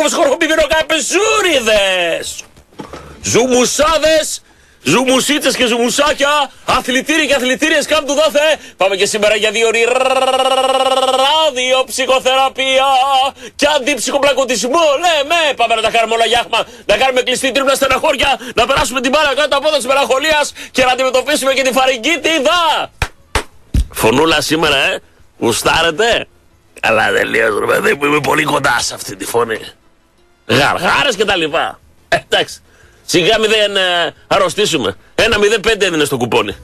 Γιάκωβος Χορχοπιβινοκαπεζούριδες. Ζουμουσάδες, ζουμουσίτσες και ζουμουσάκια, αθλητήριοι και αθλητήριες κάτω του δόθε. Πάμε και σήμερα για 2 ώρες ραδιοψυχοθεραπεία και αντιψυχοπλακωτισμό. Λέμε, πάμε να τα κάνουμε όλα γιάχμα, να κάνουμε κλειστή τρίπλα στεναχώρια, να περάσουμε την μπάλα κάτω από της μελαγχολίας και να αντιμετωπίσουμε και τη φαρικίτιδα. Φωνούλα σήμερα, γουστάρετε? Καλά, τελείως ρε παιδί μου, είμαι πολύ κοντά σε αυτή τη φωνή. Γαργάρες και τα λοιπά. Εντάξει. Σιγά μην δεν αρρωστήσουμε. 1,05 έδινε στο κουπόνι.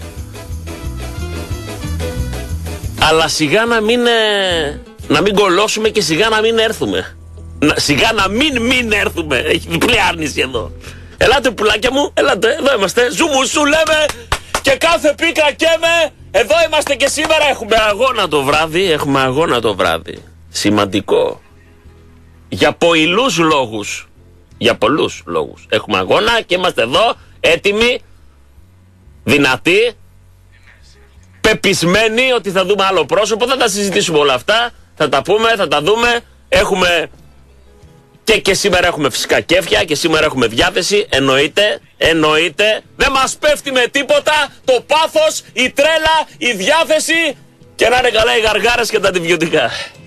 Αλλά σιγά να μην κολώσουμε και σιγά να μην έρθουμε. Σιγά να μην έρθουμε. Έχει διπλή άρνηση εδώ. Ελάτε πουλάκια μου, ελάτε, εδώ είμαστε. Ζουμουσού λέμε και κάθε πίκρα καίμε. Εδώ είμαστε και σήμερα έχουμε αγώνα το βράδυ. Σημαντικό. Για πολλούς λόγους. Για πολλούς λόγους. Έχουμε αγώνα και είμαστε εδώ έτοιμοι, δυνατοί, πεπισμένοι ότι θα δούμε άλλο πρόσωπο. Θα τα συζητήσουμε όλα αυτά, θα τα πούμε, θα τα δούμε. Έχουμε και σήμερα έχουμε φυσικά κέφια και σήμερα έχουμε διάθεση. Εννοείται. Δεν μας πέφτει με τίποτα το πάθος, η τρέλα, η διάθεση και να είναι καλά οι γαργάρες και τα αντιβιωτικά.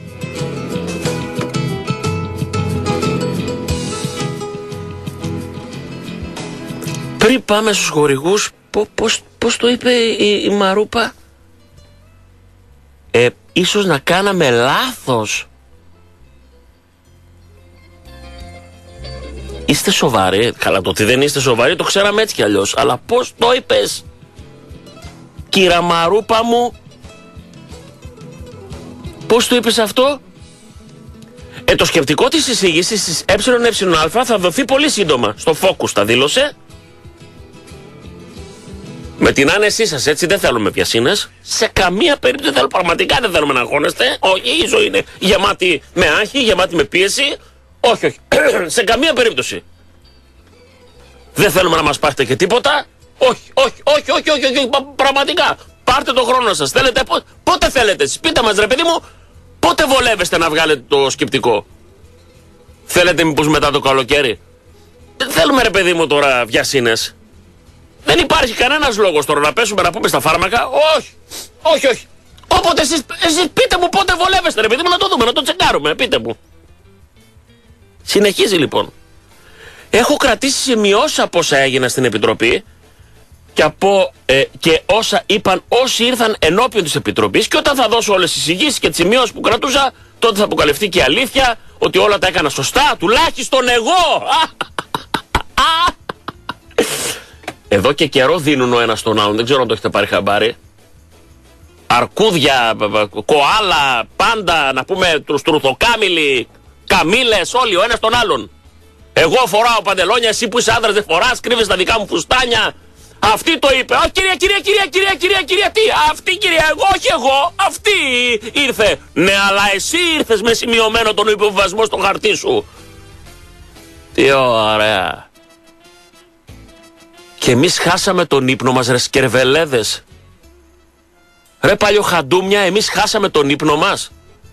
Πριν πάμε στους χορηγούς, πώς το είπε η Μαρούπα? Ίσως να κάναμε λάθος. Είστε σοβαροί? Καλά, το ότι δεν είστε σοβαροί το ξέραμε έτσι κι αλλιώς. Αλλά πώς το είπες, κύρα Μαρούπα μου? Πώς το είπες αυτό? Το σκεπτικό της εισήγησης της ΕΕΑ θα δοθεί πολύ σύντομα. Στο Focus τα δήλωσε. Με την άνεσή σας, έτσι, δεν θέλουμε πιασίνες. Σε καμία περίπτωση πραγματικά δεν θέλουμε να αγχώνεστε. Όχι, η ζωή είναι γεμάτη με άγχη, γεμάτη με πίεση. Όχι. Σε καμία περίπτωση. Δεν θέλουμε να μας πάρετε και τίποτα. Όχι. Πραγματικά. Πάρτε το χρόνο σας. Θέλετε, πότε θέλετε εσείς? Πείτε μας ρε παιδί μου, πότε βολεύεστε να βγάλετε το σκεπτικό? Θέλετε μήπως μετά το καλοκαίρι? Δεν θέλουμε ρε παιδί μου τώρα βιασίνες. Δεν υπάρχει κανένας λόγος τώρα να πέσουμε να πούμε στα φάρμακα. Όχι. Όποτε εσείς πείτε μου πότε βολεύεστε ρε παιδί μου, να το δούμε, να το τσεκάρουμε. Πείτε μου. Συνεχίζει λοιπόν. Έχω κρατήσει σημειώσεις από όσα έγιναν στην Επιτροπή και όσα είπαν όσοι ήρθαν ενώπιον της Επιτροπής, και όταν θα δώσω όλες τις εισηγήσεις και τις σημειώσεις που κρατούσα, τότε θα αποκαλυφθεί και η αλήθεια ότι όλα τα έκανα σωστά, τουλάχιστον εγώ. Εδώ και καιρό δίνουν ο ένας τον άλλον, δεν ξέρω αν το έχετε πάρει χαμπάρι. Αρκούδια, κοάλα, πάντα, να πούμε στρουθοκάμιλοι, καμήλες, όλοι ο ένας τον άλλον. Εγώ φοράω παντελόνια, εσύ που είσαι άντρας δεν φοράς, κρύβεις τα δικά μου φουστάνια. Αυτή το είπε. Όχι κυρία, τι, αυτή κυρία, όχι εγώ, αυτή ήρθε. Ναι, αλλά εσύ ήρθες με σημειωμένο τον υποβιβασμό στο χαρτί σου. Τι ωραία. Και εμείς χάσαμε τον ύπνο μας ρε σκερβελέδες. Ρε παλιοχαντούμια, εμείς χάσαμε τον ύπνο μας.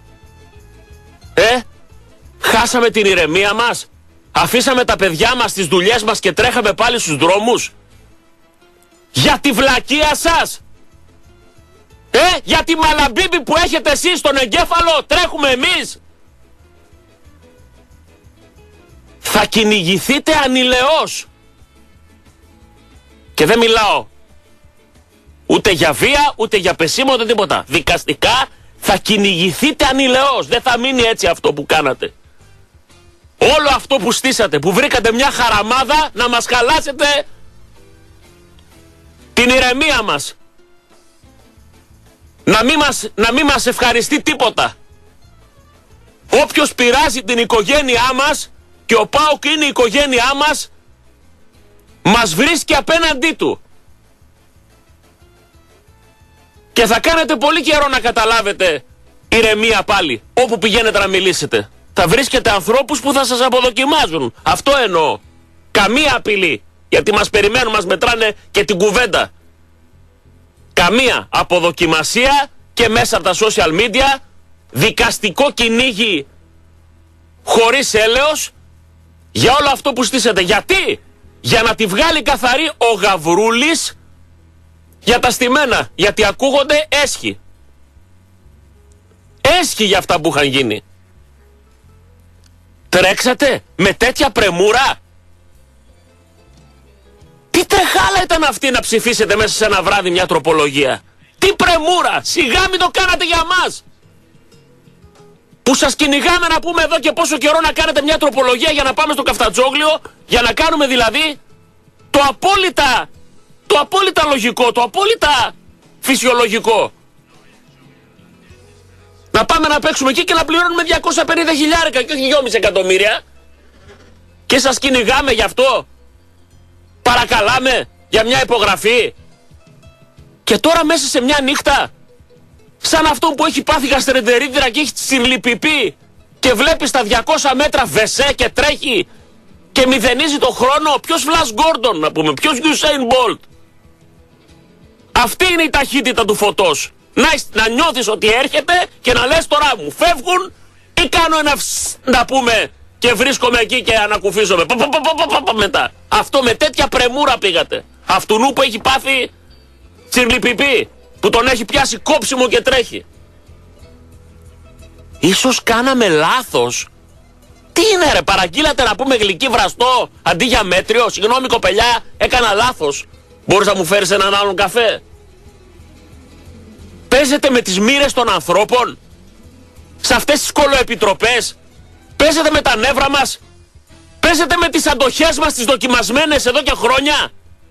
Χάσαμε την ηρεμία μας. Αφήσαμε τα παιδιά μας στις δουλειές μας και τρέχαμε πάλι στους δρόμους. Για τη βλακεία σας. Για τη μαλαμπίμπη που έχετε εσείς στον εγκέφαλο τρέχουμε εμείς. Θα κυνηγηθείτε ανηλαιώς. Και δεν μιλάω ούτε για βία, ούτε για πεσίμα, ούτε τίποτα. Δικαστικά θα κυνηγηθείτε ανηλαιώς. Δεν θα μείνει έτσι αυτό που κάνατε. Όλο αυτό που στήσατε, που βρήκατε μια χαραμάδα να μας χαλάσετε την ηρεμία μας. Να μην μας ευχαριστεί τίποτα. Όποιος πειράζει την οικογένειά μας, και ο ΠΑΟΚ είναι η οικογένειά μας βρίσκει απέναντί του. Και θα κάνετε πολύ καιρό να καταλάβετε ηρεμία πάλι. Όπου πηγαίνετε να μιλήσετε, θα βρίσκετε ανθρώπους που θα σας αποδοκιμάζουν. Αυτό εννοώ. Καμία απειλή. Γιατί μας περιμένουν, μας μετράνε και την κουβέντα. Καμία αποδοκιμασία και μέσα από τα social media, δικαστικό κυνήγι χωρίς έλεος, για όλο αυτό που στήσετε. Γιατί? Για να τη βγάλει καθαρή ο Γαβρούλης για τα στημένα. Γιατί ακούγονται έσχοι. Έσχοι για αυτά που είχαν γίνει. Τρέξατε με τέτοια πρεμούρα. Τι τρεχάλα ήταν αυτή να ψηφίσετε μέσα σε ένα βράδυ μια τροπολογία. Τι πρεμούρα. Σιγά μην το κάνατε για μας. Που σας κυνηγάμε να πούμε εδώ και πόσο καιρό να κάνετε μια τροπολογία για να πάμε στο Καφτατζόγλιο, για να κάνουμε δηλαδή το απόλυτα λογικό, το απόλυτα φυσιολογικό. Να πάμε να παίξουμε εκεί και να πληρώνουμε 250.000 και όχι 2,5 εκατομμύρια. Και σας κυνηγάμε γι' αυτό. Παρακαλάμε για μια υπογραφή. Και τώρα μέσα σε μια νύχτα, σαν αυτό που έχει πάθει γαστρεντερίτιδα και έχει τσιρλιπιπί και βλέπει στα 200 μέτρα βεσέ και τρέχει και μηδενίζει το χρόνο. Ποιος Φλας Γκόρντον να πούμε, ποιος Γιουσέιν Μπολτ. Αυτή είναι η ταχύτητα του φωτός. Να νιώθεις ότι έρχεται και να λες τώρα μου φεύγουν ή κάνω ένα να πούμε και βρίσκομαι εκεί και ανακουφίζομαι μετά. Αυτό με τέτοια πρεμούρα πήγατε. Αυτού που έχει πάθει τσιρλιπιπί, που τον έχει πιάσει κόψιμο και τρέχει. Ίσως κάναμε λάθος. Τι είναι ρε, παραγγείλατε να πούμε γλυκί βραστό αντί για μέτριο. Συγγνώμη κοπελιά, έκανα λάθος. Μπορείς να μου φέρεις έναν άλλον καφέ? Παίζετε με τις μοίρες των ανθρώπων σε αυτές τις κολοεπιτροπές. Παίζετε με τα νεύρα μας. Παίζετε με τις αντοχές μας, τις δοκιμασμένες εδώ και χρόνια.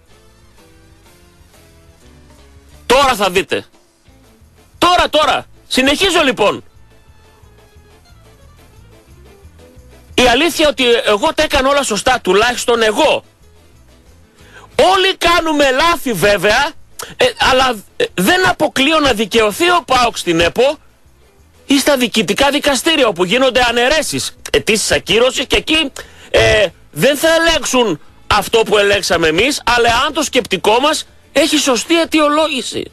Τώρα θα δείτε. Τώρα. Συνεχίζω λοιπόν. Η αλήθεια ότι εγώ τα έκανα όλα σωστά, τουλάχιστον εγώ. Όλοι κάνουμε λάθη βέβαια, αλλά δεν αποκλείω να δικαιωθεί ο ΠΑΟΚ στην ΕΠΟ ή στα διοικητικά δικαστήρια όπου γίνονται αναιρέσεις, αιτήσεις ακύρωσης και εκεί δεν θα ελέγξουν αυτό που ελέγξαμε εμείς, αλλά αν το σκεπτικό μας έχει σωστή αιτιολόγηση.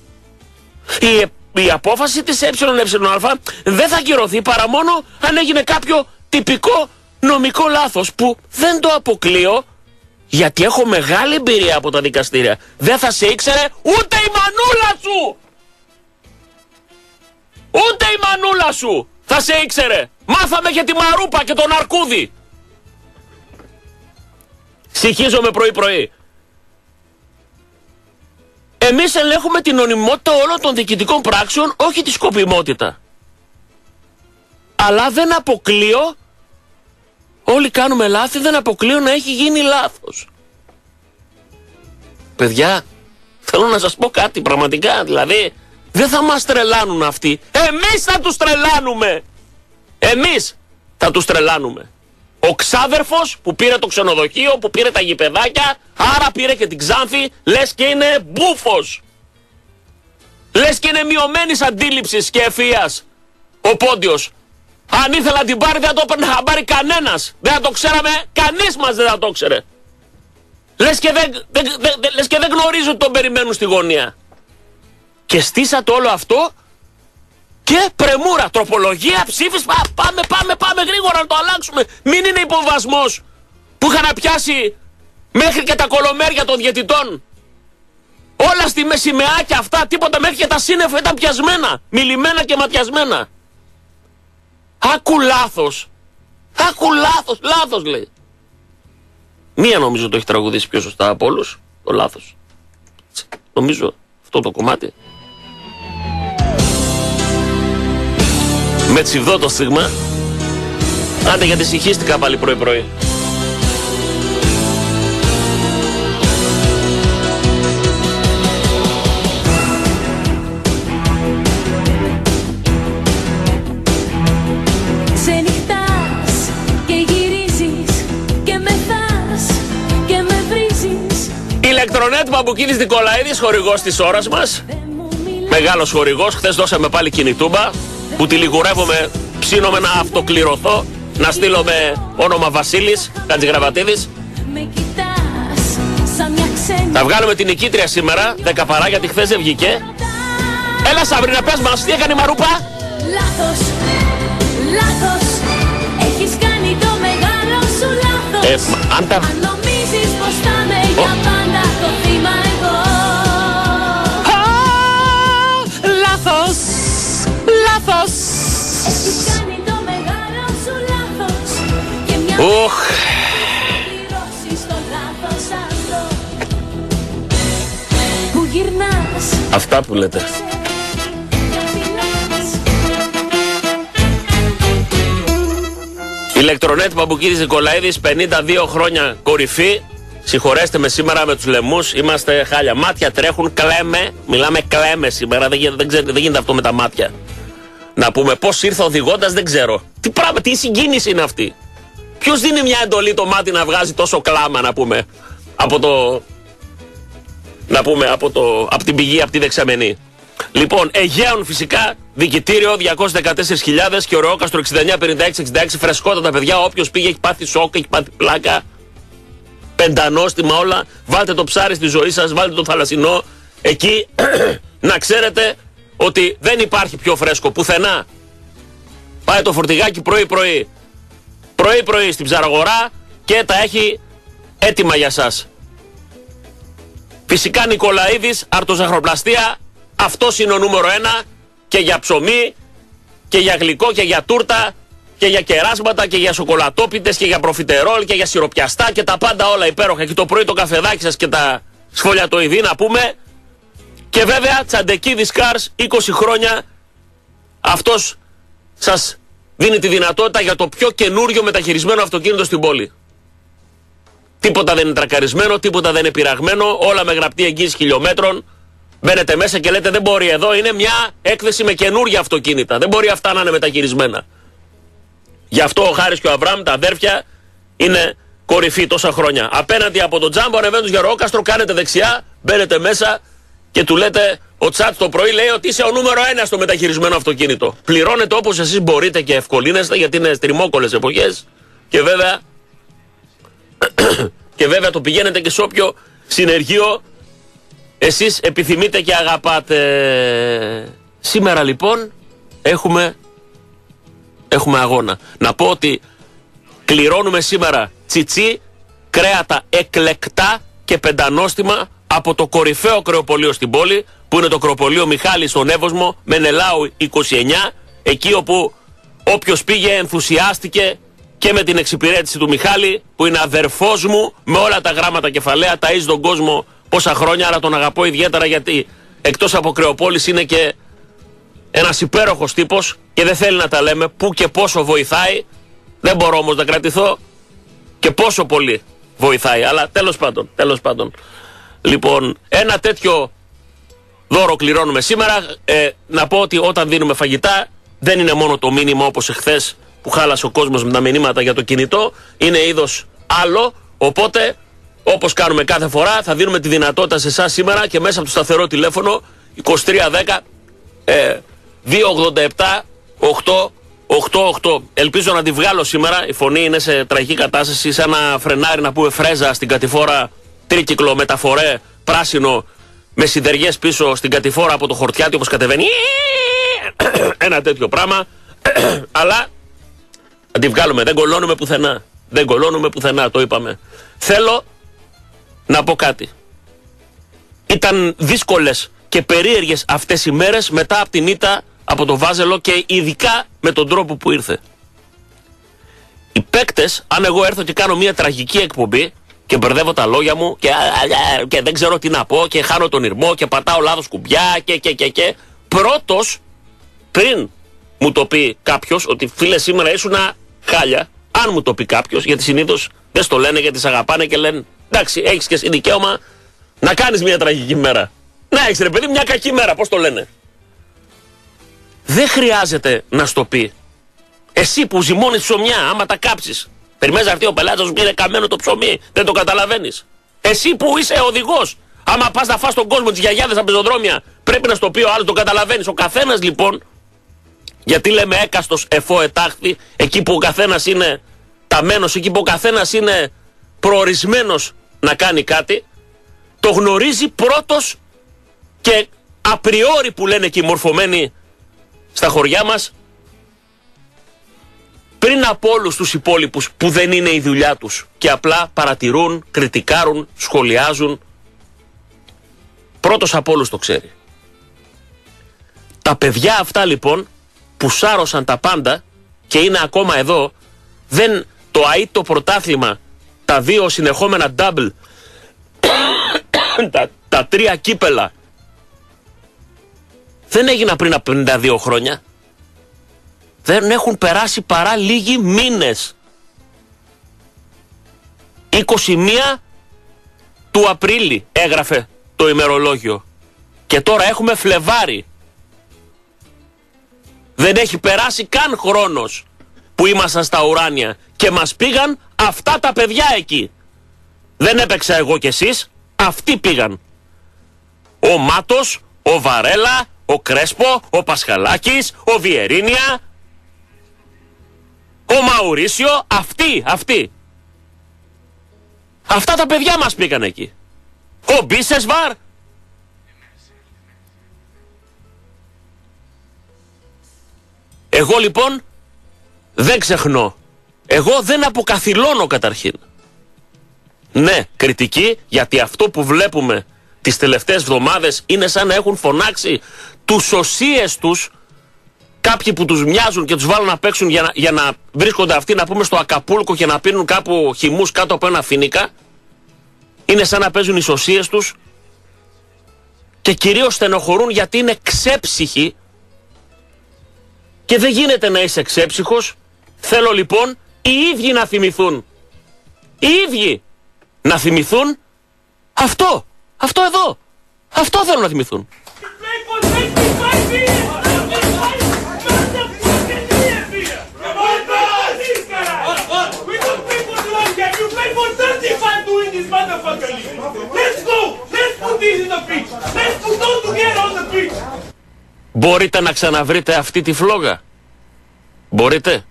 Η απόφαση της ΕΑ δεν θα ακυρωθεί παρά μόνο αν έγινε κάποιο τυπικό νομικό λάθος που δεν το αποκλείω, γιατί έχω μεγάλη εμπειρία από τα δικαστήρια. Δεν θα σε ήξερε ούτε η μανούλα σου! Ούτε η μανούλα σου θα σε ήξερε! Μάθαμε για τη Μαρούπα και τον Αρκούδη! Συγχύζομαι πρωί-πρωί. Εμείς ελέγχουμε την νομιμότητα όλων των διοικητικών πράξεων, όχι τη σκοπιμότητα. Αλλά δεν αποκλείω, όλοι κάνουμε λάθη, δεν αποκλείω να έχει γίνει λάθος. Παιδιά, θέλω να σας πω κάτι πραγματικά, δηλαδή δεν θα μας τρελάνουν αυτοί. Εμείς θα τους τρελάνουμε! Εμείς θα τους τρελάνουμε. Ο ξάδερφος που πήρε το ξενοδοχείο, που πήρε τα γηπεδάκια, άρα πήρε και την Ξάνθη, λες και είναι μπούφος. Λες και είναι μειωμένης αντίληψης και ευφυΐας ο Πόντιος. Αν ήθελα να την πάρει δεν θα το έπαιρνε χαμπάρι κανένας. Δεν θα το ξέραμε, κανείς μας δεν θα το ξέρε. Λες και δεν γνωρίζω ότι τον περιμένουν στη γωνία. Και στήσατε όλο αυτό και πρεμούρα, τροπολογία, ψήφισμα, πάμε γρήγορα να το αλλάξουμε. Μην είναι υποβασμός που είχαν πιάσει μέχρι και τα κολομέρια των διαιτητών. Όλα στη μεσημεάκια αυτά, τίποτα, μέχρι και τα σύννεφα ήταν πιασμένα, μιλημένα και ματιασμένα. Άκου λάθος. Λάθος λέει. Μία νομίζω το έχει τραγουδήσει πιο σωστά από όλους, το λάθος. Νομίζω αυτό το κομμάτι. Με τσιβδό το στίγμα. Άντε γιατί συγχύστηκα πάλι πρωί-πρωί. Ξενυχτάς και γυρίζεις και μεθάς και με βρίζεις. Ηλεκτρονέτ Μπαμπουκίδης Νικολαίδης, χορηγός της ώρας μας. Μεγάλος χορηγός, χθες δώσαμε πάλι κινητούμπα που τη λιγουρεύομαι, ψήνομαι να αυτοκληρωθώ, να στείλω με όνομα Βασίλης Χατζηγραβατίδης. Θα βγάλουμε την νικήτρια σήμερα, 10 παρά, γιατί χθες δεν βγήκε. Έλα Σαμπρίνα, πες μας, τι έκανε η Μαρούπα? Λάθος, Έχεις κάνει το μεγάλο σου λάθος. Αν νομίζεις πως θα με για πάντα το θύμα εγώ. Λάθος, λάθος. Έχεις κάνει το μεγάλο σου λάθος. Και μια πληρώσεις το λάθος αυτό. Που γυρνάς. Αυτά που λέτε. Ηλεκτρονέτ Παπουκίδης Νικολαίδης, 52 χρόνια κορυφή. Συγχωρέστε με σήμερα με τους λαιμούς, είμαστε χάλια. Μάτια τρέχουν, κλαίμε. Μιλάμε κλαίμε σήμερα, δεν γίνεται αυτό με τα μάτια. Να πούμε πώς ήρθε οδηγώντας, δεν ξέρω. Τι πράγμα, τι συγκίνηση είναι αυτή. Ποιος δίνει μια εντολή το μάτι να βγάζει τόσο κλάμα, να πούμε, από την πηγή, από τη δεξαμενή. Λοιπόν, Αιγαίων φυσικά, δικητήριο 214.000 και Ωρεόκαστρο 69-56-66, φρεσκότατα παιδιά. Όποιος πήγε έχει πάθει σοκ, έχει πάθει πλάκα. Πεντανόστιμα όλα. Βάλτε το ψάρι στη ζωή σας, βάλτε το θαλασσινό. Εκεί να ξέρετε ότι δεν υπάρχει πιο φρέσκο πουθενά. Πάει το φορτηγάκι πρωί-πρωί. Πρωί-πρωί στην ψαραγορά και τα έχει έτοιμα για σας. Φυσικά Νικολαίδης, αρτοζαχροπλαστεία. Αυτός είναι ο νούμερο 1 και για ψωμί και για γλυκό και για τούρτα και για κεράσματα και για σοκολατόπιτες και για προφιτερόλ και για σιροπιαστά και τα πάντα όλα υπέροχα. Και το πρωί το καφεδάκι σας και τα σφολιατοειδή να πούμε. Και βέβαια Τσαντεκίδης Cars, 20 χρόνια. Αυτός σας δίνει τη δυνατότητα για το πιο καινούριο μεταχειρισμένο αυτοκίνητο στην πόλη. Τίποτα δεν είναι τρακαρισμένο, τίποτα δεν είναι πειραγμένο, όλα με γραπτή εγγύηση χιλιόμετρων. Μπαίνετε μέσα και λέτε δεν μπορεί, εδώ είναι μια έκθεση με καινούργια αυτοκίνητα. Δεν μπορεί αυτά να είναι μεταχειρισμένα. Γι' αυτό ο Χάρης και ο Αβραάμ, τα αδέρφια, είναι κορυφή τόσα χρόνια. Απέναντι από το Τζάμπο ανεβαίνουν στο Γερόκαστρο, κάνετε δεξιά, μπαίνετε μέσα και του λέτε, ο Τσάτ το πρωί λέει ότι είσαι ο νούμερο 1 στο μεταχειρισμένο αυτοκίνητο. Πληρώνετε όπως εσείς μπορείτε και ευκολύνεστε, γιατί είναι τριμόκολες εποχές. Και βέβαια το πηγαίνετε και σε όποιο συνεργείο εσείς επιθυμείτε και αγαπάτε. Σήμερα λοιπόν έχουμε αγώνα. Να πω ότι κληρώνουμε σήμερα τσιτσί, κρέατα εκλεκτά και πεντανόστιμα από το κορυφαίο κρεοπωλείο στην πόλη, που είναι το κρεοπωλείο Μιχάλη στον Εύωσμο, Μενελάου 29, εκεί όπου όποιος πήγε ενθουσιάστηκε και με την εξυπηρέτηση του Μιχάλη, που είναι αδερφός μου με όλα τα γράμματα κεφαλαία, ταΐζει τον κόσμο πόσα χρόνια, άρα τον αγαπώ ιδιαίτερα, γιατί εκτός από κρεοπόλης είναι και ένας υπέροχος τύπος και δεν θέλει να τα λέμε που και πόσο βοηθάει. Δεν μπορώ όμως να κρατηθώ και πόσο πολύ βοηθάει, αλλά τέλος πάντων. Λοιπόν, ένα τέτοιο δώρο κληρώνουμε σήμερα. Να πω ότι όταν δίνουμε φαγητά δεν είναι μόνο το μήνυμα όπως εχθές που χάλασε ο κόσμος με τα μηνύματα για το κινητό, είναι είδος άλλο, οπότε όπως κάνουμε κάθε φορά θα δίνουμε τη δυνατότητα σε εσάς σήμερα και μέσα από το σταθερό τηλέφωνο 2310 287 888. Ελπίζω να τη βγάλω σήμερα. Η φωνή είναι σε τραγική κατάσταση, σαν να φρενάρει, να πούμε, φρέζα στην κατηφόρα, τρίκυκλο μεταφορέ πράσινο με σιδεριές πίσω στην κατηφόρα από το χορτιάτι όπως κατεβαίνει. Ένα τέτοιο πράγμα. Αλλά να τη βγάλουμε, δεν κολώνουμε πουθενά, το είπαμε. Θέλω να πω κάτι. Ήταν δύσκολες και περίεργες αυτές οι μέρες μετά από την ήττα από το Βάζελο και ειδικά με τον τρόπο που ήρθε. Οι παίκτες, αν εγώ έρθω και κάνω μια τραγική εκπομπή και μπερδεύω τα λόγια μου και δεν ξέρω τι να πω και χάνω τον ηρμό και πατάω λάθος κουμπιά και πρώτος, πριν μου το πει κάποιος ότι φίλε σήμερα ήσουνα χάλια, αν μου το πει κάποιος, γιατί συνήθως δεν στο λένε γιατί σε αγαπάνε και λένε εντάξει, έχεις και εσύ δικαίωμα να κάνεις μια τραγική μέρα. Να έχεις ρε παιδί μια κακή μέρα, πώς το λένε. Δεν χρειάζεται να στο πει. Εσύ που ζυμώνεις ψωμιά, άμα τα κάψεις, περιμένεις να έρθει ο πελάτης σου πει είναι καμένο το ψωμί, δεν το καταλαβαίνεις. Εσύ που είσαι οδηγός, άμα πας να φας τον κόσμο τις γιαγιάδες από πεζοδρόμια, πρέπει να στο πει ο άλλος, το καταλαβαίνεις. Ο καθένας λοιπόν, γιατί λέμε έκαστος εφό ετάχθη, εκεί που ο καθένας είναι ταμένος, εκεί που ο καθένας είναι προορισμένος να κάνει κάτι, το γνωρίζει πρώτος και απριόρι που λένε και οι μορφωμένοι στα χωριά μας, πριν Πριν από όλους τους υπόλοιπους που δεν είναι η δουλειά τους και απλά παρατηρούν, κριτικάρουν, σχολιάζουν. Πρώτος από όλους το ξέρει. Τα παιδιά αυτά λοιπόν που σάρωσαν τα πάντα και είναι ακόμα εδώ, δεν το αίτο πρωτάθλημα, τα 2 συνεχόμενα double, τα 3 κύπελα, δεν έγιναν πριν από 52 χρόνια. Δεν έχουν περάσει παρά λίγοι μήνες. 21 του Απρίλη έγραφε το ημερολόγιο. Και τώρα έχουμε Φλεβάρι. Δεν έχει περάσει καν χρόνος που ήμασταν στα ουράνια και μας πήγαν αυτά τα παιδιά εκεί. Δεν έπαιξα εγώ κι εσείς, αυτοί πήγαν. Ο Μάτος, ο Βαρέλα, ο Κρέσπο, ο Πασχαλάκης, ο Βιερίνια, ο Μαουρίσιο, αυτοί. Αυτά τα παιδιά μας πήγαν εκεί. Ο Μπίσεσβαρ. Εγώ λοιπόν δεν ξεχνώ. Εγώ δεν αποκαθιλώνω καταρχήν. Ναι, κριτική, γιατί αυτό που βλέπουμε τις τελευταίες εβδομάδες είναι σαν να έχουν φωνάξει τους οσίες τους, κάποιοι που τους μοιάζουν και τους βάλουν να παίξουν για να βρίσκονται αυτοί, να πούμε, στο Ακαπούλκο και να πίνουν κάπου χυμούς κάτω από ένα φοινίκα. Είναι σαν να παίζουν οι οσίες τους και κυρίως στενοχωρούν γιατί είναι ξέψυχοι και δεν γίνεται να είσαι ξέψυχος. Θέλω λοιπόν οι ίδιοι να θυμηθούν. Οι ίδιοι να θυμηθούν αυτό εδώ. Αυτό θέλουν να θυμηθούν. Μπορείτε να ξαναβρείτε αυτή τη φλόγα? Μπορείτε?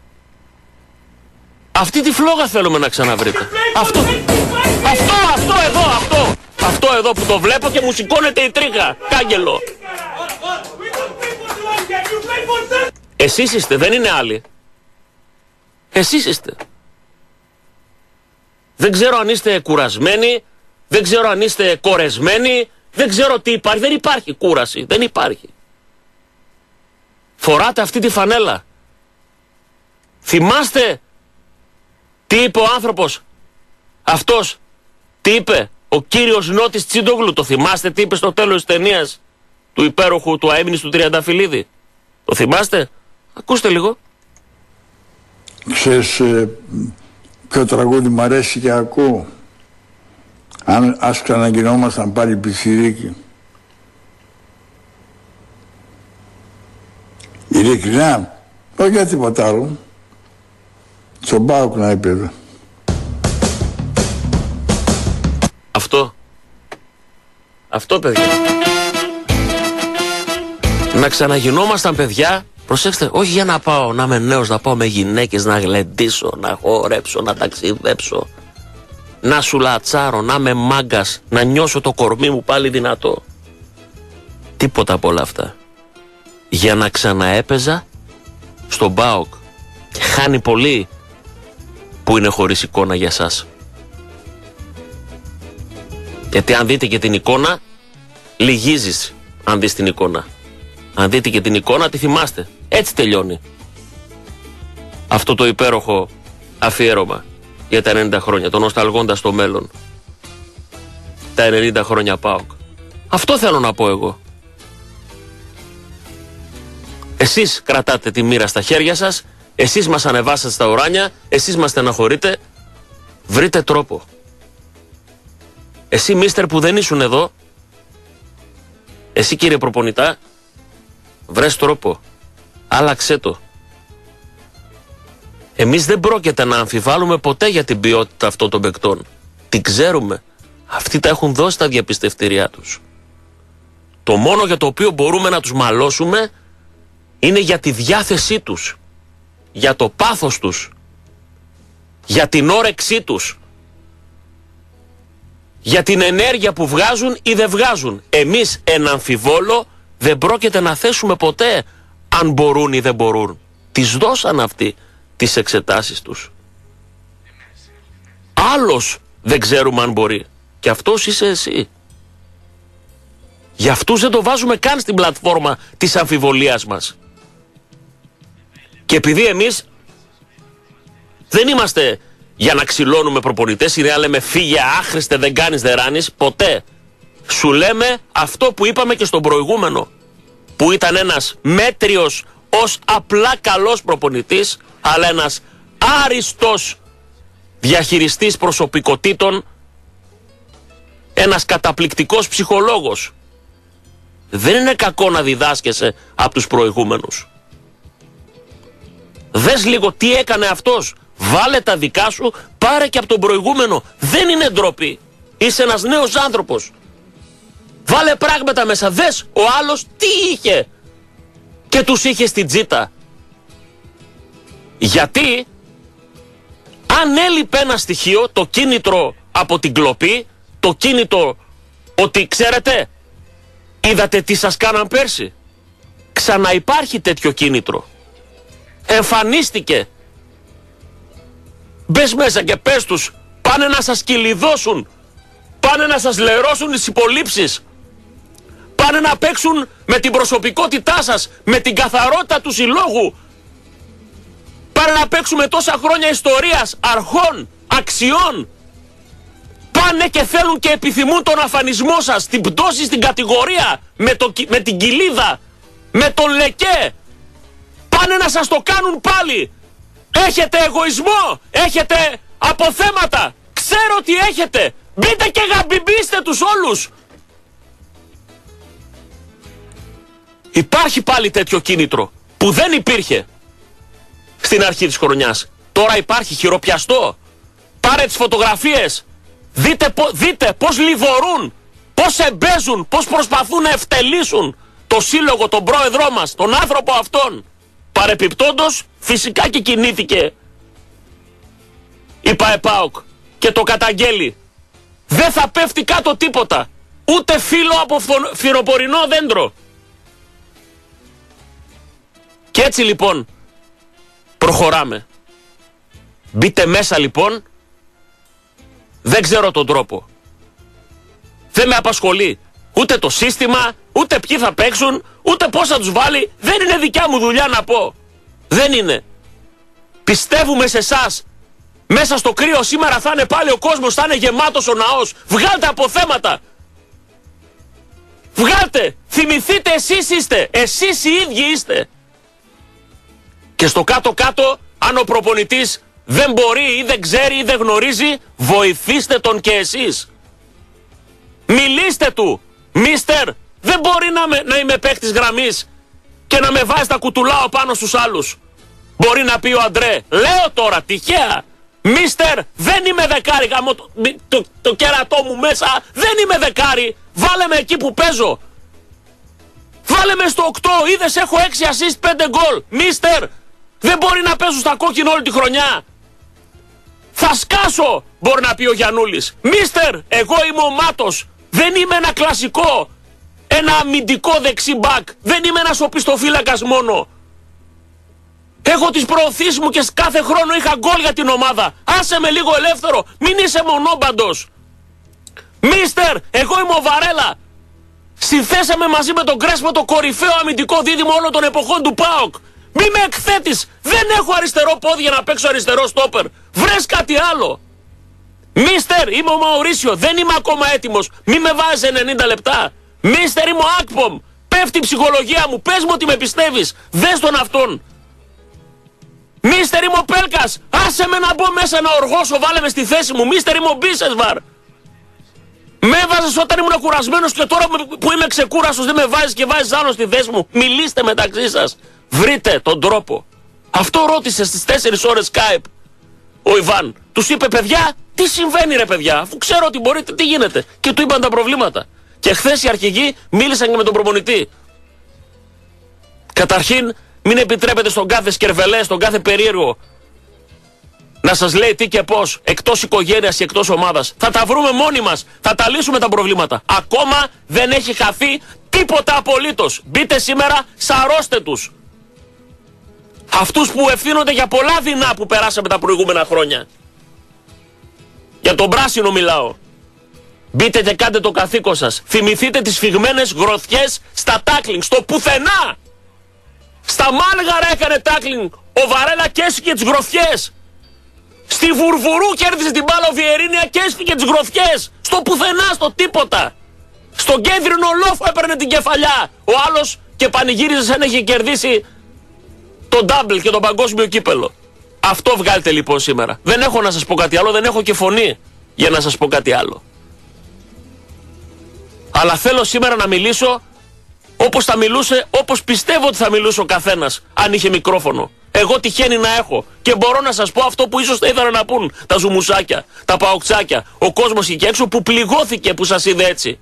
Αυτή τη φλόγα θέλουμε να ξαναβρείτε. Αυτό εδώ που το βλέπω και μου σηκώνεται η τρίχα. Κάγκελο. Εσείς είστε, δεν είναι άλλοι. Εσείς είστε. Δεν ξέρω αν είστε κουρασμένοι, δεν ξέρω αν είστε κορεσμένοι, δεν ξέρω τι υπάρχει. Δεν υπάρχει κούραση, δεν υπάρχει. Φοράτε αυτή τη φανέλα. Θυμάστε τι είπε ο άνθρωπος αυτός, τι είπε ο κύριος Νότης Τσίντογλου? Το θυμάστε τι είπε στο τέλος της ταινίας του υπέροχου του αείμνης του Τριανταφυλλίδη? Το θυμάστε? Ακούστε λίγο. Ξέρεις ποιο τραγούδι μου αρέσει και ακούω? Ας ξαναγινόμασταν πάλι πιτσιρίκι. Ειλικρινά, όχι για τίποτα άλλο. Στον ΠΑΟΚ να έπαιζε. Αυτό παιδιά. Να ξαναγινόμασταν παιδιά. Προσέξτε, όχι για να πάω, να είμαι νέος, να πάω με γυναίκες, να γλεντήσω, να χορέψω, να ταξιδέψω, να σουλατσάρω, να είμαι μάγκας, να νιώσω το κορμί μου πάλι δυνατό. Τίποτα από όλα αυτά. Για να ξαναέπαιζα στον ΠΑΟΚ. Και χάνει πολύ που είναι χωρίς εικόνα για σας. Γιατί αν δείτε και την εικόνα, λυγίζεις αν δεις την εικόνα. Αν δείτε και την εικόνα, τη θυμάστε. Έτσι τελειώνει αυτό το υπέροχο αφιέρωμα για τα 90 χρόνια, το νοσταλγώντας στο μέλλον. Τα 90 χρόνια ΠΑΟΚ. Αυτό θέλω να πω εγώ. Εσείς κρατάτε τη μοίρα στα χέρια σας, εσείς μας ανεβάσατε στα ουράνια, εσείς μας στεναχωρείτε. Βρείτε τρόπο. Εσύ μίστερ που δεν ήσουν εδώ, εσύ κύριε προπονητά, βρες τρόπο. Άλλαξέ το. Εμείς δεν πρόκειται να αμφιβάλλουμε ποτέ για την ποιότητα αυτών των παικτών. Την ξέρουμε. Αυτοί τα έχουν δώσει τα διαπιστευτήριά τους. Το μόνο για το οποίο μπορούμε να τους μαλώσουμε είναι για τη διάθεσή τους, για το πάθος τους, για την όρεξή τους, για την ενέργεια που βγάζουν ή δεν βγάζουν. Εμείς ένα αμφιβόλο δεν πρόκειται να θέσουμε ποτέ αν μπορούν ή δεν μπορούν. Τις δώσαν αυτοί. τις εξετάσεις τους. Άλλος δεν ξέρουμε αν μπορεί. Και αυτός είσαι εσύ. Για αυτούς δεν το βάζουμε καν στην πλατφόρμα της αμφιβολίας μας. Και επειδή εμείς δεν είμαστε για να ξυλώνουμε προπονητές, είναι να λέμε φύγε άχρηστε, δεν κάνεις, δεν ράνεις, ποτέ. Σου λέμε αυτό που είπαμε και στον προηγούμενο, που ήταν ένας μέτριος ως απλά καλός προπονητής, αλλά ένας άριστος διαχειριστής προσωπικότητων, ένας καταπληκτικός ψυχολόγος. Δεν είναι κακό να διδάσκεσαι από τους προηγούμενους. Δες λίγο τι έκανε αυτός. Βάλε τα δικά σου, πάρε και από τον προηγούμενο. Δεν είναι ντροπή. Είσαι ένας νέος άνθρωπος. Βάλε πράγματα μέσα. Δες ο άλλος τι είχε. Και τους είχε στην τζίτα. Γιατί αν έλειπε ένα στοιχείο, το κίνητρο από την κλοπή, το κίνητρο ότι ξέρετε, είδατε τι σας κάναν πέρσι. Ξαναυπάρχει τέτοιο κίνητρο. Εμφανίστηκε. Μπες μέσα και πες τους, πάνε να σας κυλιδώσουν, πάνε να σας λερώσουν τις υπολείψεις, πάνε να παίξουν με την προσωπικότητά σας, με την καθαρότητα του συλλόγου, πάνε να παίξουν με τόσα χρόνια ιστορίας, αρχών, αξιών, πάνε και θέλουν και επιθυμούν τον αφανισμό σας, την πτώση στην κατηγορία, με την κοιλίδα, με τον λεκέ, πάνε να σας το κάνουν πάλι. Έχετε εγωισμό, έχετε αποθέματα, ξέρω τι έχετε, μπείτε και γαμπιμπήστε τους όλους. Υπάρχει πάλι τέτοιο κίνητρο που δεν υπήρχε στην αρχή της χρονιάς. Τώρα υπάρχει χειροπιαστό. Πάρε τις φωτογραφίες, δείτε πώς λιβορούν, πώς εμπέζουν, πώς προσπαθούν να ευτελίσουν το σύλλογο, τον πρόεδρό μας, τον άνθρωπο αυτόν. Παρεπιπτόντος φυσικά και κινήθηκε η ΠΑΕΠΑΟΚ και το καταγγέλει. Δεν θα πέφτει κάτω τίποτα, ούτε φύλλο από φθινοπορεινό δέντρο. Και έτσι λοιπόν προχωράμε. Μπείτε μέσα λοιπόν. Δεν ξέρω τον τρόπο. Δεν με απασχολεί ούτε το σύστημα, ούτε ποιοι θα παίξουν, ούτε πώς θα τους βάλει. Δεν είναι δικιά μου δουλειά να πω. Δεν είναι. Πιστεύουμε σε εσάς. Μέσα στο κρύο σήμερα θα είναι πάλι ο κόσμος, θα είναι γεμάτος ο ναός. Βγάλτε αποθέματα. Βγάλτε. Θυμηθείτε εσείς είστε. Εσείς οι ίδιοι είστε. Και στο κάτω-κάτω, αν ο προπονητής δεν μπορεί ή δεν ξέρει ή δεν γνωρίζει, βοηθήστε τον και εσείς. Μιλήστε του. Μίστερ, δεν μπορεί να είμαι παίκτης γραμμής και να με βάζει τα κουτουλάω πάνω στους άλλους. Μπορεί να πει ο Αντρέ, λέω τώρα τυχαία, μίστερ, δεν είμαι δεκάρι, γαμώ το κέρατό μου μέσα, δεν είμαι δεκάρι, βάλε με εκεί που παίζω. Βάλε με στο 8, είδες έχω 6 assist, 5 γκολ. Μίστερ, δεν μπορεί να παίζω στα κόκκινα όλη τη χρονιά. Θα σκάσω, μπορεί να πει ο Γιαννούλης. Μίστερ, εγώ είμαι ο Μάτος. Δεν είμαι ένα κλασικό, ένα αμυντικό δεξί μπακ. Δεν είμαι ένας οπισθοφύλακας μόνο. Έχω τις προωθήσεις μου και κάθε χρόνο είχα γκολ για την ομάδα. Άσε με λίγο ελεύθερο, μην είσαι μονόμπαντος. Μίστερ, εγώ είμαι ο Βαρέλα. Συνθέσαμε μαζί με τον Κρέσπο το κορυφαίο αμυντικό δίδυμο όλων των εποχών του ΠΑΟΚ. Μη με εκθέτεις, δεν έχω αριστερό πόδι για να παίξω αριστερό στόπερ. Βρες κάτι άλλο. Μίστερ, είμαι ο Μαουρίσιο, δεν είμαι ακόμα έτοιμος. Μη με βάζεις 90 λεπτά. Μίστερ, είμαι ο Ακπομ. Πέφτει η ψυχολογία μου, πες μου ότι με πιστεύεις. Δες τον αυτόν. Μίστερ, είμαι ο Πέλκας. Άσε με να μπω μέσα να οργώσω, βάλε με στη θέση μου. Μίστερ, είμαι ο Μπίσεσβαρ. Με έβαζες όταν ήμουν κουρασμένος και τώρα που είμαι ξεκούραστος δεν με βάζεις και βάζεις άλλο στη θέση μου. Μιλήστε μεταξύ σας. Βρείτε τον τρόπο. Αυτό ρώτησε στις 4 ώρες Skype ο Ιβάν. Τους είπε, παιδιά, τι συμβαίνει ρε παιδιά, αφού ξέρω ότι μπορείτε, τι γίνεται. Και του είπαν τα προβλήματα. Και χθες οι αρχηγοί μίλησαν και με τον προπονητή. Καταρχήν, μην επιτρέπετε στον κάθε σκερβελέ, στον κάθε περίεργο να σας λέει τι και πώς, εκτός οικογένειας και εκτός ομάδας. Θα τα βρούμε μόνοι μας, θα τα λύσουμε τα προβλήματα. Ακόμα δεν έχει χαθεί τίποτα απολύτως. Μπείτε σήμερα, σαρώστε τους. Αυτούς που ευθύνονται για πολλά δεινά που περάσαμε τα προηγούμενα χρόνια. Για τον πράσινο μιλάω. Μπείτε και κάντε το καθήκον σας. Θυμηθείτε τις φυγμένες γροθιές στα τάκλινγκ, στο πουθενά. Στα Μάλγαρα έκανε τάκλινγκ ο Βαρέλα και έσφυγε τις γροθιές. Στη Βουρβουρού κέρδισε την μπάλα ο Βιερίνια και έσφυγε τις γροθιές. Στο πουθενά, στο τίποτα. Στον κέντρινο λόφο έπαιρνε την κεφαλιά. Ο άλλος και πανηγύριζε σαν έχει κερδίσει τον ντάμπλ και τον παγκόσμιο κύπελο. Αυτό βγάλετε λοιπόν σήμερα. Δεν έχω να σας πω κάτι άλλο, δεν έχω και φωνή για να σας πω κάτι άλλο. Αλλά θέλω σήμερα να μιλήσω όπως θα μιλούσε, όπως πιστεύω ότι θα μιλούσε ο καθένας αν είχε μικρόφωνο. Εγώ τυχαίνει να έχω και μπορώ να σας πω αυτό που ίσως θα ήθελα να πούν τα ζουμουσάκια, τα παοκτσάκια, ο κόσμος εκεί έξω που πληγώθηκε που σας είδε έτσι.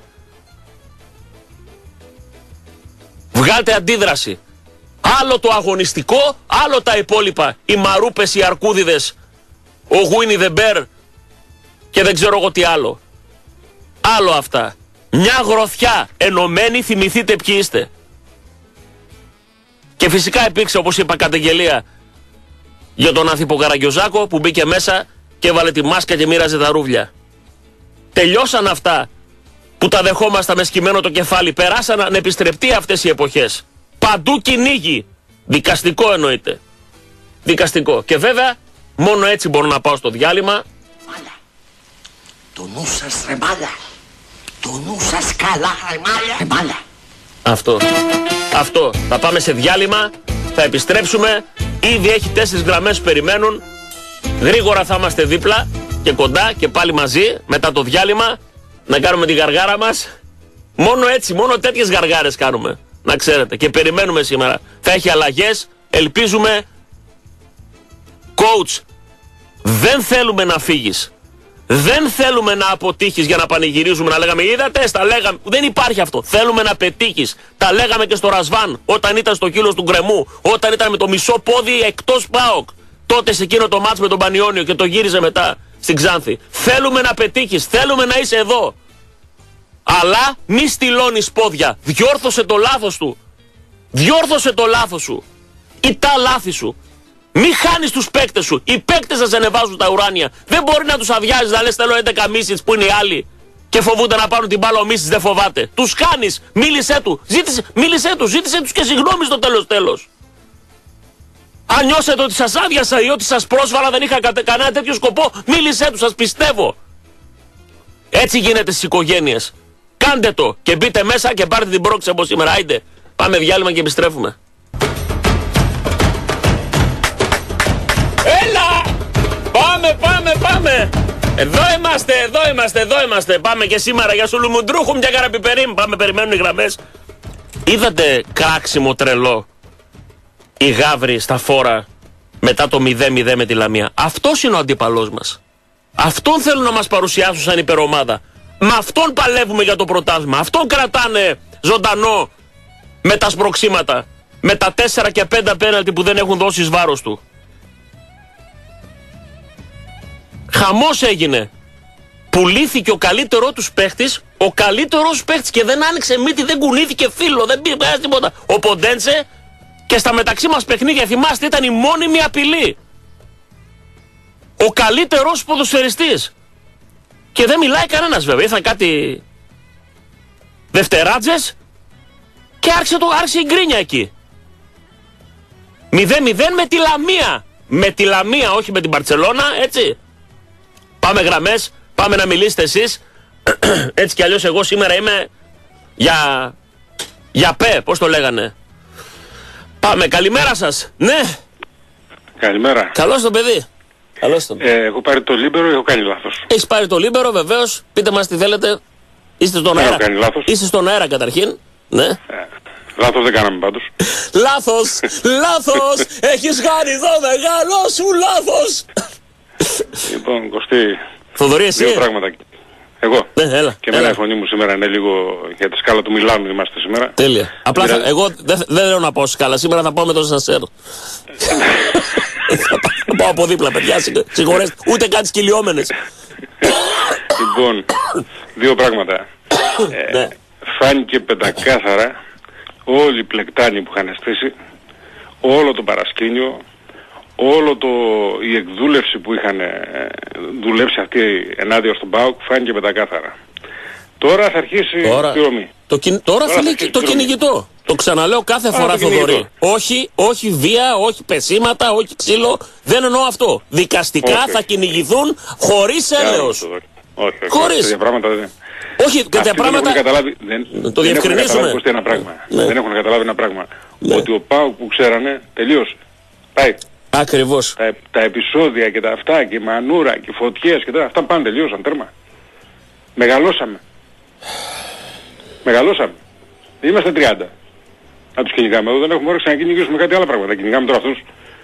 Βγάλτε αντίδραση. Άλλο το αγωνιστικό, άλλο τα υπόλοιπα. Οι μαρούπες, οι αρκούδιδες, ο Γουίνι the Bear και δεν ξέρω εγώ τι άλλο. Άλλο αυτά. Μια γροθιά ενωμένη, θυμηθείτε ποιοι είστε. Και φυσικά υπήρξε, όπως είπα, καταγγελία για τον Άνθυπο Καραγκιόζάκο που μπήκε μέσα και έβαλε τη μάσκα και μοίραζε τα ρούβλια. Τελειώσαν αυτά που τα δεχόμασταν με σκυμμένο το κεφάλι. Περάσαν ανεπιστρεπτεί αυτές οι εποχές. Παντού κυνήγι. Δικαστικό εννοείται. Δικαστικό. Και βέβαια μόνο έτσι μπορώ να πάω στο διάλειμμα. Μάλα. Το νου σας ρε μάλα. Το νου σας καλά ρε μάλα. Ρε μάλα. Αυτό. Θα πάμε σε διάλειμμα. Θα επιστρέψουμε. Ήδη έχει 4 γραμμές που περιμένουν. Γρήγορα θα είμαστε δίπλα και κοντά και πάλι μαζί μετά το διάλειμμα να κάνουμε τη γαργάρα μας. Μόνο έτσι, μόνο τέτοιες γαργάρες κάνουμε. Να ξέρετε. Και περιμένουμε σήμερα. Θα έχει αλλαγές. Ελπίζουμε. Coach, δεν θέλουμε να φύγεις. Δεν θέλουμε να αποτύχεις για να πανηγυρίζουμε, να λέγαμε είδατε, τα λέγαμε. Δεν υπάρχει αυτό. Θέλουμε να πετύχεις. Τα λέγαμε και στο Ρασβάν όταν ήταν στο κύλος του γκρεμού. Όταν ήταν με το μισό πόδι εκτός ΠΑΟΚ. Τότε σε εκείνο το μάτς με τον Πανιόνιο και το γύριζε μετά στην Ξάνθη. Θέλουμε να πετύχεις. Θέλουμε να είσαι εδώ. Αλλά μη στυλώνεις πόδια. Διόρθωσε το λάθος του. Διόρθωσε το λάθος σου. Ή τα λάθη σου. Μη χάνεις τους παίκτες σου. Οι παίκτες σας ανεβάζουν τα ουράνια. Δεν μπορεί να τους αδειάζεις να λες θέλω 11 Μίσιτς που είναι οι άλλοι και φοβούνται να πάρουν την μπάλα ο Μίσιτς δεν φοβάται. Τους χάνεις. Μίλησέ του. Μίλησέ τους και συγγνώμη στο τέλος. Αν νιώσετε ότι σας άδειασα ή ότι σας πρόσβαλα δεν είχα κανένα τέτοιο σκοπό, μίλησέ του, σας πιστεύω. Έτσι γίνεται στις οικογένειες. Κάντε το και μπείτε μέσα και πάρτε την πρόκληση από σήμερα. Άιντε, πάμε διάλειμμα και επιστρέφουμε. Έλα! Πάμε! Εδώ είμαστε. Πάμε και σήμερα για Σουλουμουντρούχουμ και Καραπιπερίμ. Πάμε, περιμένουν οι γραμμές. Είδατε κράξιμο τρελό η Γαύρη στα Φόρα μετά το 0-0 με τη Λαμία. Αυτός είναι ο αντίπαλός μας. Αυτόν θέλουν να μας παρουσιάσουν σαν υπερομάδα. Με αυτόν παλεύουμε για το πρωτάθλημα. Αυτόν κρατάνε ζωντανό με τα σπροξήματα. Με τα 4 και 5 πέναλτι που δεν έχουν δώσει εις βάρος του. Χαμός έγινε. Πουλήθηκε ο καλύτερος τους παίχτης. Ο καλύτερος παίχτης και δεν άνοιξε μύτη, δεν κουνήθηκε φύλλο, δεν πήγε τίποτα. Ο Ποντέντσε και στα μεταξύ μας παιχνίδια, θυμάστε, ήταν η μόνιμη απειλή. Ο καλύτερος ποδοσφαιριστής. Και δεν μιλάει κανένας βέβαια. Ήρθαν κάτι δευτεράτζες και άρχισε η γκρίνια εκεί. 0-0 με τη Λαμία. Με τη Λαμία, όχι με την Μπαρτσελώνα, έτσι. Πάμε γραμμές, πάμε να μιλήσετε εσείς. Έτσι κι αλλιώς εγώ σήμερα είμαι για πώς το λέγανε. Πάμε, καλημέρα σας. Ναι. Καλημέρα. Καλώς το παιδί. Καλώς τον. Έχω πάρει το λίμπερο ή έχω κάνει λάθος? Έχεις πάρει το λίμπερο, βεβαίως. Πείτε μας τι θέλετε. Είστε στον αέρα. Κάνει λάθος. Είστε στον αέρα καταρχήν. Ναι. Λάθος δεν κάναμε πάντως. Λάθος. Έχεις κάνει εδώ μεγάλο σου λάθος. Λοιπόν, Κωστή, Θοδωρή, εσύ. δύο πράγματα. Εγώ. Ναι, έλα. Και εμένα η φωνή μου σήμερα είναι λίγο για τη σκάλα του Μιλάνου είμαστε σήμερα. Τέλεια. Απλά εγώ δεν θέλω να πάω σκάλα. Σήμερα θα πάω με το σασέρ. Θα πάω από δίπλα, παιδιά. Συγχωρέστε. Ούτε κάτι σκυλιόμενες. Λοιπόν, δύο πράγματα. Ναι. Φάνηκε πεντακάθαρα όλοι οι πλεκτάνοι που είχαν στήσει όλο το παρασκήνιο, η εκδούλευση που είχαν δουλέψει αυτοί ενάντια στον ΠΑΟΚ φάνηκε πεντακάθαρα. Τώρα θα αρχίσει η πληρωμή. Τώρα θέλει το κυνηγητό. Το ξαναλέω κάθε φορά, Θοδωρή. Όχι βία, όχι πεσήματα, όχι ξύλο. Δεν εννοώ αυτό. Δικαστικά θα κυνηγηθούν χωρίς έλεος. Όχι. Χωρίς. Τέτοια πράγματα δεν. Όχι, τέτοια πράγματα. Το διευκρινίσουμε. Δεν έχουν καταλάβει ένα πράγμα. Ότι ο ΠΑΟΚ που ξέρανε τελείωσε. Πάει. Ακριβώς. Τα επεισόδια και τα αυτά και η μανούρα και οι φωτιές και τα αυτά πάνε, τελείωσαν, τέρμα. Μεγαλώσαμε. Είμαστε 30. Να τους κυνηγάμε εδώ, δεν έχουμε όρεξη να κυνηγήσουμε κάτι άλλο πράγματα. Κυνηγάμε τώρα αυτούς.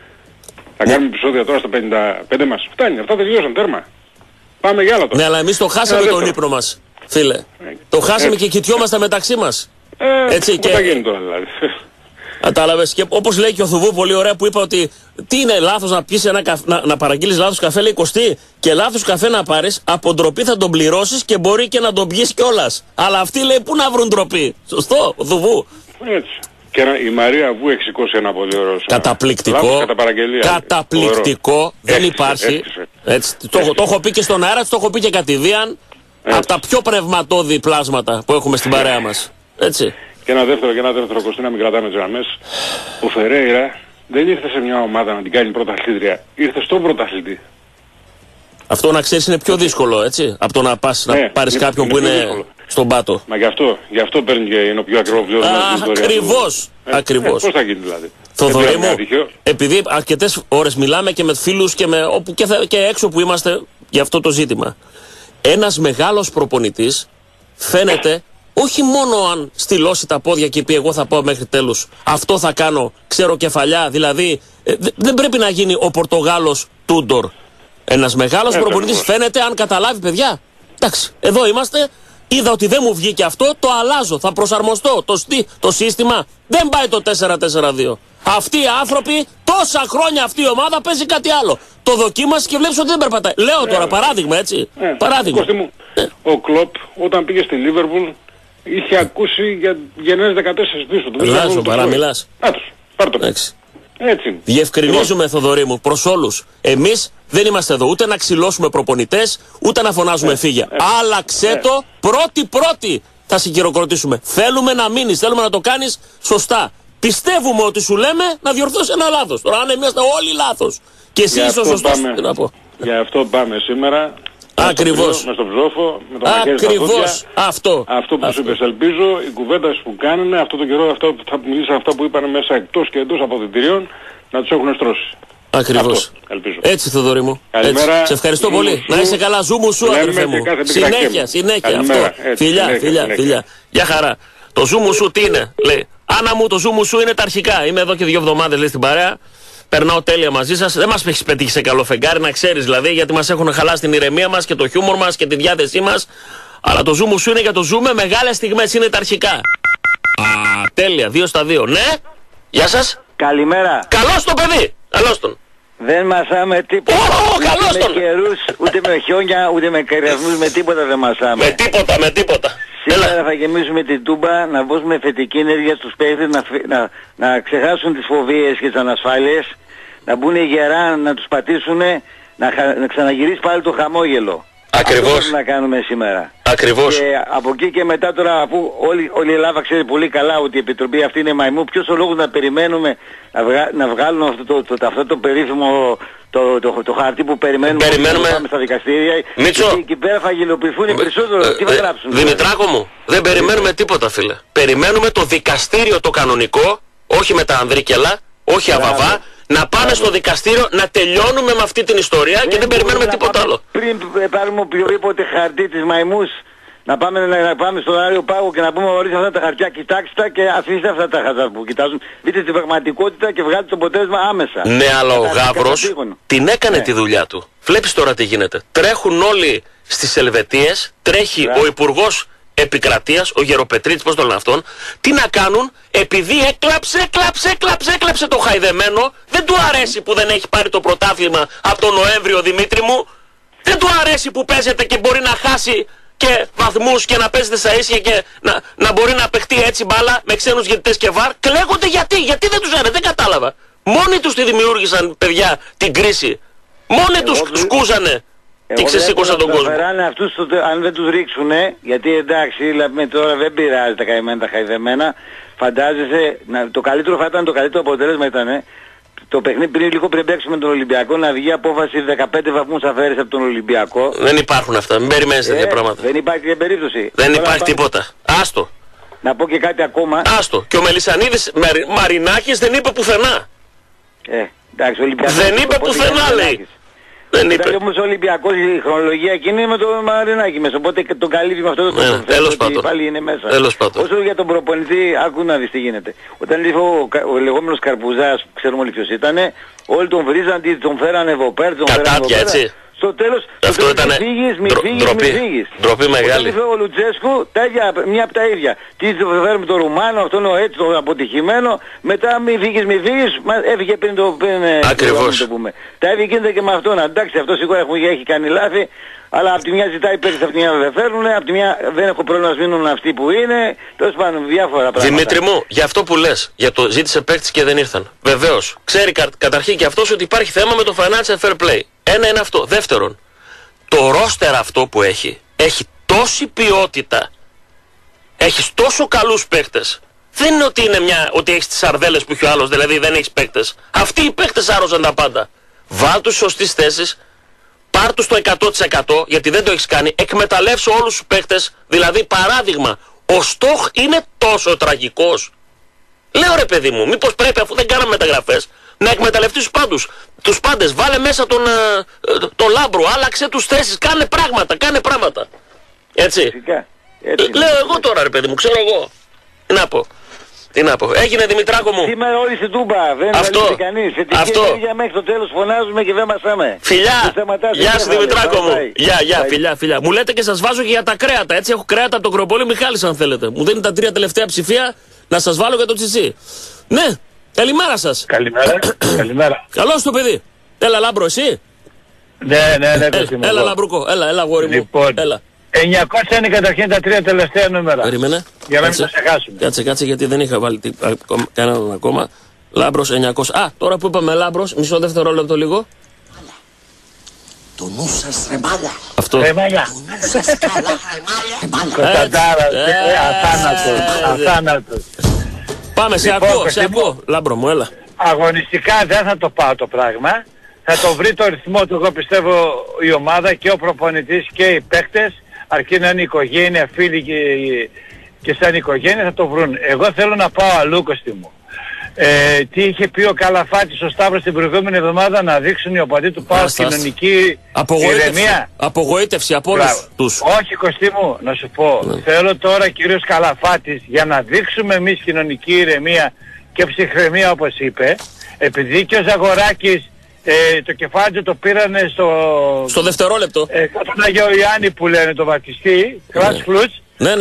Θα κάνουμε επεισόδια τώρα στα 55 μας. Φτάνει, αυτά τελειώσαν, τέρμα. Πάμε για άλλα τώρα. Ναι, αλλά εμείς το χάσαμε τον ύπνο μας, φίλε. Το χάσαμε και κοιτιόμαστε μεταξύ μας. Έτσι και... θα γίνει τώρα δηλαδή. Κατάλαβες, και όπως λέει και ο Θουβού πολύ ωραία που είπα ότι τι είναι λάθος να πεις να παραγγείλεις λάθος καφέ, λέει Κωστή, και λάθος καφέ να πάρεις, από ντροπή θα τον πληρώσεις και μπορεί και να τον πιείς κιόλας. Αλλά αυτοί λέει πού να βρουν ντροπή. Σωστό, ο Θουβού. Έτσι. Και η Μαρία Βού έχει σηκώσει ένα πολύ ωραίο. Καταπληκτικό. Καταπληκτικό. Δεν υπάρχει. Έτσι, το έχω πει και στον αέρα, το έχω πει και κατηδίαν. Από τα πιο πνευματώδη πλάσματα που έχουμε στην παρέα μας. Έτσι. Και ένα δεύτερο Κωστή, να μην κρατάμε τις γραμμές. Ο Φερέιρα δεν ήρθε σε μια ομάδα να την κάνει πρωταθλήτρια. Ήρθε στον πρωταθλητή. Αυτό να ξέρεις είναι πιο δύσκολο, έτσι. Από το να πας να πάρεις κάποιον που είναι στον πάτο. Μα γι' αυτό παίρνει και είναι ο πιο ακριβό πληρωμένο στην ιστορία. Ακριβώς. Πώς θα γίνει δηλαδή. Θοδωρή μου, επειδή αρκετές ώρες μιλάμε και με φίλους και, όπου και έξω που είμαστε για αυτό το ζήτημα. Ένας μεγάλος προπονητής φαίνεται όχι μόνο αν στυλώσει τα πόδια και πει εγώ θα πάω μέχρι τέλους, αυτό θα κάνω, ξέρω κεφαλιά, δηλαδή δεν πρέπει να γίνει ο Πορτογάλος Τούντορ. Ένας μεγάλος προπονητής φαίνεται αν καταλάβει, παιδιά, εντάξει, εδώ είμαστε, είδα ότι δεν μου βγήκε αυτό, το αλλάζω, θα προσαρμοστώ, το σύστημα δεν πάει το 4-4-2. Αυτοί οι άνθρωποι, τόσα χρόνια αυτή η ομάδα παίζει κάτι άλλο. Το δοκίμασε και βλέπεις ότι δεν περπατάει. Λέω τώρα παράδειγμα, έτσι. Παράδειγμα. Κώστη μου, ο Κλοπ όταν πήγε στη Λίβερπουλ είχε ακούσει για γενναίες 14 πίσω του. Λάζω, παραμιλάς. Πάρ' το. Έτσι. Διευκρινίζουμε, Θοδωρή μου, προς όλους. Εμείς δεν είμαστε εδώ ούτε να ξυλώσουμε προπονητές, ούτε να φωνάζουμε φύγια. Άλλαξε το, πρώτη θα συγκυροκροτήσουμε. Θέλουμε να μείνεις, θέλουμε να το κάνεις σωστά. Πιστεύουμε ότι σου λέμε να διορθώσει ένα λάθος. Τώρα αν είμαστε όλοι λάθος και εσύ είσαι ο σωστός, τι να πω. Γι' αυτό πάμε σήμερα. Ακριβώς. Με στον ψόφο, με το μαχαίρι στα πόδια. Αυτό που σου είπες, ελπίζω οι κουβέντες που κάνουν αυτό το καιρό, αυτά που θα μιλήσαν, αυτά που είπαν μέσα εκτός και εντός αποδυτηρίων, να τους έχουν στρώσει. Ακριβώς. Ελπίζω. Έτσι, Θοδωρή μου. Καλημέρα. Σε ευχαριστώ πολύ. Να είσαι καλά, ζούμου σου, αδερφέ μου. Συνέχεια. Αυτό. Φιλιά. Γεια χαρά. Το ζούμου σου τι είναι, λέει. Άννα μου, το ζούμου σου είναι τα αρχικά. Είμαι εδώ και 2 εβδομάδες, λέει, στην παρέα. Περνάω τέλεια μαζί σας. Δεν μας έχει πετύχει σε καλό φεγγάρι, να ξέρεις δηλαδή, γιατί μας έχουν χαλάσει την ηρεμία μας και το χιούμορ μας και τη διάθεσή μας. Αλλά το ζούμου σου είναι για το ζούμε. Μεγάλες στιγμές είναι τα αρχικά. Τέλεια, 2 στα 2. Ναι, γεια σας. Καλημέρα. Καλώς το παιδί. Καλώς τον. Δεν μασάμε τίποτα. Καλώς τον. Με καιρούς, ούτε με χιόνια, ούτε με κρυασμούς, με τίποτα δεν μασάμε. Με τίποτα. Σήμερα θα γεμίσουμε την Τούμπα, να δώσουμε θετική ενέργεια στους παίκτες, να ξεχάσουν τις φοβίες και τις ανασφάλειες, να μπουν γερά, να τους πατήσουν, να ξαναγυρίσει πάλι το χαμόγελο. Ακριβώς. Αυτό πρέπει να κάνουμε σήμερα. Ακριβώς. Και από εκεί και μετά τώρα, αφού όλη η Ελλάδα ξέρει πολύ καλά ότι η Επιτροπή αυτή είναι μαϊμού, ποιος ο λόγος να περιμένουμε να βγάλουν αυτό το περίφημο το χαρτί που περιμένουμε να πάμε στα δικαστήρια. Μίτσο, και εκεί πέρα θα γελιοποιηθούν περισσότερο. Τι θα γράψουν. Δημητράκο μου, δεν περιμένουμε τίποτα, φίλε. Περιμένουμε το δικαστήριο το κανονικό, όχι με τα ανδρίκελα, όχι αβαβά. Να πάμε στο δικαστήριο, να τελειώνουμε με αυτή την ιστορία και δεν περιμένουμε τίποτα άλλο. Πριν πάρουμε οποιοδήποτε χαρτί της μαϊμούς, να πάμε στον Άριο Πάγο και να πούμε ορίστε αυτά τα χαρτιά, κοιτάξτε τα και αφήστε αυτά τα χαρτιά που κοιτάζουν. Δείτε την πραγματικότητα και βγάλετε το αποτέλεσμα άμεσα. Ναι, αλλά ο Γαύρος την έκανε τη δουλειά του. Βλέπεις τώρα τι γίνεται. Τρέχουν όλοι στις Ελβετίες, τρέχει ο Υπουργός Επικρατείας, ο Γεροπετρίτης, πώς το λένε αυτόν, τι να κάνουν, επειδή έκλαψε το χαϊδεμένο, δεν του αρέσει που δεν έχει πάρει το πρωτάθλημα από τον Νοέμβριο, Δημήτρη μου, δεν του αρέσει που παίζεται και μπορεί να χάσει και βαθμούς και να παίζετε στα ίσια και να μπορεί να παιχτεί έτσι μπάλα με ξένους διαιτητές και βαρ. Κλαίγονται γιατί δεν τους άρεσε, δεν κατάλαβα. Μόνοι τους τη δημιούργησαν, παιδιά, την κρίση. Μόνοι τους σκούσανε και ξεσήκωσαν τον κόσμο. Αυτούς, αν δεν τους ρίξουνε, γιατί εντάξει, δηλαδή, τώρα δεν πειράζει τα καημένα, τα χαϊδεμένα, φαντάζεσαι, το καλύτερο θα ήταν, το καλύτερο αποτέλεσμα ήταν το παιχνίδι λίγο πριν παίξουμε τον Ολυμπιακό να βγει απόφαση 15 βαθμούς αφαίρεση από τον Ολυμπιακό. Δεν υπάρχουν αυτά, μην περιμένεις τέτοια πράγματα. Δεν υπάρχει και περίπτωση. Δεν υπάρχει τίποτα. Άστο. Να πω και κάτι ακόμα. Άστο. Και ο Μελισσανίδης Μαρινάκης δεν είπε πουθενά. Εντάξει, ο Ολυμπιακός δεν είπε πουθενά, λέει. Δεν είπε. Ήταν όμως ο Ολυμπιακός, η χρονολογία εκείνη είναι με τον Μαρινάκη μέσα, οπότε τον καλύπτει με αυτό το τρόπο. Τέλος πάντων. Πάλι είναι μέσα. Τέλος πάντων. Όσο για τον προπονητή, άκου να δεις τι γίνεται. Όταν ήρθε ο λεγόμενος Καρπουζάς, ξέρουμε όλοι ποιος ήτανε, όλοι τον βρίζαν, τον φέρανε εδώ πέρα, τον φέρανε εδώ πέρα. Στο τέλος, αυτό ήταν ντροπή μεγάλη. Όταν ο Λουτσέσκου, τα ίδια, μια από τα ίδια. Τι φέρουμε τον Ρουμάνο, αυτόν ο έτσι, τον αποτυχημένο, μετά μη φύγεις, έφυγε πριν το ακριβώς. Τα ίδια γίνεται και με αυτόν. Εντάξει, αυτό σίγουρα έχει κάνει λάθη, αλλά από τη μια ζητάει παίκτες, από τη μια δεν φέρνουν, από τη μια δεν έχω πρόβλημα να μείνουν αυτοί που είναι. Τέλος πάντων, διάφορα πράγματα. Δημήτρη μου, για αυτό που λες, για το ζήτησε παίκτες και δεν ήρθαν. Βεβαίως, ξέρει καταρχήν και αυτός ότι υπάρχει θέμα με το financial fair play. Ένα είναι αυτό. Δεύτερον, το ρόστερ αυτό που έχει τόση ποιότητα, έχεις τόσο καλούς παίκτες. Δεν είναι ότι, ότι έχεις τις σαρδέλες που έχει ο άλλος, δηλαδή δεν έχεις παίκτες. Αυτοί οι παίκτες άρρωσαν τα πάντα. Βάλ τους σωστές θέσεις, πάρ τους το 100% γιατί δεν το έχεις κάνει, εκμεταλλεύσου όλους τους παίκτες. Δηλαδή παράδειγμα, ο Στοχ είναι τόσο τραγικός. Λέω ρε παιδί μου, μήπως πρέπει αφού δεν κάναμε μεταγραφές να εκμεταλλευτείς τους πάντες, βάλε μέσα τον Λάμπρο, άλλαξε τους θέσεις, κάνε πράγματα. Έτσι. Φυσικά. Λέω εγώ τώρα ρε παιδί μου, ξέρω εγώ. Τι να πω. Έγινε Δημητράκο μου. Σήμερα όλοι στην Τούμπα, δεν βαλίζει κανείς. Θετική ενέργεια μέχρι το τέλος φωνάζουμε και δεν μασάμε. Φιλιά, γεια σου Δημητράκο μου. Γεια, φιλιά. Μου λέτε και σας βάζω και για τα κρέατα, έτσι έχω κρέατα από τον Κροπόλη Μιχάλης αν θέλετε. Μου δίνει τα 3 τελευταία ψηφία να σας βάλω για το τσιτσί. Ναι. Καλημέρα σας. Καλημέρα. Καλώς το παιδί. Έλα Λάμπρο εσύ. Ναι. Έλα Λαμπρούκο. Έλα αγόρι μου. Λοιπόν, έλα. 900 είναι καταρχήν τα 3 τελευταία νούμερα. Περίμενε. Για να μην το ξεχάσουμε. Κάτσε γιατί δεν είχα βάλει κανέναν ακόμα. Λάμπρος 900. Τώρα που είπαμε Λάμπρος, μισό δευτερόλεπτο λίγο. Το νου σας ρε μάλια. Αυτό. Ρε μάλια. Το νου σας καλά ρε μάλια. Κωνσταντάρα, αθάνατος. Πάμε, σε ακούω, Λάμπρο μου, έλα. Αγωνιστικά δεν θα το πάω το πράγμα. Θα το βρει το ρυθμό του, εγώ πιστεύω, η ομάδα και ο προπονητής και οι παίκτες, αρκεί να είναι οικογένεια, φίλοι και σαν οικογένεια θα το βρουν. Εγώ θέλω να πάω αλλού, Κωστή μου. Τι είχε πει ο Καλαφάτης ο Σταύρος την προηγούμενη εβδομάδα, να δείξουν οι οπαδοί του ΠΑΟΚ κοινωνική ηρεμία. Απογοήτευση από όλους τους. Όχι Κωστή μου, να σου πω. Θέλω τώρα κύριος Καλαφάτης, για να δείξουμε εμείς κοινωνική ηρεμία και ψυχραιμία όπως είπε, επειδή και ο Ζαγοράκης το κεφάλι το πήρανε στο δευτερόλεπτο. Τον Αγιο Ιάννη που λένε το βαπτιστή, Κράτς Φλουτς. Ναι.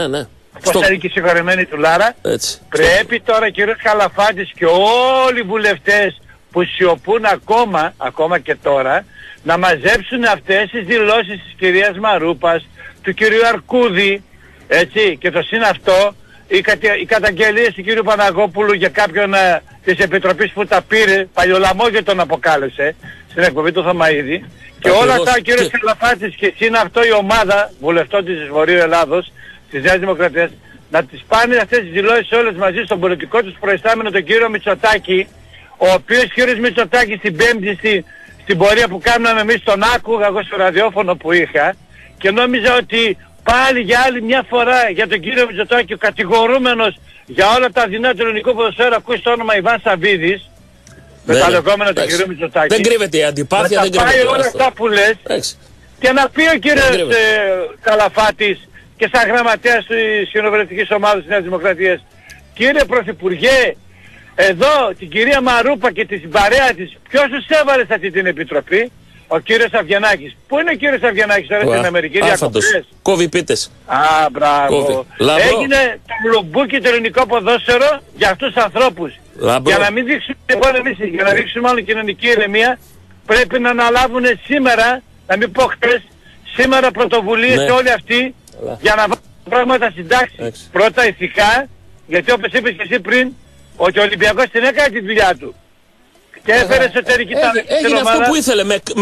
Πώς θα είναι και η συγχωρεμένη του Λάρα. Έτσι. Πρέπει τώρα κύριος Καλαφάτης και όλοι οι βουλευτές που σιωπούν ακόμα και τώρα, να μαζέψουν αυτές τις δηλώσεις της κυρίας Μαρούπας, του κυρίου Αρκούδη, έτσι, και το συν αυτό, οι καταγγελίες του κύριου Παναγόπουλου για κάποιον της Επιτροπής που τα πήρε, παλιολαμόγιο τον αποκάλεσε, στην εκπομπή του Θωμαΐδη, και όλα αυτά ο κύριος Καλαφάτης και συν αυτό η ομάδα βουλευτών της Βορείου Ελλάδος, της Νέας Δημοκρατίας, να τις πάνε αυτές τις δηλώσεις όλες μαζί στον πολιτικό τους προϊστάμενο τον κύριο Μητσοτάκη, ο οποίος κύριος Μητσοτάκης την Πέμπτη στην πορεία που κάναμε εμείς τον άκουγα εγώ στο ραδιόφωνο που είχα και νόμιζα ότι πάλι για άλλη μια φορά για τον κύριο Μητσοτάκη ο κατηγορούμενος για όλα τα δεινά του ελληνικού ποδοσφαίρου ακούει το όνομα Ιβάν Σαββίδης με τα λεγόμενα του κύριου Μητσοτάκη. Δεν κρύβεται η αντιπάθεια, δεν κρύβεται. Να τα πάει όλα αυτά που λες και να πει ο κύριος Καλαφάτης και σαν γραμματέας της κοινοβουλευτικής ομάδας της Νέας Δημοκρατίας, κύριε Πρωθυπουργέ, εδώ την κυρία Μαρούπα και την παρέα της, ποιος τους έβαλε σε αυτή την επιτροπή? Ο κύριος Αβγενάκης. Πού είναι ο κύριος Αβγενάκης τώρα στην Αμερική, διακοπές? Κόβει πίτες. Μπράβο. Έγινε το μπλουμπούκι το ελληνικό ποδόσφαιρο για αυτούς τους ανθρώπους. Για να μην δείξουμε, για να δείξουμε μάλλον κοινωνική ηρεμία, πρέπει να αναλάβουν σήμερα, να μην πω χτες, σήμερα πρωτοβουλίες Ναι. όλοι αυτοί για να βάλουν πράγματα στην τάξη. Εντάξει. Πρώτα ηθικά, γιατί όπως είπες και εσύ πριν, ότι ο Ολυμπιακός την έκανε τη δουλειά του. Και έφερε εσωτερική τάξη. Έγινε αυτό που ήθελε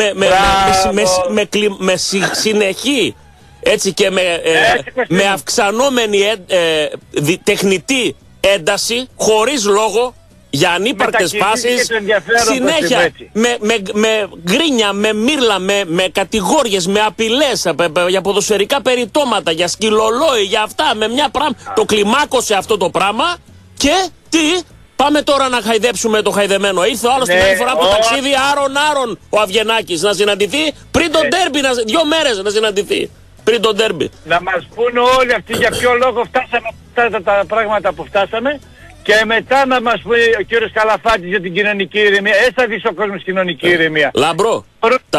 με συνεχή έτσι και με αυξανόμενη τεχνητή ένταση, χωρίς λόγο, για ανύπαρκτες φάσεις, συνέχεια με γκρίνια, με μύρλα, με κατηγόριες, με απειλές για ποδοσφαιρικά περιτώματα, για σκυλολόι, για αυτά, με μια πράγμα. Το κλιμάκωσε αυτό το πράγμα και τι? Πάμε τώρα να χαϊδέψουμε το χαϊδεμένο. Ήρθε ο άλλος την άλλη φορά από το ταξίδι, άρον ο Αυγενάκης να συναντηθεί πριν τον ντέρμπι, 2 μέρες να συναντηθεί πριν τον ντέρμπι. Να μας πούνε όλοι αυτοί για ποιο λόγο φτάσαμε αυτά τα πράγματα που φτάσαμε και μετά να μας πει ο κύριος Καλαφάτης για την κοινωνική ηρεμία. Θα δεις ο κόσμος κοινωνική ηρεμία. Λάμπρο, τα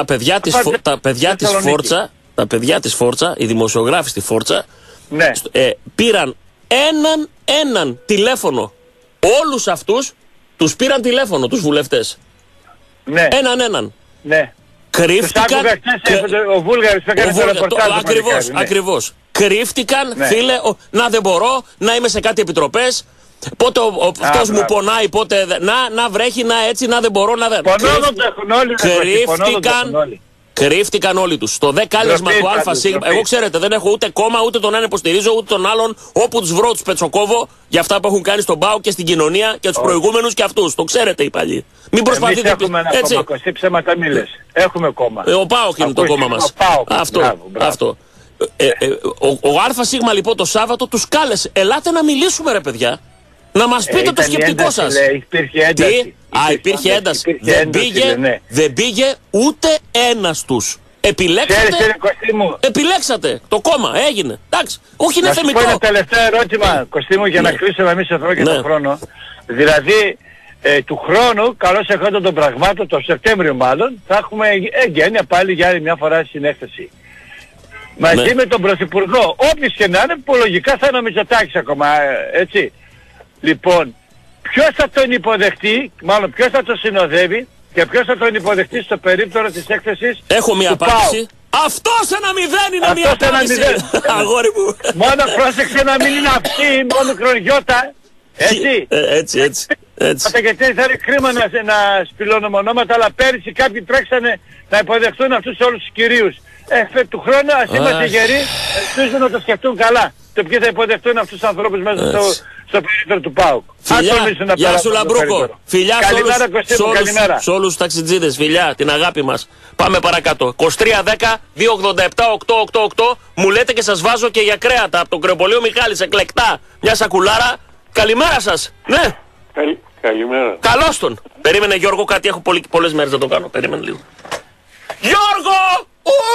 παιδιά της Φόρτσα, οι δημοσιογράφοι στη Φόρτσα, Ναι. πήραν έναν τηλέφωνο. Όλους αυτούς τους πήραν τηλέφωνο, τους βουλευτές. Ναι. Έναν. Ναι. Κρύφτηκαν. Τους άκουγα χτες, ο Βούλγαρης που έκανε το ρεπορτάζ. Ακριβώς. Κρύφτηκαν, Ναι. φίλε, να δεν μπορώ να είμαι σε κάτι επιτροπές. Πότε αυτός μου πονάει, πότε να βρέχει, να έτσι, να δεν μπορώ, να δεν. Κρύφτηκαν όλοι τους. Στο 10 κάλεσμα του ΑΣ. Εγώ ξέρετε, δεν έχω ούτε κόμμα, ούτε τον έναν υποστηρίζω, ούτε τον άλλον. Όπου τους βρω, τους πετσοκόβω για αυτά που έχουν κάνει στον ΠΑΟ και στην κοινωνία και τους προηγούμενους και αυτούς. Το ξέρετε οι παλιοί. Μην προσπαθείτε. Έχουμε ένα κόμμα, Κωστή, ψέματα μη λες. Έχουμε κόμμα. Ο ΠΑΟΚ είναι το κόμμα μας. Αυτό. Ο ΑΣ λοιπόν το Σάββατο τους κάλεσε. Ελάτε να μιλήσουμε, ρε παιδιά. Να μας πείτε το σκεπτικό σας. Υπήρχε ένταση. Υπήρχε ένταση. Δεν πήγε ούτε ένας τους. Επιλέξατε το κόμμα. Έγινε. Εντάξει. Όχι, είναι θεμιτό. Να σου πω ένα τελευταίο ερώτημα, Κωστή μου, για να κλείσουμε εμείς εδώ και τον χρόνο. Δηλαδή, του χρόνου, καλώς εχόντων των πραγμάτων, το Σεπτέμβριο μάλλον, θα έχουμε εγγένεια πάλι για άλλη μια φορά στην έκθεση. Μαζί με τον Πρωθυπουργό, όποιος και να είναι, που λογικά θα είναι ο Μητσοτάκης ακόμα, έτσι. Λοιπόν, ποιος θα τον υποδεχτεί, μάλλον ποιος θα τον συνοδεύει και ποιος θα τον υποδεχτεί στο περίπτωρο της έκθεσης. Έχω μια απάντηση. Αυτός 1-0 είναι μια απάντηση. Αγόρι μου. Μόνο πρόσεξε να μην είναι αυτή, μόνο κρονιώτα. Έτσι. Έτσι. Γιατί θα είναι κρίμα να σπηλώνουμε ονόματα, αλλά πέρυσι κάποιοι τρέξανε να υποδεχτούν αυτούς όλους τους κυρίους. Του χρόνου ας είμαστε γεροί, ελπίζουν να το σκεφτούν καλά. Το ποιοι θα υποδεχτούν αυτούς τους ανθρώπους μέσα στο περίπτωρο του ΠΑΟΚ. Γεια σου Λαμπρούκο. Φιλιά σε όλους τους ταξιτζίδες. Φιλιά, την αγάπη μας. Πάμε παρακάτω. 2310-287-888. Μου λέτε και σας βάζω και για κρέατα από το κρεοπολείο Μιχάλης. Εκλεκτά. Μια σακουλάρα. Καλημέρα σας. Ναι. Καλημέρα. Καλώς τον. Περίμενε Γιώργο, κάτι έχω πολλές μέρες να το κάνω. Περίμενε λίγο. Γιώργο!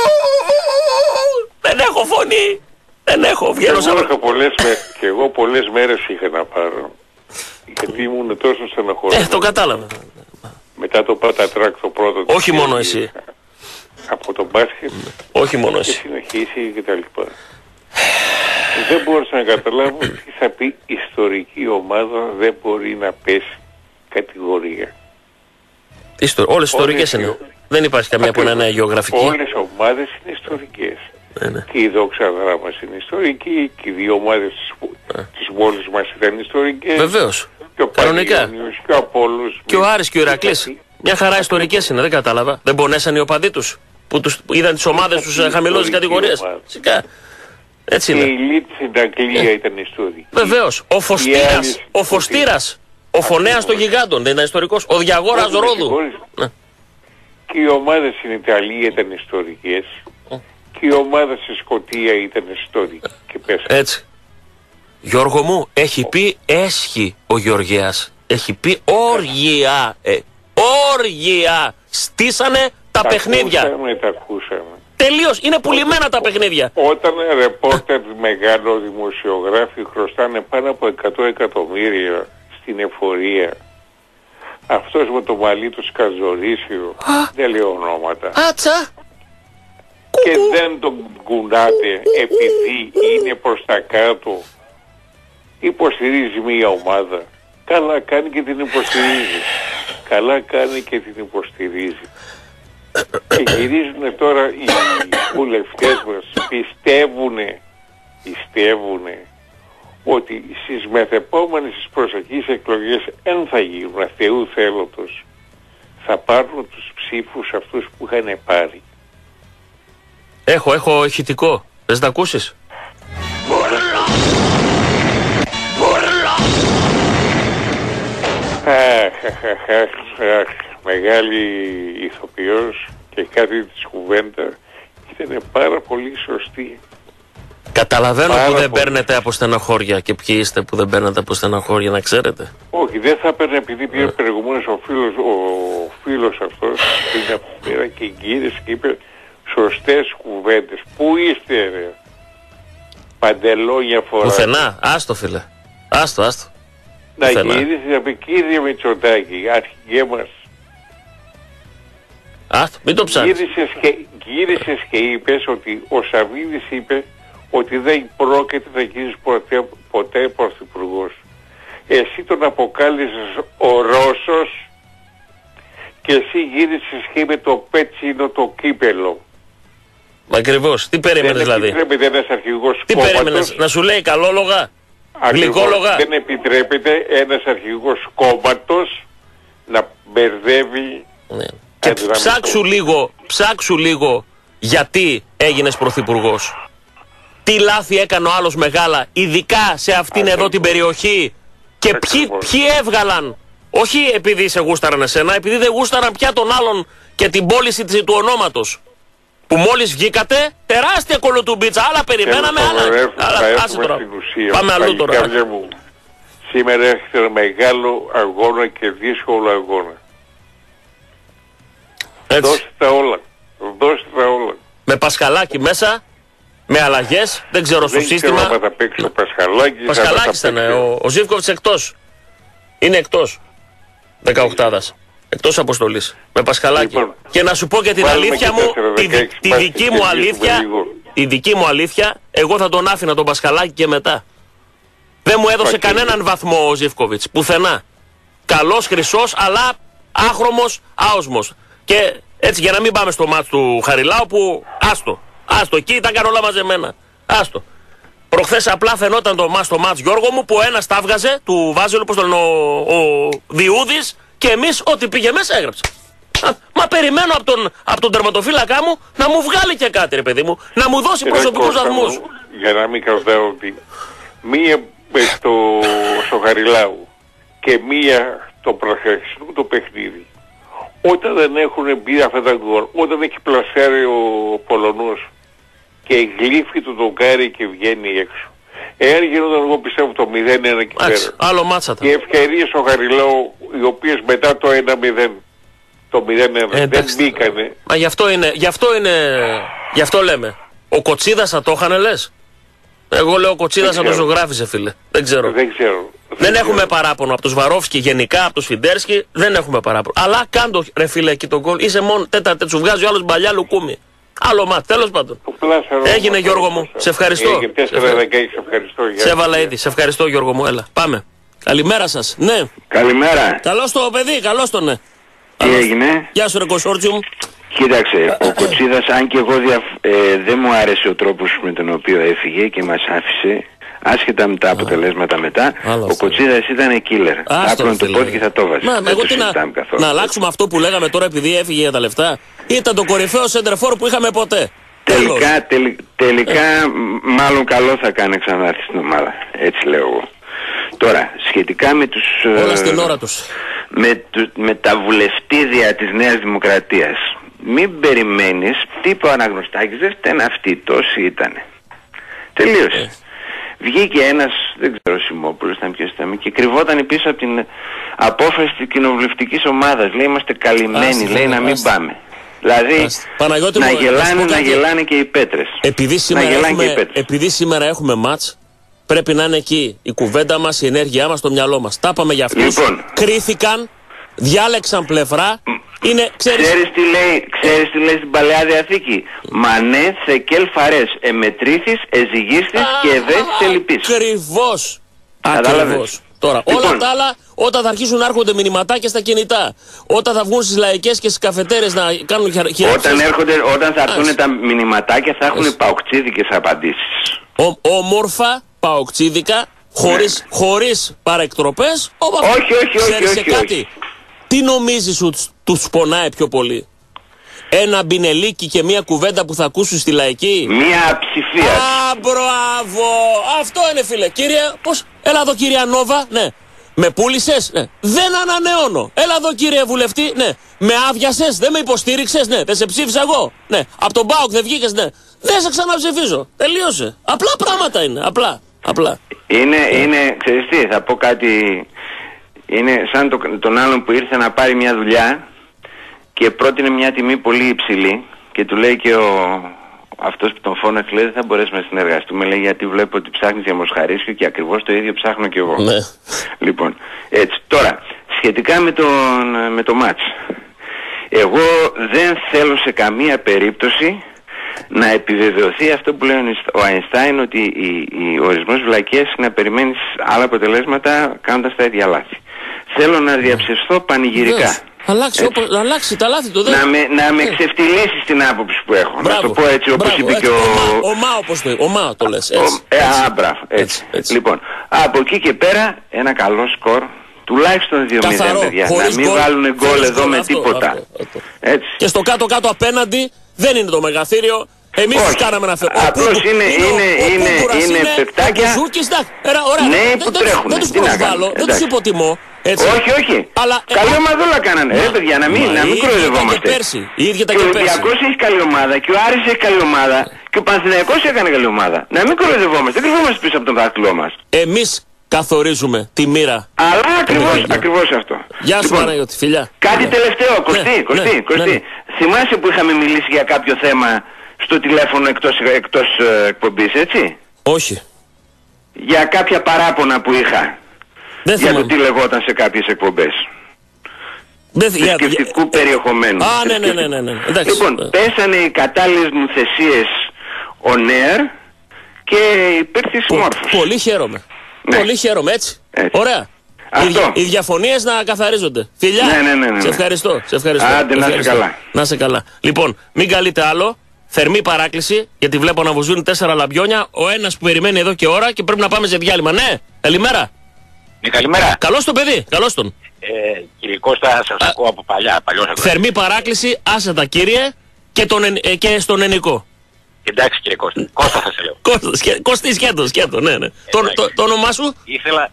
Δεν έχω φωνή. Δεν έχω. Βγαίνω σαν... Και εγώ πολλές μέρες είχα να πάρω. Γιατί ήμουν τόσο στενοχωρημένος. Το κατάλαβα. Μετά το Πατατράκ το πρώτο. Όχι μόνο εσύ. Από τον μπάσκετ. Όχι μόνο εσύ. Και συνεχίσει και τα λοιπά. Δεν μπόρεσα να καταλάβω τι θα πει ιστορική ομάδα δεν μπορεί να πέσει κατηγορία. Όλες ιστορικές είναι. Δεν υπάρχει καμία που να είναι γεωγραφική. Όλες οι ομάδες είναι ιστορικές. Και η Δόξα Δράμας είναι ιστορική και οι δύο ομάδες της πόλης μας ήταν ιστορικές. Βεβαίως. Και ο κανονικά. Και ο Απόλλους. Και ο Άρης και ο Ηρακλής. Μια χαρά ιστορικές είναι, δεν κατάλαβα. Δεν πονέσαν οι οπαδοί τους που είδαν τις ομάδες τους χαμηλώσεις κατηγορίες. Φυσικά. Έτσι είναι. Και η Λίτ στην Αγγλία ήταν ιστορική. Βεβαίως. Ο Φωστήρας. Ο Φωνέας των Γιγάντων δεν ήταν ιστορικός. Ο Διαγόρας Ρόδου. Και οι ομάδες στην Ιταλία ήταν ιστορικές. Και η ομάδα στη Σκωτία ήταν ιστορική. Και πέσανε. Έτσι. Γιώργο μου, έχει πει έσχη ο Γεωργιάς. Έχει πει όργια. Όργια. Στήσανε τα παιχνίδια. Τα ακούσαμε. Τελείως. Είναι πουλημένα τα παιχνίδια. Όταν ρεπόρτερ μεγάλο δημοσιογράφοι χρωστάνε πάνω από 100 εκατομμύρια στην εφορία. Αυτός με το μαλλί του Σκαζορίσιο, δεν λέει ονόματα. Άτσα. Και δεν τον κουνάτε επειδή είναι προς τα κάτω. Υποστηρίζει μία ομάδα. Καλά κάνει και την υποστηρίζει. Και γυρίζουν τώρα οι βουλευτές μας, πιστεύουνε ότι στις μεθεπόμενες προσεχείς εκλογές δεν θα γίνουν Θεού θέλοντος. Θα πάρουν τους ψήφους αυτούς που είχαν πάρει. Έχω ηχητικό. Θες να τα ακούσεις? Μεγάλη ηθοποιός και κάτι της κουβέντα ήταν πάρα πολύ σωστή. Καταλαβαίνω που δεν παίρνετε από στεναχώρια και ποιοι είστε που δεν παίρνετε από στεναχώρια, να ξέρετε. Όχι, δεν θα παίρνε επειδή πήρε προηγουμένως ο φίλος αυτός πριν από μέρα και γύρισε και είπε σωστές κουβέντες. Πού είστε ρε? Παντελόνια φορά. Πουθενά, άστο φίλε. Άστο. Να γύρισε να πει κύριε Μητσοτάκη, αρχηγέ μας. Άστο, μην το ψάχνεις. Γύρισες και είπες ότι ο Σαββίδης είπε ότι δεν πρόκειται να γίνεις ποτέ πρωθυπουργός. Εσύ τον αποκάλεσες ο Ρώσος και εσύ γύρισες και είπε το πέτσινο το κύπελο. Ακριβώς. Τι περίμενες δηλαδή? Δεν επιτρέπεται ένας αρχηγός Τι κόμματος. περίμενες, να σου λέει καλόλογα, γλυκόλογα? Δεν επιτρέπεται ένας αρχηγός κόμματος να μπερδεύει. Ναι. Και ψάξου λίγο γιατί έγινες πρωθυπουργός. Τι λάθη έκανε ο άλλος μεγάλα, ειδικά σε αυτήν εδώ την περιοχή. Και ποιοι έβγαλαν, όχι επειδή σε γούσταραν εσένα, επειδή δεν γούσταραν πια τον άλλον και την πώληση του ονόματος. Που μόλις βγήκατε, τεράστια κολοτουμπίτσα, άλλα περιμέναμε, άσε τώρα. Πάμε αλλού τώρα. Σήμερα έχετε ένα μεγάλο αγώνα και δύσκολο αγώνα. Δώστε τα όλα. Με Πασχαλάκη μέσα, με αλλαγές, δεν ξέρω στο σύστημα. Δεν ξέρω αν θα παίξει ο Πασχαλάκης. Πασχαλάκης ήταν, ο Ζίβκοβιτς εκτός. Είναι εκτός 18άδας. Εκτός αποστολής. Με Πασχαλάκη. Λοιπόν, και να σου πω και την αλήθεια μου, τη δική μου αλήθεια, εγώ θα τον άφηνα τον Πασχαλάκη και μετά. Δεν μου έδωσε κανέναν βαθμό ο Ζίβκοβιτς. Πουθενά. Καλός, χρυσός, αλλά άχρωμος, άοσμος. Και έτσι για να μην πάμε στο μάτς του Χαριλάου που άστο, εκεί ήταν όλα μαζεμένα. Άστο. Προχθές απλά φαινόταν το μάτς Γιώργο μου που ο ένας τα έβγαζε, του Βάζελου, όπως το λένε ο Διούδης, και εμείς ό,τι πήγε μέσα έγραψε. Μα περιμένω από τον τερματοφύλακά μου να μου βγάλει και κάτι ρε παιδί μου, να μου δώσει προσωπικούς βαθμούς. Για να μην κρατάω ότι μία στο Χαριλάου και μία το προχθεσινό το παιχνίδι. Όταν δεν έχουν μπει αυτά τα γκολ, όταν έχει πλασιάρει ο Πολωνός και γλύφει το δοκάρι και βγαίνει έξω. Εάν γινόταν, εγώ πιστεύω το 0-1 εκεί πέρα. Άλλο μάτσα τα. Οι ευκαιρίες στο Χαριλάου, οι οποίες μετά το 1-0, το 0-1 δεν μπήκανε. Μα γι' αυτό λέμε. Ο Κοτσίδας θα το είχανε λες? Εγώ λέω ο Κοτσίδας θα το ζωγράφιζε φίλε. Δεν ξέρω. Δεν έχουμε παράπονο από τον Σβαρόφσκι γενικά, από τον Σφιντέρσκι, δεν έχουμε παράπονο. Αλλά κάντο ρε φίλε εκεί τον γκολ, είσαι μόνο τέταρτε, σου βγάζει ο άλλος μπαλιά λουκούμι. Άλλο μάτι, τέλος πάντων. Έγινε Γιώργο μου, σε ευχαριστώ. Σε έβαλα ήδη, σε ευχαριστώ Γιώργο μου, έλα, πάμε. Καλημέρα σας, ναι. Καλημέρα. Καλώς το παιδί, καλώς το ναι. Τι έγινε? Γεια σου ρε Κονσόρτσιουμ. Κοίταξε, ο Κοτσίδας, αν και εγώ δεν μου άρεσε ο τρόπος με τον οποίο έφυγε και μας άφησε, άσχετα με τα αποτελέσματα μετά, ο Κοτσίδας ήταν killer. Άπλωνε το πόδι και θα το βάζει. Να αλλάξουμε αυτό που λέγαμε τώρα επειδή έφυγε για τα λεφτά. Ήταν το κορυφαίο σεντερφόρ που είχαμε ποτέ. Τελικά μάλλον καλό θα κάνει ξανά έρθει στην ομάδα. Έτσι λέω εγώ. Τώρα, σχετικά με τους... όλα στην ώρα τους. Με τα βουλευτήδια της Νέας Δημοκρατίας. Μην περιμένεις, τι είπε ο Αναγνωστάκης, δεν φταίνε αυτοί, τόσοι ήτανε. Τελείωσε. Βγήκε ένας, δεν ξέρω, Σιμόπουλος ήταν ποιος ήταν, και κρυβόταν πίσω από την απόφαση της κοινοβουλευτικής ομάδας. Λέει είμαστε καλυμμένοι, λέει να μην πάμε. Δηλαδή να γελάνε και οι πέτρες. Επειδή σήμερα έχουμε μάτς, πρέπει να είναι εκεί η κουβέντα μας, η ενέργειά μας, το μυαλό μας. Τα είπαμε για αυτούς, κρίθηκαν, διάλεξαν πλευρά. Ξέρεις τι λέει στην Παλαιά Διαθήκη? Μανέ, Θεκέλ, Φαρές, εμετρήθης, εζυγίστης και ευαίσθης ελυπής. Ακριβώς. Τώρα, Λοιπόν. όλα τα άλλα, όταν θα αρχίσουν να έρχονται μηνυματάκια στα κινητά, όταν θα βγουν στις λαϊκές και στις καφετέρες να κάνουν χειροπιαστές. Όταν θα έρθουν τα μηνυματάκια θα έχουν παοκτσίδικες απαντήσεις. Όμορφα, παοκτσίδικα, χωρίς παρεκτροπές. Όχι. Κάτι. Τι νομίζεις ότι τους πονάει πιο πολύ? Ένα μπινελίκι και μία κουβέντα που θα ακούσουν στη λαϊκή? Μία ψηφία. Α, μπράβο! Αυτό είναι, φίλε. Κύριε, πώς? Έλα εδώ, κυρία Νόβα. Ναι. Με πούλησες? Ναι. Δεν ανανεώνω. Έλα εδώ, κύριε βουλευτή. Ναι. Με άδειασες? Δεν με υποστήριξες? Ναι. Δεν σε ψήφισα εγώ? Ναι. Από τον ΠΑΟΚ δεν βγήκες? Ναι. Δεν σε ξαναψηφίζω. Τελείωσε. Απλά πράγματα είναι. Απλά. Είναι, ξέρεις τι, θα πω κάτι. Είναι σαν τον άλλον που ήρθε να πάρει μια δουλειά και πρότεινε μια τιμή πολύ υψηλή και του λέει και αυτός που τον φώναξε, λέει, δεν θα μπορέσουμε να συνεργαστούμε, λέει, γιατί βλέπω ότι ψάχνεις για μοσχαρίσιο και ακριβώς το ίδιο ψάχνω κι εγώ. Ναι. Λοιπόν, έτσι. Τώρα, σχετικά με το μάτς, εγώ δεν θέλω σε καμία περίπτωση να επιβεβαιωθεί αυτό που λέει ο Αϊνστάιν, ότι ο ορισμός βλακίας είναι να περιμένεις άλλα αποτελέσματα κάνοντας τα ίδια λάθη. Θέλω να διαψευστώ πανηγυρικά. Αλλάξει τα λάθη του. Να με ξεφτυλίσεις την άποψη που έχω. Μπράβο, να το πω έτσι όπως είπε και ο Μα το λες. Μπράβο, έτσι. Λοιπόν, από εκεί και πέρα ένα καλό σκορ. Τουλάχιστον 2-0, παιδιά. Να μην βάλουν γκολ εδώ με τίποτα. Έτσι. Και στο κάτω-κάτω απέναντι δεν είναι το μεγαθύριο. Εμείς τους κάναμε να φέρουμε. Απλώς είναι παιχτάκια νέοι που τρέχουν. Δεν τους προσβάλλω, δεν τους υποτιμώ. Όχι. Καλή ομαδούλα κάνανε. Παιδιά, να μην κοροϊδευόμαστε. Και ο Ολυμπιακός έχει καλή ομάδα και ο Άρης έχει καλή ομάδα και ο Παναθηναϊκός έκανε καλή ομάδα. Να μην κοροϊδευόμαστε. Δεν κρυβόμαστε πίσω από τον δάχτυλό μας. Εμείς καθορίζουμε τη μοίρα. Αλλά ακριβώς αυτό. Γεια σου, Παναγιώτη, φιλιά. Κάτι τελευταίο, Κωστή. Θυμάσαι που είχαμε μιλήσει για κάποιο θέμα στο τηλέφωνο εκτός εκπομπής, έτσι? Όχι. Για κάποια παράπονα που είχα. Για το τι λεγόταν σε κάποιες εκπομπές. Θρησκευτικού περιεχομένου. Ναι. Λοιπόν, πέσανε οι κατάλληλες νουθεσίες on air και υπήρχε συμμόρφωση. Πολύ χαίρομαι. Ναι. Πολύ χαίρομαι, έτσι. Ωραία. Οι διαφωνίες να καθαρίζονται. Φιλιά. Ναι. Σε ευχαριστώ. Άντε, να είσαι καλά. Να είσαι καλά. Λοιπόν, μην καλείτε άλλο. Θερμή παράκληση, γιατί βλέπω να βουζούν 4 λαμπιόνια. Ο ένας που περιμένει εδώ και ώρα και πρέπει να πάμε σε διάλειμμα. Ναι, καλημέρα. Ναι, καλημέρα. Καλώς τον, παιδί. Καλώς τον. Κύριε Κώστα, σας ακούω από παλιός. Θερμή παράκληση, άσε τα κύριε και στον ενικό. Εντάξει, κύριε Κώστα. Κώστα θα σε λέω. Κωστή, σκέτο, ναι. Το όνομά σου? Ήθελα.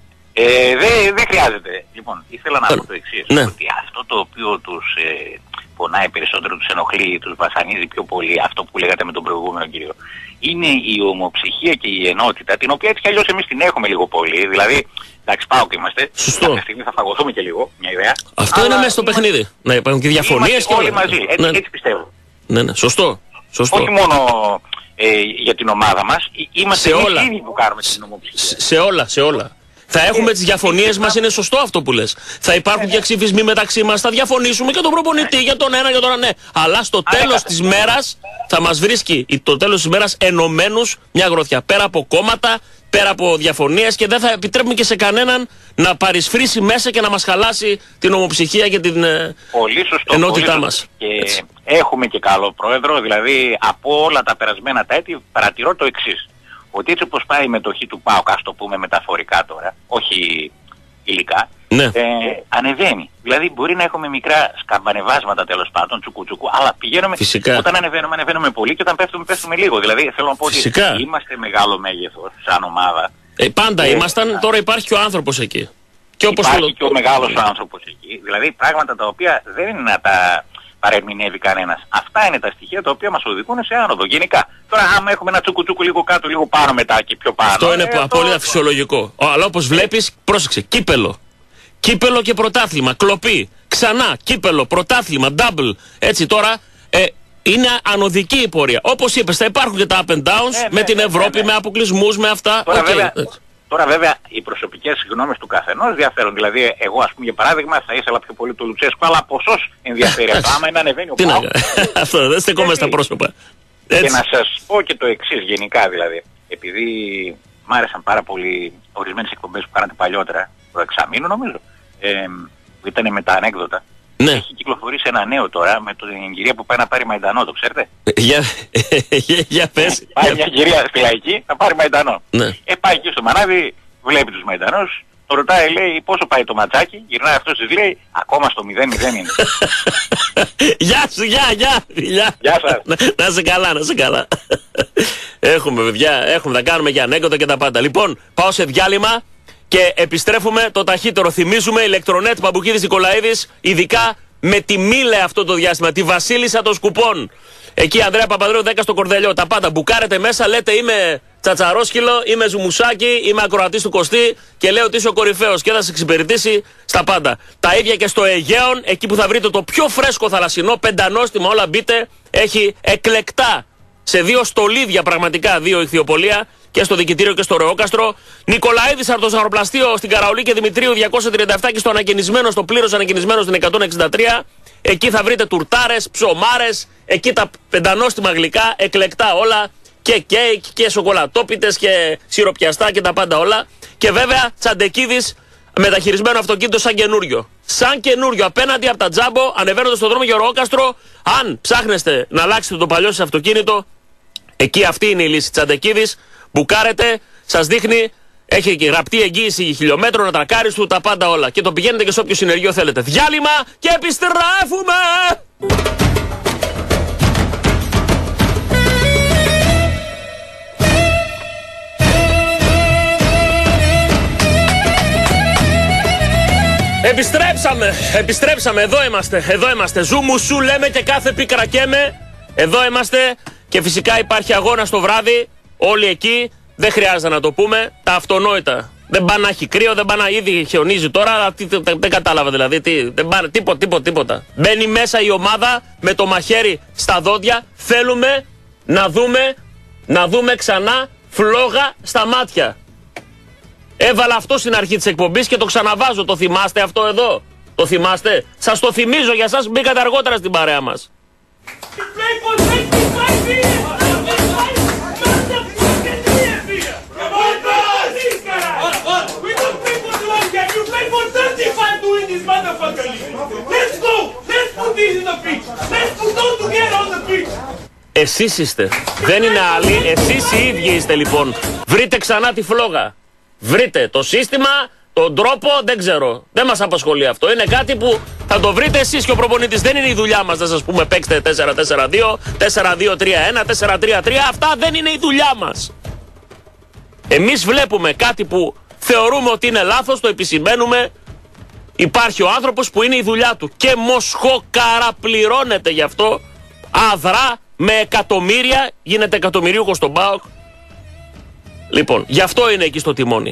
Δεν χρειάζεται. Λοιπόν, ήθελα να πω το εξής. Ναι. Ότι αυτό το οποίο τους πονάει περισσότερο, τους ενοχλεί, τους βασανίζει πιο πολύ, αυτό που λέγατε με τον προηγούμενο κύριο, είναι η ομοψυχία και η ενότητα, την οποία έτσι κι αλλιώς εμείς την έχουμε λίγο πολύ. Δηλαδή, εντάξει, πάω και είμαστε. Σωστό. Κάποια στιγμή θα φαγωθούμε και λίγο, μια ιδέα. Αυτό είναι μέσα στο παιχνίδι. Να υπάρχουν και διαφωνίες και όλοι μαζί. Έτσι πιστεύω. Ναι, σωστό. Όχι μόνο για την ομάδα μας, είμαστε εμείς ίδιοι που κάνουμε την ομοψυχία. Σε όλα. Θα έχουμε τις διαφωνίες μας, είναι σωστό αυτό που λες. Θα υπάρχουν και εξυφισμοί μεταξύ μας, θα διαφωνήσουμε και τον προπονητή για τον ένα και τον ναι. Αλλά στο τέλος της μέρας θα μας βρίσκει το τέλος της μέρας ενωμένους μια γροθιά. Πέρα από κόμματα, πέρα από διαφωνίες, και δεν θα επιτρέπουμε και σε κανέναν να παρισφρήσει μέσα και να μας χαλάσει την ομοψυχία και την ενότητά μας. Και έχουμε και καλό πρόεδρο, δηλαδή από όλα τα περασμένα τα έτη παρατηρώ το εξής. Ότι έτσι όπως πάει η μετοχή του ΠΑΟΚ, ας το πούμε μεταφορικά τώρα, όχι υλικά, ανεβαίνει. Δηλαδή μπορεί να έχουμε μικρά σκαμπανεβάσματα τέλος πάντων, τσουκουτσουκου, αλλά πηγαίνουμε, όταν ανεβαίνουμε πολύ και όταν πέφτουμε λίγο. Δηλαδή θέλω να πω ότι είμαστε μεγάλο μέγεθος σαν ομάδα. Πάντα ήμασταν, τώρα υπάρχει και ο άνθρωπος εκεί. Και υπάρχει και ο μεγάλος άνθρωπος εκεί. Δηλαδή πράγματα τα οποία δεν είναι να τα παρερμηνεύει κανένας. Αυτά είναι τα στοιχεία τα οποία μας οδηγούν σε άνοδο. Γενικά. Τώρα, άμα έχουμε ένα τσουκουτσούκου λίγο κάτω, λίγο πάνω μετά και πιο πάνω. Αυτό είναι απόλυτα φυσιολογικό. Αλλά όπως βλέπεις, πρόσεξε, κύπελο. Κύπελο και πρωτάθλημα. Κλοπή. Ξανά. Κύπελο, πρωτάθλημα, double. Έτσι τώρα. Είναι ανωδική η πορεία. Όπως είπες, θα υπάρχουν και τα up and downs με την Ευρώπη, με αποκλεισμούς, με αυτά. Τώρα βέβαια οι προσωπικές γνώμες του καθενός διαφέρουν. Δηλαδή εγώ ας πούμε για παράδειγμα θα ήθελα πιο πολύ το Λουτσέσκο, αλλά ποσός ενδιαφέρει αυτό. Άμα είναι ανεβαίνει ο ΠΑΟΚ. Αυτό δεν στεκόμαστε στα πρόσωπα. Και να σας πω και το εξής γενικά δηλαδή. Επειδή μ' άρεσαν πάρα πολύ ορισμένες εκπομπές που κάνατε παλιότερα, προεξαμήνου νομίζω, που ήταν με τα ανέκδοτα. Ναι. Έχει κυκλοφορήσει ένα νέο τώρα με την κυρία που πάει να πάρει μαϊντανό, το ξέρετε. Για πες. Πάει μια κυρία στη Λαϊκή να πάρει μαϊντανό. Ναι. Πάει εκεί στο μανάβι, βλέπει τους μαϊντανούς, το ρωτάει, λέει πόσο πάει το ματσάκι, γυρνάει αυτός της λέει ακόμα στο 0-0 είναι. Γεια σου, γεια. Γεια σας. Να σε καλά, να σε καλά. Έχουμε παιδιά, θα κάνουμε και ανέκδοτα και τα πάντα. Λοιπόν, πάω σε διάλειμμα και επιστρέφουμε το ταχύτερο. Θυμίζουμε ηλεκτρονέτ Παμπουκίδης Νικολαίδης, ειδικά με τη Μίλε αυτό το διάστημα, τη βασίλισσα των σκουπών. Εκεί Ανδρέα Παπανδρέου 10 στο Κορδελιό. Τα πάντα. Μπουκάρετε μέσα, λέτε είμαι τσατσαρόσκυλο, είμαι ζουμουσάκι, είμαι ακροατής του Κωστή και λέω ότι είσαι ο κορυφαίος και θα σε εξυπηρετήσει στα πάντα. Τα ίδια και στο Αιγαίον, εκεί που θα βρείτε το πιο φρέσκο θαλασσινό, πεντανόστιμο, όλα μπείτε. Έχει εκλεκτά σε 2 στολίδια πραγματικά, 2 ηχθειοπολία και στο Δικητήριο και στο Ρεόκαστρο. Νικολαίδης Αρτοζαχαροπλαστείο στην Καραολή και Δημητρίου 237 και στο ανακαινισμένο, στο πλήρως ανακαινισμένο στην 163. Εκεί θα βρείτε τουρτάρες, ψωμάρες, εκεί τα πεντανόστιμα γλυκά, εκλεκτά όλα, και κέικ και σοκολατόπιτες και σιροπιαστά και τα πάντα όλα. Και βέβαια Τσαντεκίδης μεταχειρισμένο αυτοκίνητο σαν καινούριο. Σαν καινούριο, απέναντι από τα Τζάμπο, ανεβαίνοντας στον δρόμο για Ρεόκαστρο. Αν ψάχνεστε να αλλάξετε το παλιό σας αυτοκίνητο, εκεί αυτή είναι η λύση. Τσαντεκίδης, μπουκάρετε, σας δείχνει. Έχει και γραπτή εγγύηση χιλιόμετρων, ατρακάριστου, τα πάντα όλα. Και το πηγαίνετε και σε όποιο συνεργείο θέλετε. Διάλειμμα και επιστρέφουμε! Επιστρέψαμε, εδώ είμαστε. Ζου μου σου λέμε και κάθε πικρακέμε. Εδώ είμαστε και φυσικά υπάρχει αγώνα το βράδυ. Όλοι εκεί. Δεν χρειάζεται να το πούμε, τα αυτονόητα. Δεν πάνε να έχει κρύο, δεν πάνε να ήδη χιονίζει τώρα, αλλά δεν κατάλαβα δηλαδή. Δεν πάνε τίποτα. Μπαίνει μέσα η ομάδα με το μαχαίρι στα δόντια. Θέλουμε να δούμε ξανά φλόγα στα μάτια. Έβαλα αυτό στην αρχή της εκπομπής και το ξαναβάζω. Το θυμάστε αυτό εδώ? Το θυμάστε? Σας το θυμίζω για σας που μπήκατε αργότερα στην παρέα μας. Εσείς είστε. Δεν είναι άλλοι. Εσείς οι ίδιοι είστε λοιπόν. Βρείτε ξανά τη φλόγα. Βρείτε το σύστημα, τον τρόπο, δεν ξέρω. Δεν μας απασχολεί αυτό. Είναι κάτι που θα το βρείτε εσείς και ο προπονητής. Δεν είναι η δουλειά μας να σας πούμε παίξτε 4-4-2, 4-2-3-1, 4-3-3. Αυτά δεν είναι η δουλειά μας. Εμείς βλέπουμε κάτι που θεωρούμε ότι είναι λάθος, το επισημαίνουμε. Υπάρχει ο άνθρωπος που είναι η δουλειά του και μοσχοκαραπληρώνεται γι' αυτό. Αδρά με εκατομμύρια, γίνεται εκατομμυρίουχος στον ΠΑΟΚ. Λοιπόν, γι' αυτό είναι εκεί στο τιμόνι.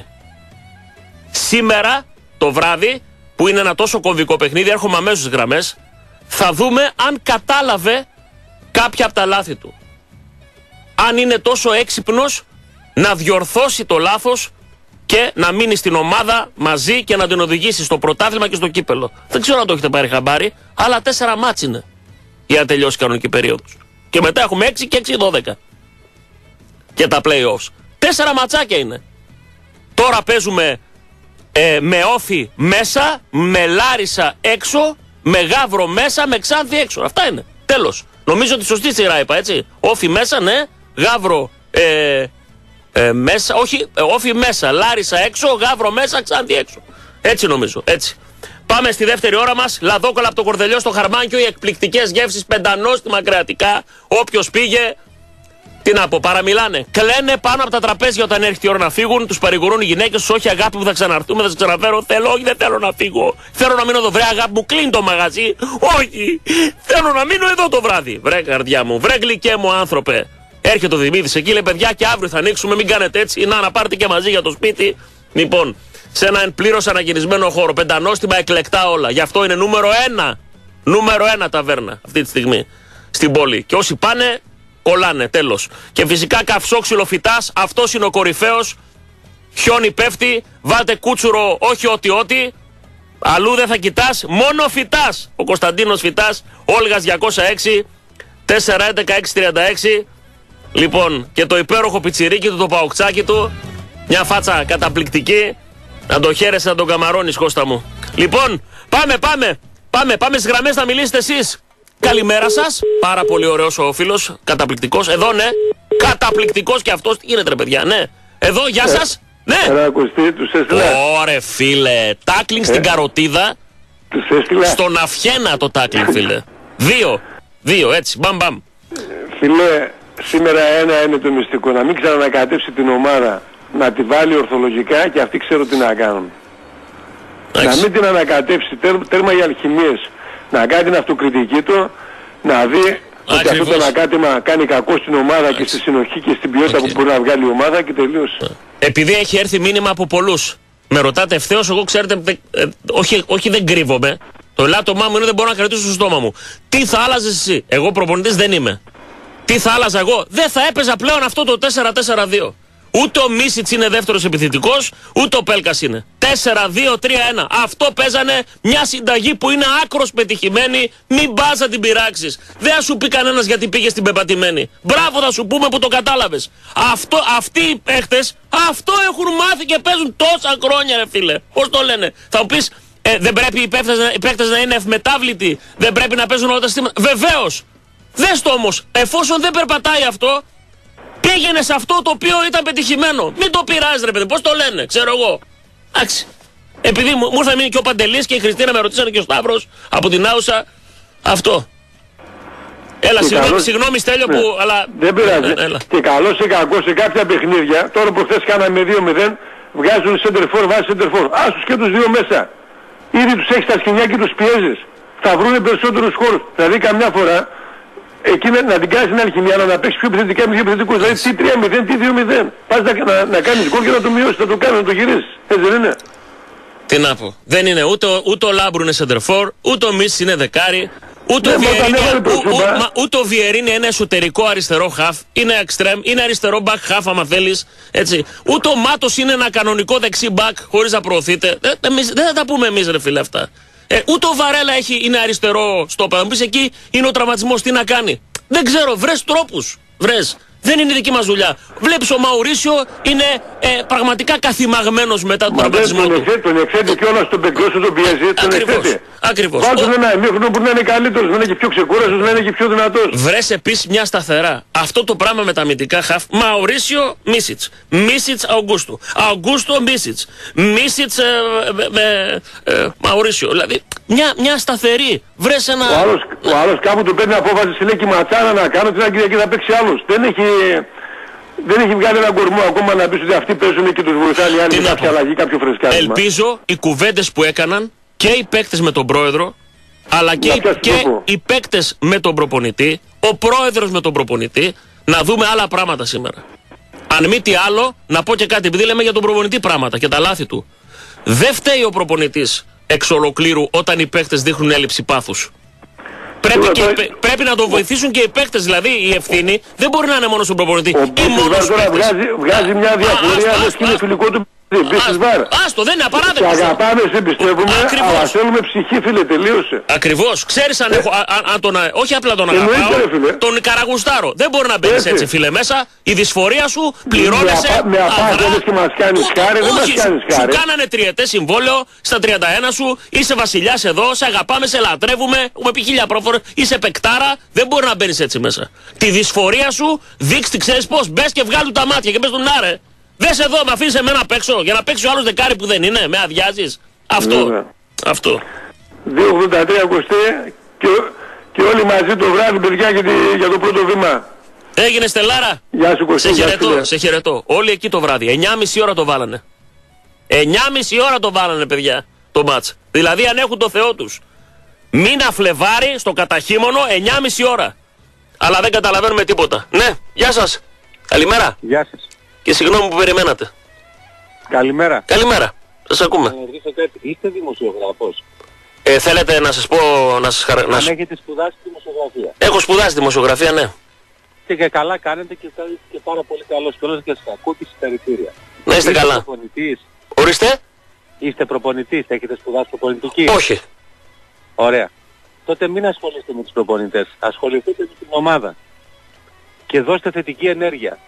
Σήμερα το βράδυ, που είναι ένα τόσο κομβικό παιχνίδι, έρχομαι αμέσως στις γραμμές, θα δούμε αν κατάλαβε κάποια από τα λάθη του. Αν είναι τόσο έξυπνος να διορθώσει το λάθος και να μείνει στην ομάδα μαζί και να την οδηγήσει στο πρωτάθλημα και στο κύπελο. Δεν ξέρω αν το έχετε πάρει χαμπάρι, αλλά 4 μάτς είναι για να τελειώσει η κανονική περίοδος. Και μετά έχουμε 6 και 6-12. Και τα play-offs. 4 ματσάκια είναι. Τώρα παίζουμε με Όφη μέσα, με Λάρισα έξω, με Γαύρο μέσα, με Ξάνθη έξω. Αυτά είναι. Τέλος. Νομίζω ότι σωστή σειρά είπα, έτσι. Όφη μέσα, ναι. Γαύρο μέσα, όχι, Όφη μέσα, Λάρισα έξω, Γαύρο μέσα, Ξάνθη έξω. Έτσι νομίζω, έτσι. Πάμε στη δεύτερη ώρα μας. Λαδόκολα από το Κορδελιό στο Χαρμάνκιο, οι εκπληκτικές γεύσεις, πεντανόστιμα κρεατικά. Όποιος πήγε, τι να πω, παραμιλάνε. Κλαίνε πάνω από τα τραπέζια όταν έρχεται η ώρα να φύγουν. Τους παρηγορούν οι γυναίκες τους. Όχι, αγάπη μου, θα ξαναρθούμε, θα σας ξαναφέρω. Θέλω, όχι, δεν θέλω να φύγω. Θέλω να μείνω εδώ, βρε αγάπη μου, κλείνει το μαγαζί. Όχι, θέλω να μείνω εδώ το βράδυ. Βρε καρδιά μου, βρε γλυκέ μου άνθρωπε. Έρχεται ο Δημήτρης εκεί, λέει παιδιά, και αύριο θα ανοίξουμε, μην κάνετε έτσι. Να πάρτε και μαζί για το σπίτι. Λοιπόν, σε έναν πλήρως ανακαινισμένο χώρο, πεντανόστιμα, εκλεκτά όλα. Γι' αυτό είναι νούμερο 1. Νούμερο 1 ταβέρνα αυτή τη στιγμή στην πόλη. Και όσοι πάνε, κολλάνε, τέλος. Και φυσικά καυσόξυλο φυτάς, αυτός είναι ο κορυφαίος. Χιόνι πέφτει, βάλτε κούτσουρο, όχι ό,τι. Αλλού δεν θα κοιτάς, μόνο φυτάς. Ο Κωνσταντίνος Φυτάς, Όλγας 206, 411-636. Λοιπόν, και το υπέροχο πιτσιρίκι του, το παοκτσάκι του. Μια φάτσα καταπληκτική. Να το χαίρεσαι, να τον καμαρώνεις, Κώστα μου. Λοιπόν, πάμε στις γραμμές, θα μιλήσετε εσείς. Καλημέρα σας. Πάρα πολύ ωραίος ο φίλος, καταπληκτικός. Εδώ, ναι. Καταπληκτικός και αυτός. Τι γίνεται, ρε παιδιά, ναι. Εδώ, γεια σας. Ναι. Κωστή, τους έστειλα. Ωρε φίλε, τάκλινγκ στην καροτίδα. Τους έστειλα. Στον Αυχένα το τάκλινγκ, φίλε. Δύο, έτσι, μπαμ. Φίλε, σήμερα ένα είναι το μυστικό. Να μην ξανανακατεύσει την ομάδα, να τη βάλει ορθολογικά και αυτοί ξέρουν τι να κάνουν. Να μην την ανακατεύσει, τέρμα οι αλχημίες. Να κάνει την αυτοκριτική του, να δει ότι αυτό το ανακάτεμα κάνει κακό στην ομάδα και στη συνοχή και στην ποιότητα που μπορεί να βγάλει η ομάδα και τελείωσε. Επειδή έχει έρθει μήνυμα από πολλούς, με ρωτάτε ευθέως, εγώ ξέρετε, όχι δεν κρύβομαι. Το ελάττωμά μου είναι δεν μπορώ να κρατήσω στο στόμα μου. Τι θα άλλαζες εσύ? Εγώ προπονητής δεν είμαι. Τι θα άλλαζα εγώ? Δεν θα έπαιζα πλέον αυτό το 4-4-2. Ούτε ο Μίσιτς είναι δεύτερος επιθετικός, ούτε ο Πέλκας είναι. 4-2-3-1. Αυτό παίζανε, μια συνταγή που είναι άκρος πετυχημένη. Μην πας να την πειράξεις. Δεν θα σου πει κανένας γιατί πήγε στην πεπατημένη. Μπράβο, θα σου πούμε που το κατάλαβες. Αυτοί οι παίχτες αυτό έχουν μάθει και παίζουν τόσα χρόνια, ρε φίλε. Πώς το λένε? Θα μου πεις, δεν πρέπει οι παίχτες να είναι ευμετάβλητοι? Δεν πρέπει να παίζουν όλα τα συστήματα? Βεβαίως. Δες το όμως, εφόσον δεν περπατάει αυτό, πήγαινε σε αυτό το οποίο ήταν πετυχημένο. Μην το πειράζει, ρε παιδί, πώς το λένε, ξέρω εγώ. Εντάξει. Επειδή μου ήρθα μείνει και ο Παντελής και η Χριστίνα με ρωτήσανε και ο Σταύρος από την Άουσα. Αυτό. Έλα, συγγνώμη Στέλιο που. Αλλά... Δεν πειράζει. Και καλός ή κακός σε κάποια παιχνίδια, τώρα που χθες κάναμε 2-0, βγάζουν center for, βάζει center for. Άσους και τους δύο μέσα. Ήδη τους έχεις τα σκηνιά και τους πιέζεις. Θα βρούνε περισσότερους χώρους. Δηλαδή καμιά φορά. Εκεί να την κάνεις την αλχημία, να παίξεις πιο επιθετικά με πιο επιθετικούς. Δηλαδή τι 3-0, τι 2-0. Πας να κάνεις γκολ και να το μειώσεις, να το κάνεις, να το γυρίσεις. Έτσι δεν είναι? Τι να πω. Δεν είναι ούτε ο Λάμπρου είναι σεντερφόρ, ούτε ο Μίσης είναι δεκάρι, ούτε ο Βιερίνη είναι εσωτερικό αριστερό χαφ, είναι εξτρέμ, είναι αριστερό μπακ χαφ άμα θέλεις. Έτσι. Ούτε ο Μάτος είναι ένα κανονικό δεξί μπακ χωρίς να προωθείτε. Δεν θα τα πούμε εμείς, ρε φίλε, αυτά. Ούτε ο Βαρέλα είναι αριστερό στόπερ. Αν πεις εκεί είναι ο τραυματισμός, τι να κάνει? Δεν ξέρω, βρες τρόπους. Βρες. Δεν είναι δική μας δουλειά. Βλέπεις ο Μαουρίσιο είναι πραγματικά καθημαγμένος μετά τον τραυματισμό του. Τον εξέτει κιόλας τον Πεγκρόσο, τον πιέζει, τον εξέτει. Ακριβώς. Βάζουν ένα εμίχρονο που να είναι καλύτερος, να είναι και πιο ξεκούραστος, να είναι και πιο δυνατός. Βρες επίσης μια σταθερά. Αυτό το πράγμα με τα αμυντικά χαφ. Μαουρίσιο, Μίσιτς. Μίσιτς, Αουγκούστο. Αουγκούστο, Μίσιτς. Μίσιτς, Μαουρίσιο. Δηλαδή μια σταθερή. Βρες ένα... Ο άλλος κάπου του παίρνει απόφαση, συλλέγει ματσάρα να κάνω, την Κυριακή θα παίξει άλλος. Δεν έχει βγάλει έναν κορμό ακόμα να πεις ότι αυτοί παίζουν και τους βοηθάνε οι άλλοι με κάποια αλλαγή, κάποιο φρεσκάρισμα. Ελπίζω οι κουβέντες που έκαναν και οι παίκτες με τον πρόεδρο, αλλά και οι παίκτες με τον προπονητή, ο πρόεδρος με τον προπονητή, να δούμε άλλα πράγματα σήμερα. Αν μη τι άλλο, να πω και κάτι, επειδή λέμε για τον προπονητή πράγματα και τα λάθη του. Δεν φταίει ο προπονητής εξ ολοκλήρου όταν οι παίκτες δείχνουν έλλειψη πάθους. Πρέπει να τον βοηθήσουν και οι παίκτες. Δηλαδή η ευθύνη δεν μπορεί να είναι μόνο στον προπονητή. Ο Μπίσης τώρα βγάζει μια διαφορία, λες και είναι φιλικό του. Άστο, δεν είναι απαράδεκτο. Και αγαπάμε, σε πιστεύουμε, αλλά θέλουμε ψυχή, φίλε, τελείωσε. Ακριβώς. Ξέρεις αν έχω, όχι απλά τον αγαπάω, τον καραγουστάρω. Δεν μπορεί να μπαίνεις έτσι, φίλε, μέσα. Η δυσφορία σου πληρώνεσαι. Με απάντησες και μας κάνεις χάρη, δεν μας κάνεις χάρη. Σου κάνανε τριετές συμβόλαιο στα 31 σου, είσαι βασιλιάς εδώ, σε αγαπάμε, σε λατρεύουμε, έχουμε πει 1000 πρόφορες, είσαι παικτάρα, δεν μπορεί να μπαίνεις έτσι μέσα. Τη δυσφορία σου δείξτε, ξέρεις πώς, μπες και βγάλου τα μάτια και μπες τον άρε. Δες εδώ, με αφήνεις εμένα απ' έξω για να παίξει ο άλλος δεκάρι που δεν είναι, με αδειάζεις. Αυτό. 2.83 Κωστή και όλοι μαζί το βράδυ, παιδιά, για το πρώτο βήμα. Έγινε, Στελάρα. Γεια σου Κωστή. Σε χαιρετώ. Όλοι εκεί το βράδυ. 9.30 ώρα το βάλανε. 9.30 ώρα το βάλανε, παιδιά, το μάτς. Δηλαδή αν έχουν το Θεό τους. Μήνα Φλεβάρι στο καταχύμωνο 9.30 ώρα. Αλλά δεν καταλαβαίνουμε τίποτα. Ναι, γεια σας. Καλημέρα. Γεια σας. Και συγγνώμη που περιμένατε. Καλημέρα. Καλημέρα. Σας ακούμε. Είστε δημοσιογράφος? Θέλετε να σας πω... Αν έχετε σπουδάσει δημοσιογραφία? Έχω σπουδάσει δημοσιογραφία, ναι. Και καλά κάνετε και πάρα πολύ καλός κιόλας και σας ακούω και συγχαρητήρια. Να είστε καλά. Προπονητής? Ορίστε. Είστε προπονητής, έχετε σπουδάσει προπονητική? Όχι. Ωραία. Τότε μην ασχολείστε με τους προπονητές, ασχοληθείτε με την ομάδα. Και δώστε θετική ενέργεια.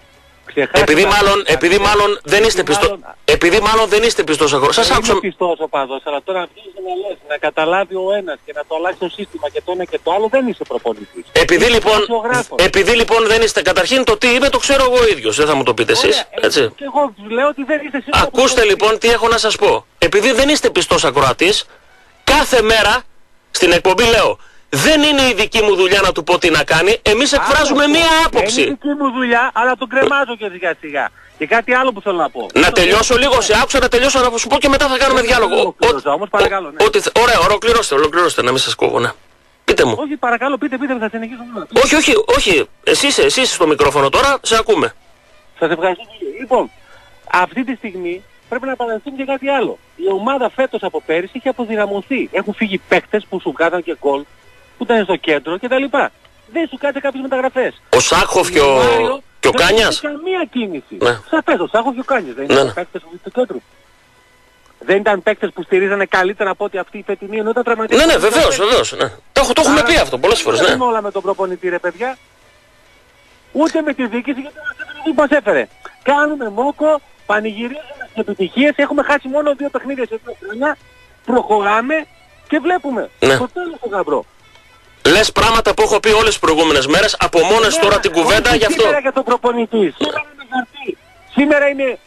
Επειδή μάλλον δεν είστε πιστός. Επειδή μάλλον δεν είστε πιστός αγοράς. Σας άκουσα. Δεν είμαι πιστός ο παδός, αλλά τώρα να βγεις να λες, να καταλάβει ο ένας και να το αλλάξει το σύστημα και το ένα και το άλλο, δεν είσαι προπονητής. Επειδή λοιπόν δεν είστε, καταρχήν το τι είμαι το ξέρω εγώ ίδιος, δεν θα μου το πείτε εσείς. Έτσι. Και εγώ λέω ότι δεν είστε σίγουρος. Ακούστε λοιπόν τι έχω να σας πω. Επειδή δεν είστε πιστός ακροατής, κάθε μέρα στην εκπομπή λέω, δεν είναι η δική μου δουλειά να του πω τι να κάνει, εμείς εκφράζουμε μία άποψη. Είναι η δική μου δουλειά, αλλά τον κρεμάζω και σιγά σιγά. Και κάτι άλλο που θέλω να πω. Να τελειώσω λίγο, σε άκουσα να τελειώσω να σου πω και μετά θα κάνουμε διάλογο. Όμως παρακαλώ, ναι. Ωραία, ολοκληρώστε, να μην σας κόβω, ναι. Πείτε μου. Όχι, παρακαλώ, πείτε, θα συνεχίσω. Όχι, εσείς στο μικρόφωνο τώρα, σε ακούμε. Σας ευχαριστώ πολύ. Λοιπόν, αυτή τη στιγμή πρέπει να παραδεχτούμε και κάτι άλλο. Η ομάδα φέτος από πέρυσι έχει αποδυναμωθεί. Έχουν φύγει παίκτες που σου κάναν και γκολ, που ήταν στο κέντρο κτλ. Δεν σου κάτσε κάποιες μεταγραφές. Ο Σάκχοφ και ο Κάνιας. Δεν είχε καμία κίνηση. Ναι. Σαν πες, ο Σάκχοφ και ο Κάνιας. Δεν ήταν παίκτες του κέντρου. Δεν ήταν παίκτες που στηρίζανε καλύτερα από ότι αυτή η φετινή ενώ ήταν τραυματικοί. Ναι, βεβαίως. Ναι. Το έχουμε πει αυτό πολλές φορές. Δεν είναι όλα με τον προπονητή, ρε παιδιά. Ούτε με τη διοίκηση, γιατί μας έφερε. Κάνουμε μόκο, πανηγυρίζουμε τις επιτυχίες, έχουμε χάσει μόνο 2 παιχνίδια σε 2 χρόνια, προχωράμε και βλέπουμε. Ναι. Το τέλος του γαμπρό. Λες πράγματα που έχω πει όλες τις προηγούμενες μέρες, από μόνες τώρα την κουβέντα γι' αυτό. Σήμερα για τον προπονητή, σήμερα είναι χαρτί. Σήμερα είναι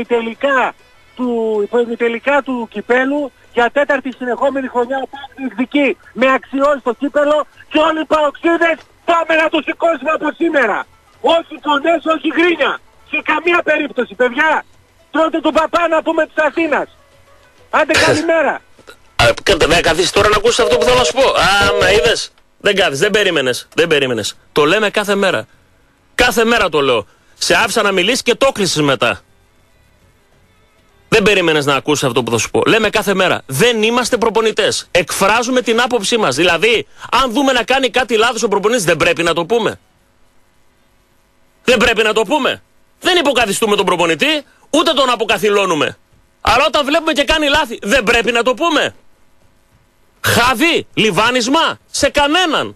η ημιτελικά του κυπέλου για 4η συνεχόμενη χρονιά ο ΠΑΟΚ διεκδικεί με αξιώσει το κύπελο και όλοι οι παοξίδες πάμε να το σηκώσουμε από σήμερα. Όχι φωνές, όχι γκρίνια. Σε καμία περίπτωση, παιδιά. Τρώτε τον παπά να πούμε της Αθήνας. Άντε καλημέρα. Δεν καθίσεις τώρα να ακούσεις αυτό που θέλω να σου πω. Μα είδες. Δεν κάθισες, δεν περίμενες. Το λέμε κάθε μέρα. Κάθε μέρα το λέω. Σε άφησα να μιλήσεις και το κλείσεις μετά. Δεν περίμενες να ακούσεις αυτό που θα σου πω. Λέμε κάθε μέρα. Δεν είμαστε προπονητές. Εκφράζουμε την άποψή μας. Δηλαδή, αν δούμε να κάνει κάτι λάθος ο προπονητής, δεν πρέπει να το πούμε. Δεν πρέπει να το πούμε. Δεν υποκαθιστούμε τον προπονητή, ούτε τον αποκαθιλώνουμε. Αλλά όταν βλέπουμε και κάνει λάθη, δεν πρέπει να το πούμε. Χάδι, λιβάνισμα, σε κανέναν.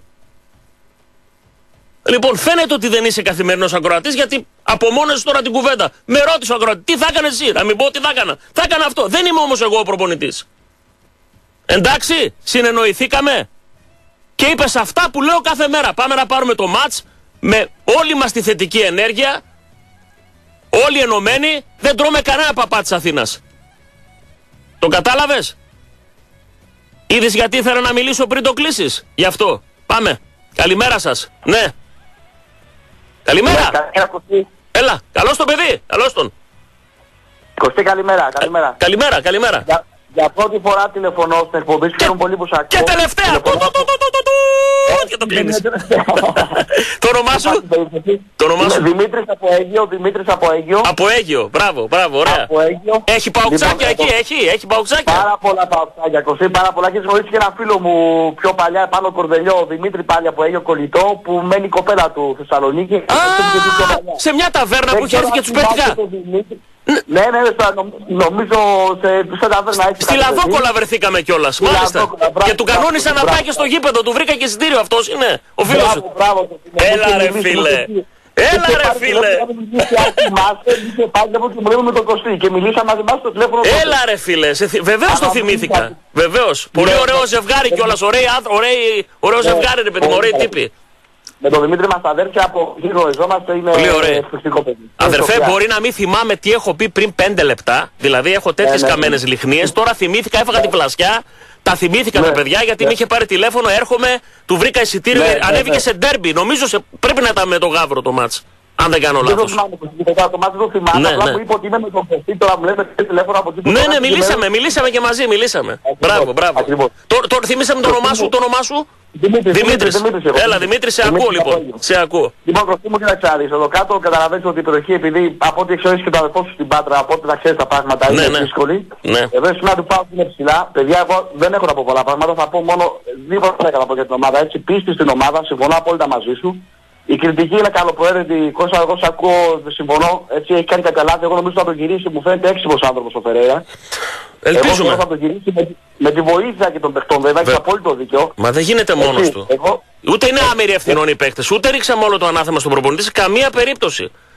Λοιπόν, φαίνεται ότι δεν είσαι καθημερινός ακροατής, γιατί απομόνεσαι τώρα την κουβέντα. Με ρώτησε ο ακροατής, τι θα έκανες εσύ, να μην πω τι θα έκανα. Θα έκανα αυτό. Δεν είμαι όμως εγώ ο προπονητής. Εντάξει, συνεννοηθήκαμε. Και είπες αυτά που λέω κάθε μέρα. Πάμε να πάρουμε το μάτς με όλη μας τη θετική ενέργεια. Όλοι ενωμένοι, δεν τρώμε κανένα παπά της Αθήνας. Το κατάλαβες? Είδες γιατί ήθελα να μιλήσω πριν το κλείσεις? Γι' αυτό. Πάμε. Καλημέρα σας. Ναι. Καλημέρα. Έλα. Καλώς το παιδί. Καλώς τον. Κωστή, καλημέρα. Καλημέρα. Για πρώτη φορά τηλεφωνώ στην εκπομπή, χαίρομαι πολύ που σ' ακούω. Και τελευταία. Και το κλείνεις. Το όνομά σου? Δημήτρης από Αίγιο. Από Αίγιο. Μπράβο, ωραία. Έχει παουξάκια εκεί, έχει παουξάκια. Πάρα πολλά παουξάκια, Κωστή, πάρα πολλά. Και γνωρίσει και ένα φίλο μου πιο παλιά, πάνω Κορδελιό, Δημήτρη πάλι από Αίγιο Κολλητό, που μένει η κοπέλα του Θεσσαλονίκη. Σε μια ταβέρνα που είχε έρθει και τους πέτυχα. Ναι, νομίζω σε ταβέρνα έτσι. Στη Λαδόκολα βρεθήκαμε κιόλας, μάλιστα. Και του κανόνισα να πάει και στο γήπεδο, του βρήκα και εισιτήριο, αυτός είναι ο φίλος σου. Έλα ρε φίλε. Έλα ρε φίλε, βεβαίως το θυμήθηκα. Βεβαίως. Πολύ ωραίο ζευγάρι κιόλας, ωραίο ζευγάρι ρε παιδί μου, ωραίοι τύποι. Με τον Δημήτρη μας αδέρφια από γύρω εζόμαστε, είναι ευτυχικό παιδί. Αδερφέ, μπορεί να μην θυμάμαι τι έχω πει πριν 5 λεπτά, δηλαδή έχω τέτοιες καμένες λιχνίες, τώρα θυμήθηκα, έφαγα τη φλασιά, τα θυμήθηκα τα παιδιά γιατί με είχε πάρει τηλέφωνο, έρχομαι, του βρήκα εισιτήριο, ανέβηκε σε ντέρμπι, νομίζω πρέπει να ήταν με το Γαύρο το μάτς. Αν δεν κάνω λάθος. Το μάτι το θυμάμαι, απλά μου είπε ότι είμαι με τον Κωστή, τώρα μου λέμε τηλέφωνο από εκεί. Ναι, μιλήσαμε και μαζί, μιλήσαμε. Μπράβο. Τώρα θυμήσαμε το όνομά σου. Δημήτρης. Έλα Δημήτρη, σε ακούω λοιπόν. Σε ακούω. Λοιπόν, Κωστή μου, κοίταξε να δεις. Εδώ κάτω καταλαβαίνεις ότι η περιοχή, επειδή από ό,τι ξέρεις και το αδερφό σου στην Πάτρα, από ό,τι θα ξέρεις τα πράγματα, είναι δύσκολη. Εδώ η σημαία του ΠΑΟΚ είναι ψηλά. Παιδιά, εγώ δεν έχω να πω πολλά πράγματα, θα πω μόνο 2 πράγματα να πω για την ομάδα. Έτσι, πίστη στην ομάδα, συμφωνώ απόλυτα μαζί σου. Η κριτική είναι καλοπροαίρετη, Κώστα, εγώ σ' ακούω, συμφωνώ, έτσι έχει κάνει κάποια λάθη, εγώ νομίζω θα τον γυρίσει, μου φαίνεται έξυπνος άνθρωπος ο Φερέιρα. Ελπίζουμε. Εγώ θα τον γυρίσει με τη βοήθεια και των παιχτών, βέβαια, έχει απόλυτο δίκιο. Μα δεν γίνεται μόνος του. Ούτε είναι άμεροι ευθυνών οι παίκτες, ούτε ρίξαμε όλο το ανάθεμα στον προπονητή σε καμία περίπτωση.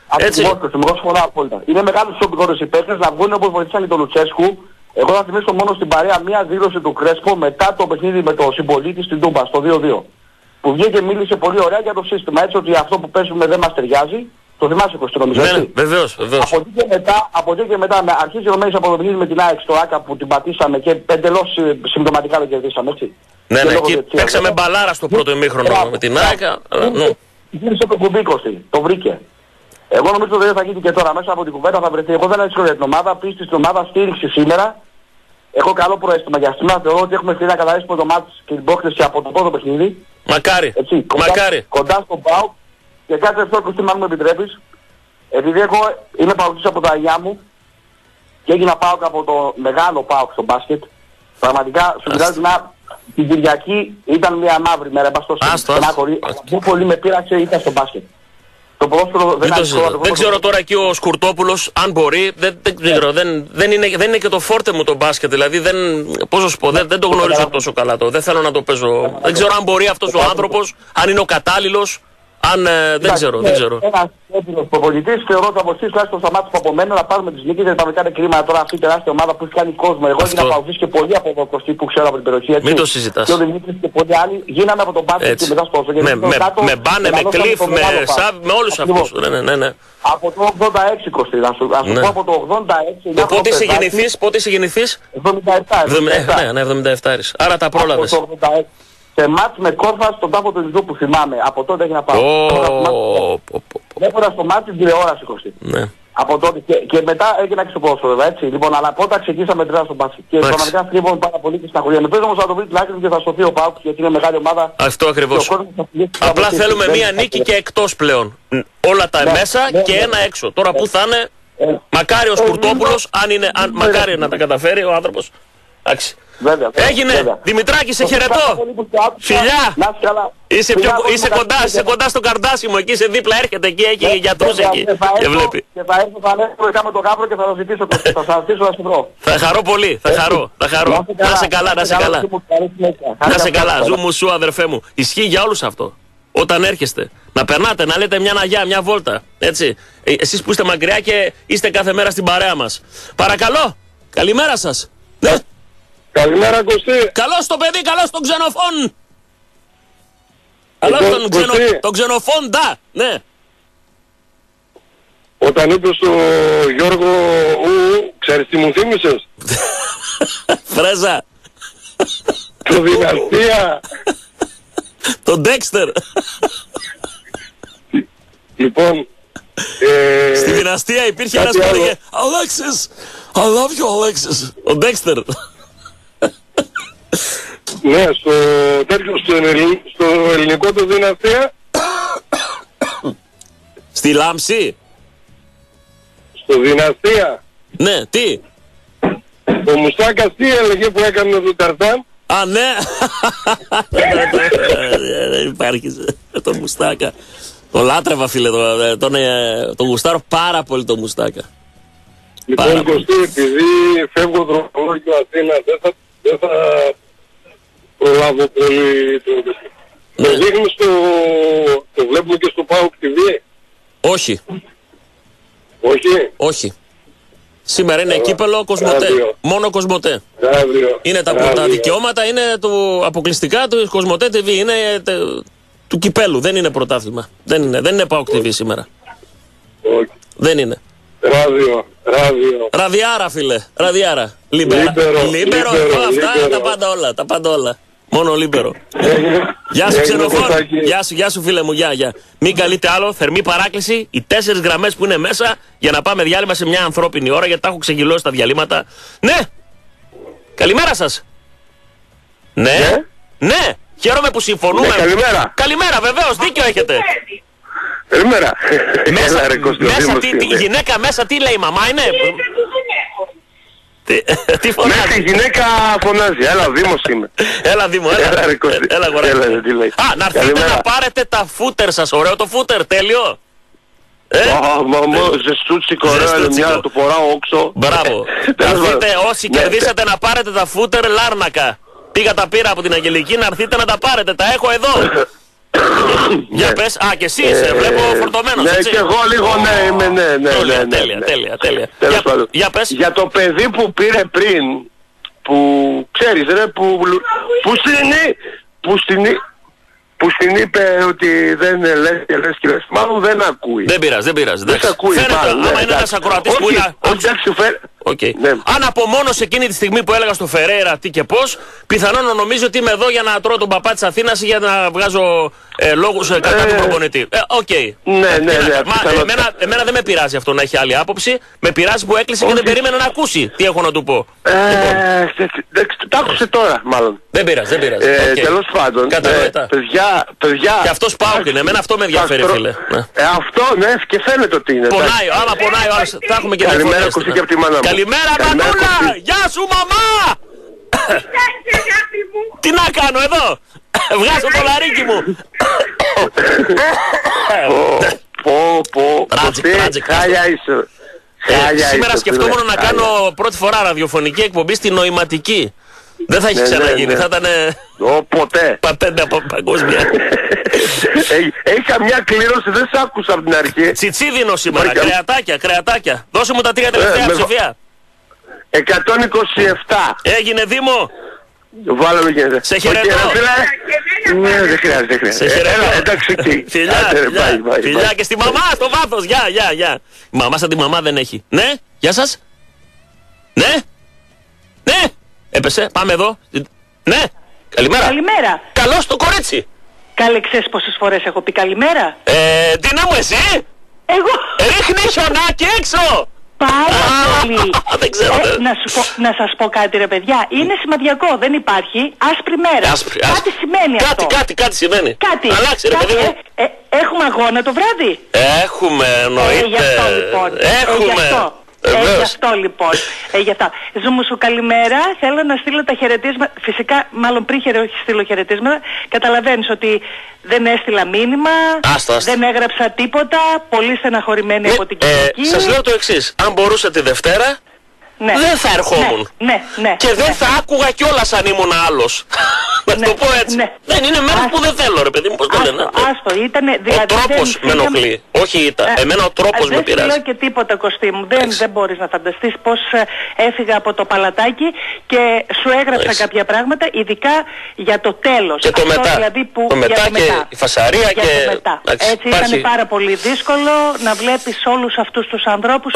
Εγώ συμφωνώ απόλυτα. Είναι μεγάλος σοκ οι παίκτες να βγουν όπως βοηθήσαν τον Λουτσέσκου. Εγώ θα θυμίσω μόνο στην παρέα μία δήλωση του Κρέσπο μετά το παιχνίδι με το συμπολίτη στην Τούμπα, στο 2-2. Που βγήκε και μίλησε πολύ ωραία για το σύστημα. Έτσι ότι αυτό που παίζουμε δεν μας ταιριάζει. Το θυμάσαι Κωστή νομίζω, έτσι. Ναι, βεβαίως. Από εκεί και μετά αρχίζει ο Μέης από το παιχνίδι με την ΑΕΚ στο ΆΚΑ που την πατήσαμε και εντελώς συμπτωματικά το κερδίσαμε, έτσι. Ναι, εκεί παίξαμε μπαλάρα στο πρώτο ημίχρονο με την ΑΕΚ. Γύρισε το κουμπί Κωστή, το βρήκε. Εγώ νομίζω ότι δεν θα γίνει και τώρα. Μέσα από την κουβέντα θα βρεθεί. Εγώ δεν ανησυχώ για την ομάδα. Πίστη στην ομάδα, στήριξη σήμερα. Έχω καλό προαίσθημα για σήμερα. Θεωρώ ότι έχουμε ευκαιρία να καταλήξουμε το μάτς και την πρόκληση από το πρώτο παιχνίδι. Μακάρι. Έτσι, Μακάρι. Κοντά στον ΠΑΟΚ. Και κάτι τελευταίο Κωστή, αν μου επιτρέπεις. Επειδή εγώ είμαι παοκτής από τα αγιά μου και έγινα ΠΑΟΚ από το μεγάλο ΠΑΟΚ στο μπάσκετ. Πραγματικά σου μιλάω την Κυριακή ήταν μια μαύρη μέρα. Που πολύ με πείραξε ήταν στο μπάσκετ. Το ποδόσφαιρο δεν ξέρω τώρα εκεί ο Σκουρτόπουλος αν μπορεί. Δεν είναι και το φόρτε μου το μπάσκετ. Δηλαδή πώς να σου πω, δεν το γνωρίζω τόσο καλά. Δεν θέλω να το παίζω. Δεν ξέρω αν μπορεί αυτός ο άνθρωπος, αν είναι ο κατάλληλος. Δεν ξέρω. Ένας έτοιμος προπονητής θεωρώ ότι θα βοηθήσει τουλάχιστον στα μάτια που απομένουν να πάρουμε τις νίκες. Γιατί πραγματικά είναι κρίμα τώρα αυτή η τεράστια ομάδα που έχει κάνει κόσμο. Εγώ έγινα παγκοσμίος και πολλοί από το Κωστή που ξέρω από την περιοχή. Μην το συζητάς. Και ο Δημήτρης και πολλοί άλλοι γίνανε από τον μπάσκετ και μετά στο όσο. Με Μπάνε, με Κλειφ, με Σαβ, με όλους αυτούς. Ναι. Από το 86 Κωστή, να σου πω από το 86. Πότε είσαι γεννηθής? 77. Άρα τα πρόλαβες. Σε μάτς με Κόρφα στον τάφο του Ινδού που θυμάμαι. Από τότε έχει να πάω. Βλέποντας το μάτς την τηλεόραση Κωστή. Από τότε και μετά έγινε και στο ποδόσφαιρο βέβαια, έτσι. Λοιπόν, αλλά πρώτα ξεκίνησαμε τρία στο μπάσκετ. Και πραγματικά θλίβομαι πάρα πολύ και στα χωρία. Με πες όμως να το βρει την άκρη και θα σωθεί ο ΠΑΟΚ γιατί είναι μεγάλη ομάδα. Αυτό ακριβώς. Απλά θέλουμε μία νίκη και εκτός πλέον. Όλα τα μέσα και ένα έξω. Τώρα που θα είναι, μακάρι ο Σκουρτόπουλος, μακάρι να τα καταφέρει ο άνθρωπος. Εντάξει. Έγινε! Βέβαια. Δημητράκη, σε χαιρετώ! Φιλιά! Είσαι κοντά στο καρδάσι μου, εκεί είσαι δίπλα, έρχεται εκεί, έχει γιατρούς εκεί. Και βλέπει. Και θα έρθω πανέστρο με το γάβρο και θα το ζητήσω, θα σας ζητήσω να σε βρω. Θα χαρώ πολύ, θα χαρώ. Να σε καλά. Να σε καλά, ζου μου σου αδερφέ μου. Ισχύει για όλους αυτό. Όταν έρχεστε, να περνάτε, να λέτε μια ναγιά, μια βόλτα. Έτσι. Εσείς που είστε μακριά και είστε κάθε μέρα στην παρέα μας. Παρακαλώ, καλημέρα σας. Καλημέρα Κωστή. Καλώς το παιδί, καλώς τον Ξενοφών. Καλώς τον Ξενοφόντα, ναι. Όταν είπες στο Γιώργο ξέρεις τι μου θύμισες? Φρέζα. Το Δυναστεία. Τον Ντέξτερ. Λοιπόν, στη Δυναστεία υπήρχε ένας που έλεγε Αλέξης, I love you Αλέξης. Ο Ντέξτερ. Ναι, στο ελληνικό το Δυναστεία. Στη Λάμψη. Στο Δυναστεία. Ναι, τι? Ο Μουστάκας τι έλεγε που έκανε τον Ταρτάν? Α, ναι. Δεν υπάρχει το Μουστάκα. Το λάτρευα φίλε, το γουστάρω πάρα πολύ το Μουστάκα. Λοιπόν Κωστή, επειδή φεύγω δρομολόγιο Αθήνα δεν θα προλάβω πολύ το δείχνεις το βλέπουμε και στο ΠΑΟΚ TV? Όχι. Όχι? Σήμερα είναι κύπελο Κοσμοτέ. Μόνο Κοσμοτέ. Είναι τα δικαιώματα είναι αποκλειστικά του Κοσμοτέ TV. Είναι του κυπέλου. Δεν είναι πρωτάθλημα. Δεν είναι ΠΑΟΚ TV σήμερα. Όχι. Δεν είναι. Ραδιάρα φίλε. Ραδιάρα. Λίμπερο. Αυτά τα πάντα όλα. Μόνο λίμπερο. Γεια σου Ξενοφών. Γεια σου φίλε μου. Γεια. Μην καλείτε άλλο. Θερμή παράκληση. Οι 4 γραμμές που είναι μέσα για να πάμε διάλειμμα σε μια ανθρώπινη ώρα γιατί τα έχω ξεγυλώσει τα διαλύματα. Ναι. Καλημέρα σας. Ναι. Χαίρομαι που συμφωνούμε. Καλημέρα βεβαίως. Δίκιο έχετε. Καλημέρα. Η γυναίκα μέσα τι λέει, μαμά είναι? Τι φωνάζει? Μέσα η γυναίκα φωνάζει. Έλα Δήμος είμαι. Έλα Δήμο, έλα αγοράκι. Α, να έρθετε να πάρετε τα φούτερ σας. Ωραίο το φούτερ, τέλειο. Ζεστούτσικο, ωραίο, μια του φοράω όξο. Μπράβο. Να έρθετε όσοι κερδίσατε να πάρετε τα φούτερ Λάρνακα. Πήγα τα πήρα από την Αγγελική, να έρθετε να τα πάρετε. Τα έχω εδώ. Για πες, και εσύ είσαι, βλέπω φορτωμένος, ναι, έτσι. και εγώ λίγο ναι είμαι, ναι. Τέλεια. Για πες. Για το παιδί που πήρε πριν, που ξέρεις ρε, που στην είπε ότι δεν λες και λες, μάλλον δεν ακούει. Δεν πειράζει. Δεν ακούει. Φαίνεται, άμα είναι ένας ακροατής που είναι... Okay. Ναι. Αν απομόνωσε εκείνη τη στιγμή που έλεγα στο Φερέιρα τι και πώς, πιθανόν να νομίζει ότι είμαι εδώ για να τρώω τον παπά της Αθήνας ή για να βγάζω λόγους κατά του προπονητή. Ναι. Εμένα δεν με πειράζει αυτό να έχει άλλη άποψη. Με πειράζει που έκλεισε και δεν περίμενε να ακούσει τι έχω να του πω. Τα άκουσε τώρα μάλλον. Δεν πειράζει. Τέλος πάντων. Παιδιά. Και αυτός πάω και εμένα αυτό με ενδιαφέρει, φίλε. Αυτό ναι, και φαίνεται ότι είναι. Άμα πονάει ο άλλος, θα έχουμε και καλημέρα Κωστή και από τη μάνα μου. Καλημέρα Μανούλα! Γεια σου μαμά! Τι να κάνω εδώ! Βγάζω το λαρίκι μου! Χάλια είσαι. Σήμερα σκεφτόμουν να κάνω πρώτη φορά ραδιοφωνική εκπομπή στη νοηματική. Δεν θα έχει ξαναγίνει, θα ήταν... Ποτέ. Πατέντα παγκόσμια. Έχει καμιά κλήρωση, δεν σ' άκουσα από την αρχή. Τσιτσίδινο σήμερα, κρεατάκια. Δώσε μου τα 3 τελευταία ψηφία. 127. Έγινε Δήμο. Βάλαμε και σε χαιρετώ. Ναι, δεν χρειάζεται. Σε χαιρετώ. Εντάξει εκεί. Φιλιά και στη μαμά στο βάθος. Γεια. Μαμά σαν τη μαμά δεν έχει. Ναι, γεια σας. Ναι. Έπεσε, πάμε εδώ. Ναι, καλημέρα. Καλώς το κορίτσι. Καλέ, ξέρεις πόσες φορές έχω πει καλημέρα? Τίνα μου εσύ. Εγώ. Ρίχνει χιονάκι έξω. Πάρα πολύ. Δεν ξέρω. Να σας πω κάτι ρε παιδιά. Είναι σημαδιακό, δεν υπάρχει άσπρη μέρα. Κάτι σημαίνει αυτό. Κάτι σημαίνει. Αλλάξει ρε παιδί μου. Έχουμε αγώνα το βράδυ. Έχουμε, εννοείται. Γι' αυτό λοιπόν. Γι' αυτό λοιπόν. Ζούμου σου καλημέρα. Θέλω να στείλω τα χαιρετίσματα. Φυσικά, μάλλον πριν στείλω χαιρετίσματα, καταλαβαίνεις ότι δεν έστειλα μήνυμα, δεν έγραψα τίποτα. Πολύ στεναχωρημένη από την Κυριακή. Σας λέω το εξής. Αν μπορούσα τη Δευτέρα, δεν θα ερχόμουν. Ναι. Και δεν θα άκουγα κιόλας αν ήμουν άλλος. Να το πω έτσι. Δεν είναι μέρος που δεν θέλω ρε παιδί μου, πώς το λένε. Ο τρόπος με ενοχλεί. Όχι εμένα ο τρόπος με πειράζει. Δεν λέω και τίποτα Κωστή μου. Δεν μπορείς να φανταστείς πως έφυγα από το παλατάκι και σου έγραψα κάποια πράγματα, ειδικά για το τέλος. Και το μετά. Το μετά και η φασαρία και... Έτσι ήταν πάρα πολύ δύσκολο να βλέπεις όλους αυτούς τους ανθρώπους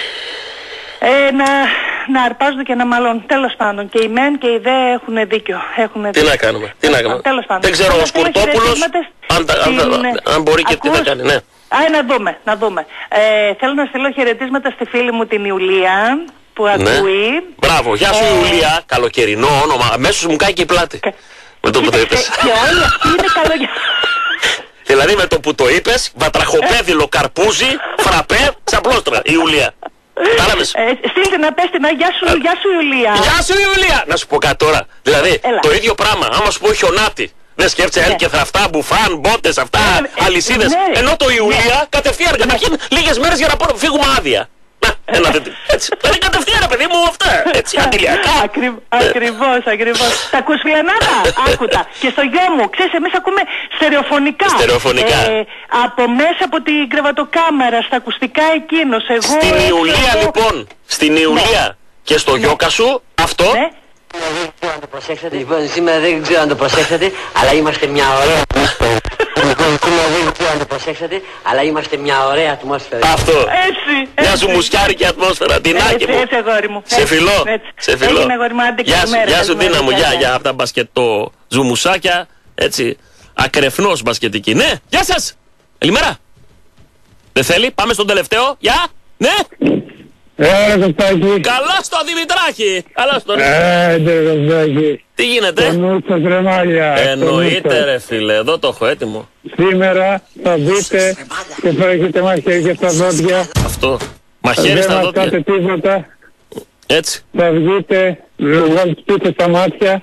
να αρπάζονται και να μαλώνουν. Τέλος πάντων, και οι μεν και οι δε έχουν δίκιο. Τι να κάνουμε. Τέλος πάντων. Δεν ξέρω ο Σκουρτόπουλος αν μπορεί και τι θα κάνει. Ναι. Να δούμε. Θέλω να στείλω χαιρετίσματα στη φίλη μου την Ιουλία που ακούει. Μπράβο, γεια σου Ιουλία. Καλοκαιρινό όνομα. Αμέσως μου κάει και η πλάτη. Με το που το είπες. Και όλοι αυτοί είναι καλοκαιρινό. Δηλαδή με το που το είπες, βατραχοπέδιλο, καρπούζι, φραπέ, ξαπλώστρα, Ιουλία. Στείλτε να πες την γεια σου Ιουλία. Γεια σου Ιουλία. Να σου πω κάτι τώρα. Δηλαδή το ίδιο πράγμα, άμα σου πω χιονάτι. Δεν σκέφτεσαι και αυτά, μπουφάν, μπότες, αυτά, αλυσίδες. Ενώ το Ιουλία κατευθείαν καταρχήν λίγες μέρες για να φύγουμε άδεια. Έτσι, δηλαδή κατευθείαν παιδί μου αυτά. Έτσι, αντιλιακά. Ακριβώς. Τα ακούς φιλενάδα? Άκουτα. Και στο γιο μου, ξέρεις, εμείς ακούμε στερεοφωνικά. Από μέσα από την κρεβατοκάμερα, στα ακουστικά εκείνος. Στην Ιουλία λοιπόν, στην Ιουλία και στο γιώκα σου, αυτό. Δεν ξέρω αν το προσέξατε. Λοιπόν, σήμερα δεν ξέρω αν το προσέξατε, αλλά είμαστε μια ωραία ατμόσφαιρα. Δεν ξέρω αν το προσέξατε, αλλά είμαστε μια ωραία ατμόσφαιρα. Αυτό. Μια σου μουσιάρικη ατμόσφαιρα. Την άκη μου. Έτσι, αγόρι μου. Σε φιλώ. Γεια σου Δίνα μου. Γεια από τα μπασκετό ζουμουσάκια. Έτσι. Ακρεφνός μπασκετική. Ναι, γεια σας. Καλημέρα. Δεν θέλει, πάμε στον τελευταίο. Γεια. Ναι. Καλώς το Δημητράκη. Καλώς το Δημητράκη. Τι γίνεται? Τον τρεμάλια. Εννοείται ρε φίλε, εδώ το έχω έτοιμο. Σήμερα θα μπείτε και θα έχετε μαχαίρι και στα δόντια. Αυτό. Μαχαίρι στα δόντια. Δεν μαθάτε τίποτα. Έτσι. Θα βγείτε, βγάλετε στα μάτια.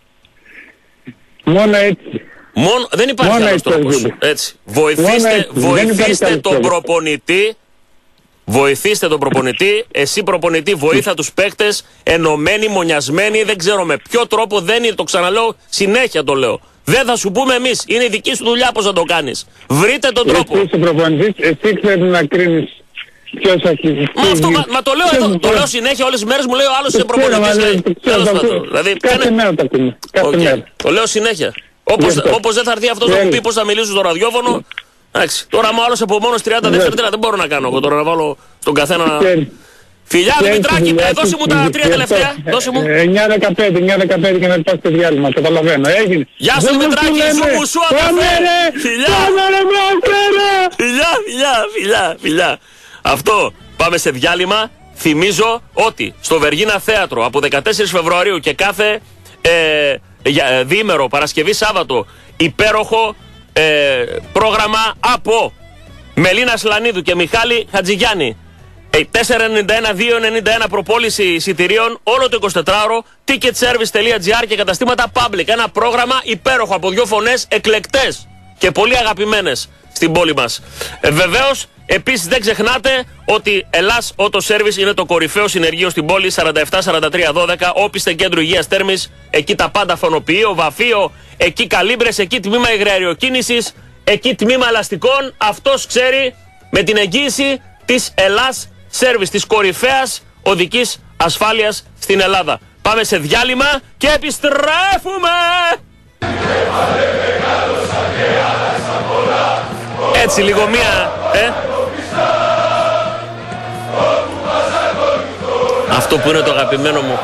Μόνο έτσι. Δεν υπάρχει άλλος τρόπος. Έτσι. Βοηθήστε τον προπονητή. Βοηθήστε τον προπονητή, εσύ προπονητή βοήθα τους παίκτες, ενωμένοι, μονιασμένοι, δεν ξέρω με ποιο τρόπο, δεν είναι, το ξαναλέω, συνέχεια το λέω. Δεν θα σου πούμε εμείς. Είναι η δική σου δουλειά πώς να το κάνεις. Βρείτε τον τρόπο. Εσύ είσαι προπονητής, εσύ ξέρεις να κρίνεις ποιος θα κλείσει. Μα το λέω εδώ, το λέω συνέχεια, όλες τις μέρες μου λέει ο άλλος είναι προπονητής. Δηλαδή, κάθε μέρα το ακούμε. Το λέω συνέχεια. Όπως δεν θα έρθει αυτός να μου πει πώς θα μιλήσω στο ραδιόφωνο. Εντάξει, τώρα μου άλλος από μόνος 30 δεύτερα δεν μπορώ να κάνω εγώ τώρα να βάλω στον καθένα. Φιλιά Δημητράκη, δώσε μου τα 3 τελευταία. Δώσε μου. 9-15 και να πας στο διάλειμμα, καταλαβαίνω. Έγινε. Γεια σου Δημητράκη, σου μου σου αγάπη. Φιλιά. Αυτό, πάμε σε διάλειμμα. Θυμίζω ότι στο Βεργίνα Θέατρο από 14 Φεβρουαρίου και κάθε διήμερο, Παρασκευή, Σάββατο, υπέροχο πρόγραμμα από Μελίνα Σλανίδου και Μιχάλη Χατζηγιάννη. 491-291 προπόληση εισιτηρίων όλο το 24ωρο, ticketservice.gr και καταστήματα Public. Ένα πρόγραμμα υπέροχο από 2 φωνές εκλεκτές και πολύ αγαπημένες στην πόλη μας. Βεβαίως, επίσης δεν ξεχνάτε ότι Ελλάς Auto Service είναι το κορυφαίο συνεργείο στην πόλη. 47-43-12, όπιστε κέντρο υγείας Τέρμης. Εκεί τα πάντα, φωνοποιείο, βαφείο, εκεί καλύμπρες, εκεί τμήμα υγραεριοκίνησης, εκεί τμήμα ελαστικών. Αυτός ξέρει, με την εγγύηση της Ελλάς Service, της κορυφαίας οδικής ασφάλειας στην Ελλάδα. Πάμε σε διάλειμμα και επιστρέφουμε! Έτσι λίγο μία, αυτό που είναι το αγαπημένο μου.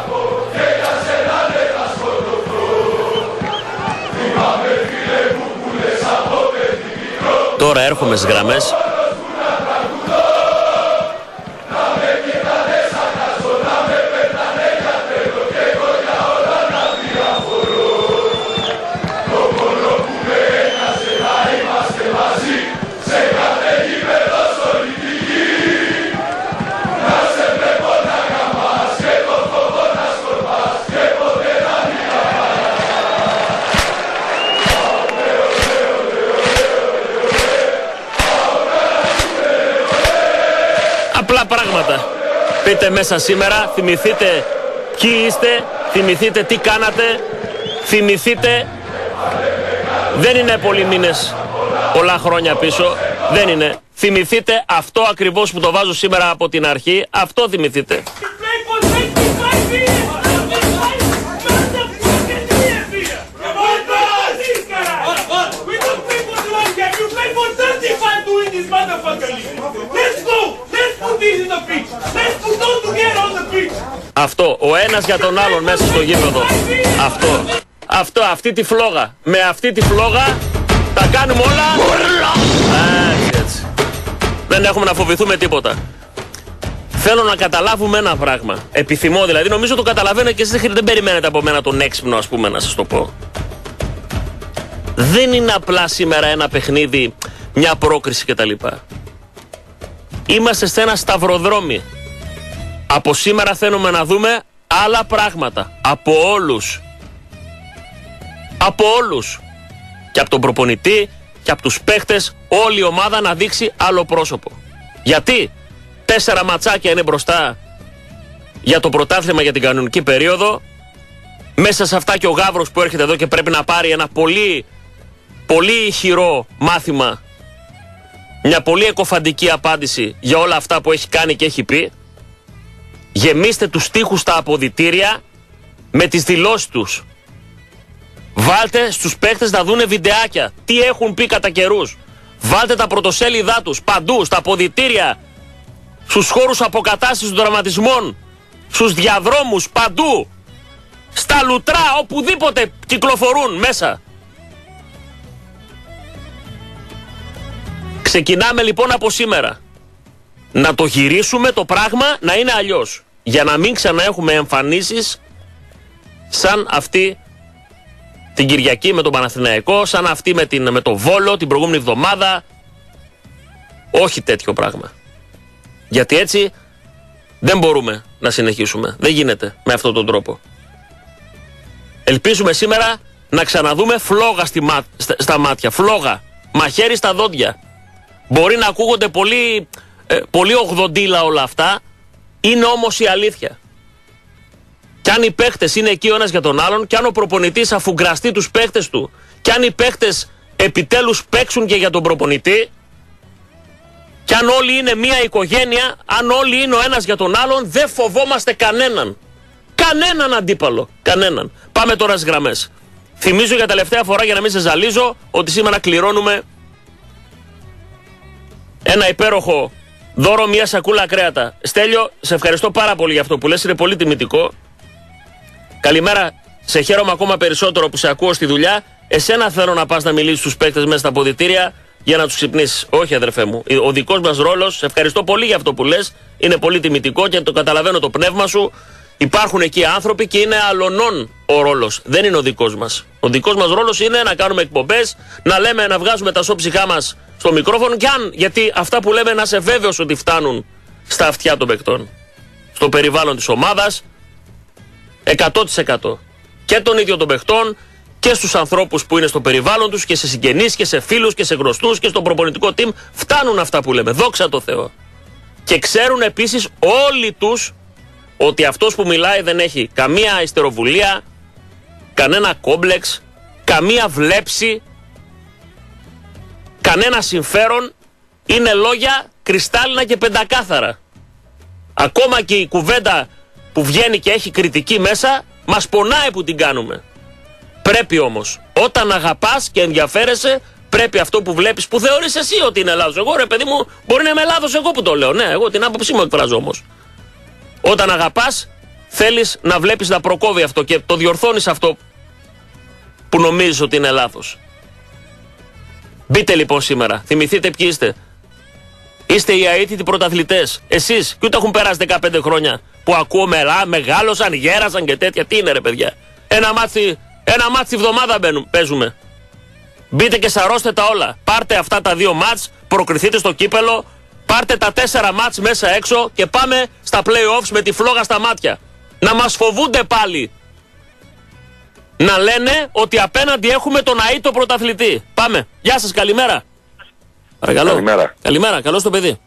Τώρα έρχομαι στις γραμμές. Πράγματα. Πείτε μέσα σήμερα, θυμηθείτε ποιοι είστε, θυμηθείτε τι κάνατε, θυμηθείτε. Δεν είναι πολλοί μήνες, πολλά χρόνια πίσω, δεν είναι. Θυμηθείτε αυτό ακριβώς που το βάζω σήμερα από την αρχή, αυτό θυμηθείτε. Αυτό, ο ένας για τον άλλον μέσα στο γήπεδο. Αυτή τη φλόγα. Με αυτή τη φλόγα τα κάνουμε όλα. Έτσι. Δεν έχουμε να φοβηθούμε τίποτα. Θέλω να καταλάβουμε ένα πράγμα. Επιθυμώ δηλαδή, νομίζω το καταλαβαίνω και εσείς δεν περιμένετε από μένα τον έξυπνο, ας πούμε, να σας το πω. Δεν είναι απλά σήμερα ένα παιχνίδι, μια πρόκριση κτλ. Είμαστε σε ένα σταυροδρόμι. Από σήμερα θέλουμε να δούμε άλλα πράγματα. Από όλους. Από όλους. Και από τον προπονητή και από τους παίχτες, όλη η ομάδα να δείξει άλλο πρόσωπο. Γιατί 4 ματσάκια είναι μπροστά για το πρωτάθλημα για την κανονική περίοδο. Μέσα σε αυτά και ο Γαύρος που έρχεται εδώ και πρέπει να πάρει ένα πολύ ηχηρό μάθημα. Μια πολύ εκοφαντική απάντηση για όλα αυτά που έχει κάνει και έχει πει. Γεμίστε τους τοίχους στα αποδυτήρια με τις δηλώσεις τους. Βάλτε στους παίκτες να δούνε βιντεάκια. Τι έχουν πει κατά καιρούς. Βάλτε τα πρωτοσέλιδά τους παντού, στα αποδυτήρια, στους χώρους αποκατάστασης των δραματισμών, στους διαδρόμους, παντού. Στα λουτρά, οπουδήποτε κυκλοφορούν μέσα. Ξεκινάμε λοιπόν από σήμερα. Να το γυρίσουμε το πράγμα να είναι αλλιώς. Για να μην ξαναέχουμε εμφανίσεις σαν αυτή την Κυριακή με τον Παναθηναϊκό, σαν αυτή με το Βόλο την προηγούμενη εβδομάδα. Όχι τέτοιο πράγμα. Γιατί έτσι δεν μπορούμε να συνεχίσουμε. Δεν γίνεται με αυτόν τον τρόπο. Ελπίζουμε σήμερα να ξαναδούμε φλόγα στα μάτια. Φλόγα. Μαχαίρι στα δόντια. Μπορεί να ακούγονται πολύ ογδοντήλα όλα αυτά. Είναι όμως η αλήθεια. Κι αν οι παίχτες είναι εκεί ο ένας για τον άλλον, κι αν ο προπονητής αφουγκραστεί τους παίχτες του και αν οι παίχτες επιτέλους παίξουν και για τον προπονητή, και αν όλοι είναι μία οικογένεια, αν όλοι είναι ο ένας για τον άλλον, δεν φοβόμαστε κανέναν. Κανέναν αντίπαλο. Κανέναν. Πάμε τώρα στις γραμμές. Θυμίζω για τελευταία φορά, για να μην σε ζαλίζω, ότι σήμερα κληρώνουμε ένα υπέροχο δώρο, μια σακούλα κρέατα. Στέλιο, σε ευχαριστώ πάρα πολύ για αυτό που λες, είναι πολύ τιμητικό. Καλημέρα, σε χαίρομαι ακόμα περισσότερο που σε ακούω στη δουλειά. Εσένα θέλω να πας να μιλήσεις στους παίκτες μέσα στα αποδυτήρια για να τους ξυπνήσεις. Όχι, αδερφέ μου. Ο δικός μας ρόλος, σε ευχαριστώ πολύ για αυτό που λες, είναι πολύ τιμητικό και το καταλαβαίνω το πνεύμα σου. Υπάρχουν εκεί άνθρωποι και είναι αλωνών ο ρόλος. Δεν είναι ο δικός μας. Ο δικός μας ρόλος είναι να κάνουμε εκπομπές, να λέμε, να βγάζουμε τα σώψυχά μας στο μικρόφωνο και αν, γιατί αυτά που λέμε να είσαι βέβαιος ότι φτάνουν στα αυτιά των παικτών. Στο περιβάλλον της ομάδας, 100%. Και των ίδιων των παιχτών και στους ανθρώπους που είναι στο περιβάλλον τους και σε συγγενείς και σε φίλους και σε γνωστούς και στο προπονητικό team. Φτάνουν αυτά που λέμε. Δόξα τω Θεώ. Και ξέρουν επίσης όλοι τους ότι αυτός που μιλάει δεν έχει καμία ιστεροβουλία, κανένα κόμπλεξ, καμία βλέψη, κανένα συμφέρον. Είναι λόγια κρυστάλλινα και πεντακάθαρα. Ακόμα και η κουβέντα που βγαίνει και έχει κριτική μέσα, μας πονάει που την κάνουμε. Πρέπει όμως, όταν αγαπάς και ενδιαφέρεσαι, πρέπει αυτό που βλέπεις, που θεωρείς εσύ ότι είναι λάθος. Εγώ ρε παιδί μου, μπορεί να είμαι λάθος εγώ που το λέω. Ναι, εγώ την άποψή μου εκφράζω όμως. Όταν αγαπάς, θέλεις να βλέπεις να προκόβει αυτό και το διορθώνεις αυτό που νομίζεις ότι είναι λάθος. Μπείτε λοιπόν σήμερα, θυμηθείτε ποιοι είστε. Είστε οι αίτητοι πρωταθλητές. Εσείς, και ούτε έχουν περάσει 15 χρόνια που ακούω μεγάλωσαν, γέρασαν και τέτοια. Τι είναι ρε παιδιά. Ένα μάτι τη βδομάδα παίζουμε. Μπείτε και σαρώστε τα όλα. Πάρτε αυτά τα 2 μάτς, προκριθείτε στο κύπελο. Πάρτε τα 4 μάτς μέσα έξω και πάμε στα play-offs με τη φλόγα στα μάτια. Να μας φοβούνται πάλι. Να λένε ότι απέναντι έχουμε τον αήτο πρωταθλητή. Πάμε. Γεια σας, καλημέρα. Παρακαλώ. Καλημέρα. Καλημέρα, καλώς το παιδί.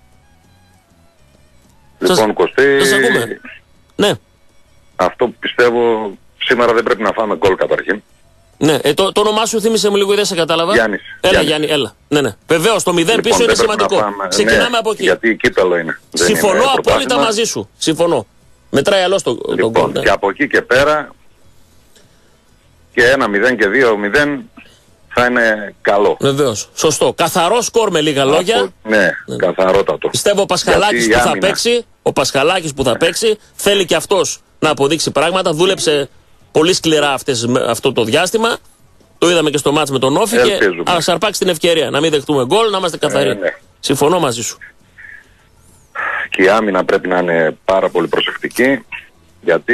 Λοιπόν, Κωστή, σας ακούμε. Ναι. Αυτό που πιστεύω, σήμερα δεν πρέπει να φάμε γκολ καταρχήν. Ναι, το όνομά σου θύμισε μου λίγο, δεν σε κατάλαβα. Γιάννης. Έλα, Γιάννη, έλα. Ναι. Βεβαίως, το 0 λοιπόν, πίσω είναι σημαντικό. Ξεκινάμε ναι, από εκεί. Γιατί κύπελο είναι. Συμφωνώ απόλυτα μαζί σου. Συμφωνώ. Μετράει αλλιώς το λοιπόν, γκολ. Ναι. Και από εκεί και πέρα, και 1-0 και 2-0 θα είναι καλό. Βεβαίως. Σωστό. Καθαρό σκορ με λίγα λόγια. Ναι, καθαρότατο. Πιστεύω ο Πασχαλάκης που θα παίξει, θέλει και αυτός να αποδείξει πράγματα. Δούλεψε πολύ σκληρά αυτό το διάστημα. Το είδαμε και στο μάτς με τον Όφη και ας αρπάξει την ευκαιρία. Να μην δεχτούμε γκολ, να είμαστε καθαροί. Ναι. Συμφωνώ μαζί σου. Και η άμυνα πρέπει να είναι πάρα πολύ προσεκτική, γιατί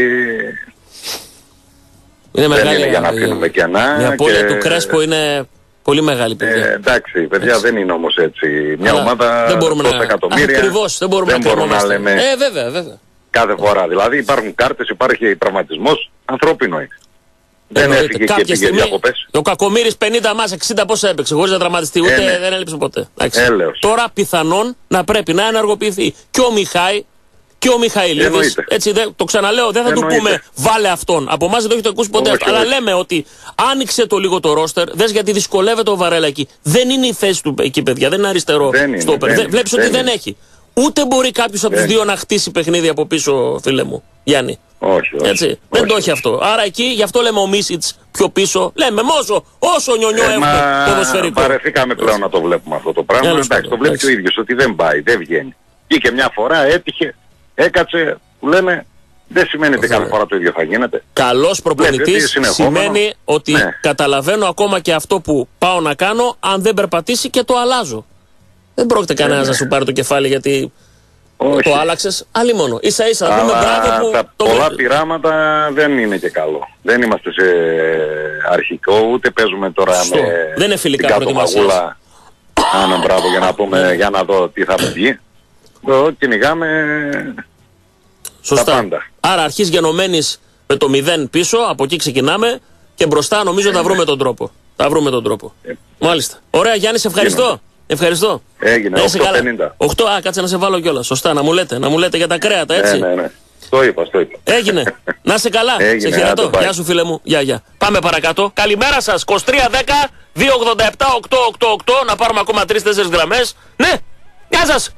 είναι μεγάλη, είναι για να αφήνουμε κενά. Η απώλεια του Κρέσπο είναι πολύ μεγάλη, παιδιά. Εντάξει, παιδιά, δεν είναι όμως έτσι. Μια ομάδα δεν μπορούμε τόσα εκατομμύρια. Ακριβώς, δεν μπορούμε να λέμε βέβαια. Κάθε φορά. Δηλαδή υπάρχουν κάρτες, υπάρχει τραυματισμός, ανθρώπινο είναι. Δεν έφυγε και πήγε διακοπές. Ο Κακομοίρης 50 μας, 60 πόσα έπαιξε, χωρίς να τραυματιστεί, ούτε δεν έλειψε ποτέ. Τώρα πιθανόν να πρέπει να ενεργοποιηθεί και ο Μιχάη και ο Μιχαηλίδης. Έτσι, το ξαναλέω, δεν θα του πούμε βάλε αυτόν. Από εμάς δεν το έχετε ακούσει ποτέ αυτό. Αλλά λέμε ότι άνοιξε το λίγο το ρόστερ, δες γιατί δυσκολεύεται ο Βαρέλα εκεί. Δεν είναι η θέση του εκεί, παιδιά, δεν είναι αριστερό στόπερ. Βλέπεις ότι δεν έχει. Ούτε μπορεί κάποιος από τους δύο να χτίσει παιχνίδι από πίσω, φίλε μου, Γιάννη. Όχι. Έτσι. Δεν το έχει αυτό. Άρα εκεί, γι' αυτό λέμε ο Μίσιτς πιο πίσω. Λέμε όσο νιονιό έχουμε ποδοσφαιρικό. Παρεθήκαμε πλέον να το βλέπουμε αυτό το πράγμα. Εντάξει, το βλέπει ο ίδιος ότι δεν πάει, δεν βγαίνει. Βγήκε μια φορά, έτυχε, έκατσε, που λένε. Δεν σημαίνει ότι κάθε φορά το ίδιο θα γίνεται. Καλός προπονητής σημαίνει ότι καταλαβαίνω ακόμα και αυτό που πάω να κάνω, αν δεν περπατήσει και το αλλάζω. Δεν πρόκειται κανένας να σου πάρει το κεφάλι γιατί το άλλαξες. Άλλη μόνο. Ίσα-ίσα να πούμε μπράβο που πολλά πειράματα δεν είναι και καλό. Δεν είμαστε σε αρχικό, ούτε παίζουμε τώρα δεν είναι φιλικά την κατομαγούλα. Άνα μπράβο για να πούμε, για να δω τι θα βγει. Εδώ κυνηγάμε τα πάντα. Άρα αρχής γενομένης με το 0 πίσω, από εκεί ξεκινάμε και μπροστά νομίζω θα βρούμε τον τρόπο. Θα βρούμε τον τρόπο. Μάλιστα. Ωραία Γιάννη, σε ευχαριστώ. Έγινε, 8.50. 8, κάτσε να σε βάλω κιόλας. Σωστά, να μου λέτε για τα κρέατα, έτσι. Ναι. Το είπα. Έγινε. Να είσαι καλά. Σε χαιρετώ. Γεια σου φίλε μου. Γεια. Πάμε παρακάτω. Καλημέρα σας. 2310 287 888. Να πάρουμε ακόμα 3-4 γραμμές. Ναι. Γεια σας.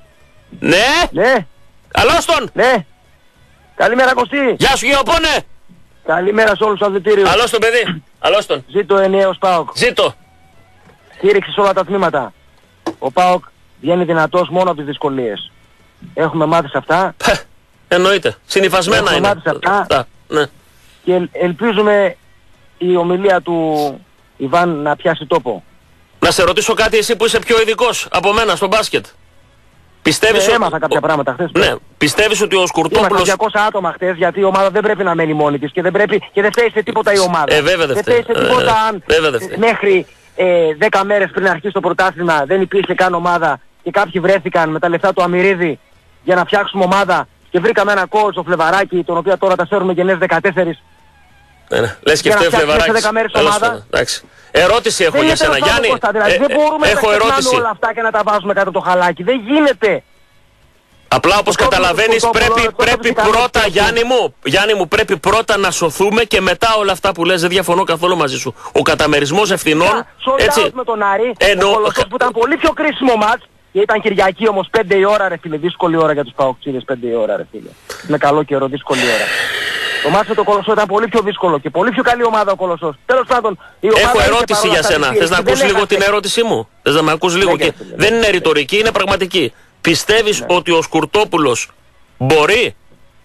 Ναι. Καλώς τον. Ναι. Καλημέρα Κωστή. Γεια σου Γεωπόνε. Καλημέρα σε όλους τους αδυτήριους. Καλώς τον παιδί. Καλώς τον. Ζήτω ενιαίος ΠΑΟΚ. Ζήτω. Στήριξη σε όλα τα τμήματα. Ο ΠΑΟΚ βγαίνει δυνατός μόνο από τις δυσκολίες. Έχουμε μάθει σε αυτά. Εννοείται. Συνυφασμένα είναι. Μάθει σε αυτά. Ναι. Και ελπίζουμε η ομιλία του Ιβάν να πιάσει τόπο. Να σε ρωτήσω κάτι εσύ που είσαι πιο ειδικός από μένα στο μπάσκετ. Πιστεύεις ότι... Έμαθα κάποια πράγματα χθες. Ναι. Πιστεύεις ότι ο Σκουρτόπουλος... Είμαστε 200 άτομα χθες, γιατί η ομάδα δεν πρέπει να μένει μόνη της και δεν φταίει σε τίποτα η ομάδα. Βέβαια δεν φταίει σε τίποτα αν μέχρι 10 μέρες πριν αρχίσει το πρωτάθλημα δεν υπήρχε καν ομάδα και κάποιοι βρέθηκαν με τα λεφτά του Αμυρίδη για να φτιάξουμε ομάδα και βρήκαμε ένα coach, ο Φλεβαράκη, τον οποίο τώρα τα σέρνουμε γενναίες 14. Ναι. Λες και φταίει ο Φλεβαράκης. Ερώτηση έχω για σένα Γιάννη. Δεν μπορούμε έχω να ερώτηση. όλα αυτά και να τα βάζουμε κάτω το χαλάκι. Δεν γίνεται. Απλά όπως καταλαβαίνεις πρέπει πρώτα Γιάννη μου πρέπει πρώτα να σωθούμε και μετά όλα αυτά που λες. Δεν διαφωνώ καθόλου μαζί σου. Ο καταμερισμός ευθυνών. Έτσι. Με τον Άρη, ο Κολοσσός που ήταν πολύ πιο κρίσιμο μάτς. Και ήταν Κυριακή όμως 5 η ώρα ρε φίλε. Δύσκολη ώρα για τους Παοξίδες 5 η ώρα ρε φίλε. Με καλό καιρό, δύσκολη ώρα. Το μάτς με τον Κολοσσό ήταν πολύ πιο δύσκολο και πολύ πιο καλή ομάδα ο Κολοσσός. Τέλος πάντων, η ομάδα έχω ερώτηση για σένα. Θες να ακούσεις λίγο την ερώτησή μου? Θες να με ακούσεις λίγο? Δεν είναι ρητορική, είναι πραγματική. Πιστεύεις ότι ο Σκουρτόπουλος μπορεί?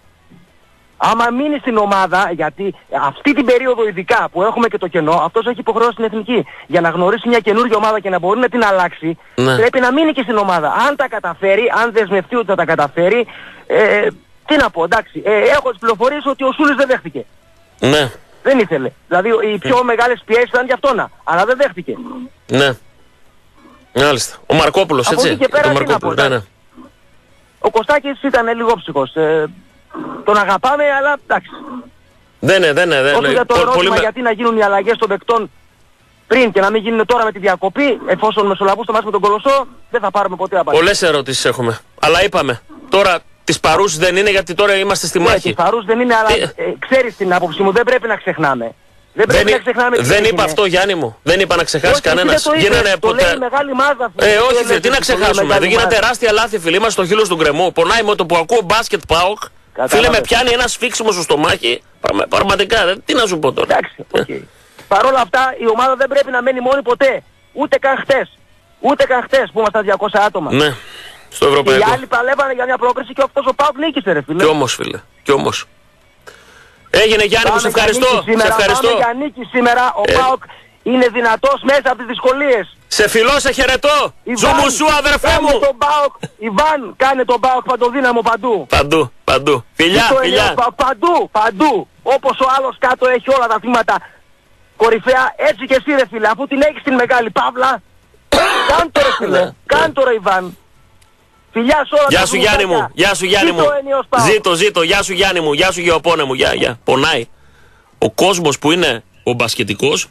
Άμα μείνει στην ομάδα, γιατί αυτή την περίοδο ειδικά που έχουμε και το κενό, αυτός έχει υποχρεώσει την εθνική. Για να γνωρίσει μια καινούργια ομάδα και να μπορεί να την αλλάξει, πρέπει να μείνει και στην ομάδα. Αν τα καταφέρει, αν δεσμευτεί ότι θα τα καταφέρει, τι να πω, εντάξει. Έχω τις πληροφορίες ότι ο Σούλης δεν δέχτηκε. Ναι. Δεν ήθελε. Δηλαδή οι πιο μεγάλες πιέσεις ήταν για αυτόν, αλλά δεν δέχτηκε. Ναι. Μάλιστα. Ο Μαρκόπουλος, από έτσι. Εκεί και πέρα, τι να πω, ναι. Ο Κωστάκης ήταν λίγο ψυχος. Τον αγαπάμε, αλλά εντάξει. Δεν Όσο για το ερώτημα γιατί να γίνουν οι αλλαγές των παικτών πριν και να μην γίνουν τώρα με τη διακοπή, εφόσον μεσολαβούν στο μάτς με τον Κολοσσό, δεν θα πάρουμε ποτέ απάντηση. Πολλές ερωτήσεις έχουμε. Αλλά είπαμε, τώρα τις παρούς δεν είναι γιατί τώρα είμαστε στη μάχη. Τις παρούς δεν είναι, αλλά ξέρεις την άποψή μου, δεν πρέπει να ξεχνάμε. Δεν είπα αυτό Γιάννη μου. Δεν είπα να ξεχάσει κανένας. Το λέει μεγάλη μάζα. Όχι, τι να ξεχάσουμε. Δεν γίνεται τεράστια λάθη, φίλοι. Είμαστε στο χείλος του γκρεμού. Πονάει με το που ακούω μπάσκετ ΠΑΟΚ. Φίλε, με πιάνει ένα σφίξιμο στο στομάχι. Πραγματικά, τι να σου πω τώρα. Εντάξει, παρ' όλα αυτά η ομάδα δεν πρέπει να μένει μόνη ποτέ. Ούτε καν χτες που ήμασταν 200 άτομα. Ναι, στο ευρωπαϊκό. Οι άλλοι παλεύανε για μια πρόκριση και αυτός ο ΠΑΟΚ νίκησε ρε φίλε. Κι όμως φίλε, κι όμως. Έγινε Γιάννη μου, σε ευχαριστώ. Πάμε για νίκη σήμερα, ο ΠΑΟΚ είναι δυνατός μέσα από τις δυσκολίες. Σε φιλώ, σε χαιρετώ. Ζουμουσού αδερφέ μου. Ιβάν, κάνε τον ΠΑΟΚ παντοδύναμο παντού. Παντού. Φιλιά. Παντού. Όπως ο άλλος κάτω έχει όλα τα θύματα κορυφαία, έτσι και εσύ ρε φίλε, αφού την έχεις την μεγάλη παύλα. Κάντο ρε φίλε, κάντο ρε Ιβάν. Φιλιά σε όλα. Γεια σου Γιάννη μου, γεια σου Γιάννη μου. Ζήτω, γεια σου Γιάννη μου, γεια σου Γεωπόνε μου, γεια. Πονάει. Ο κόσμος που είναι ο μπασκετικός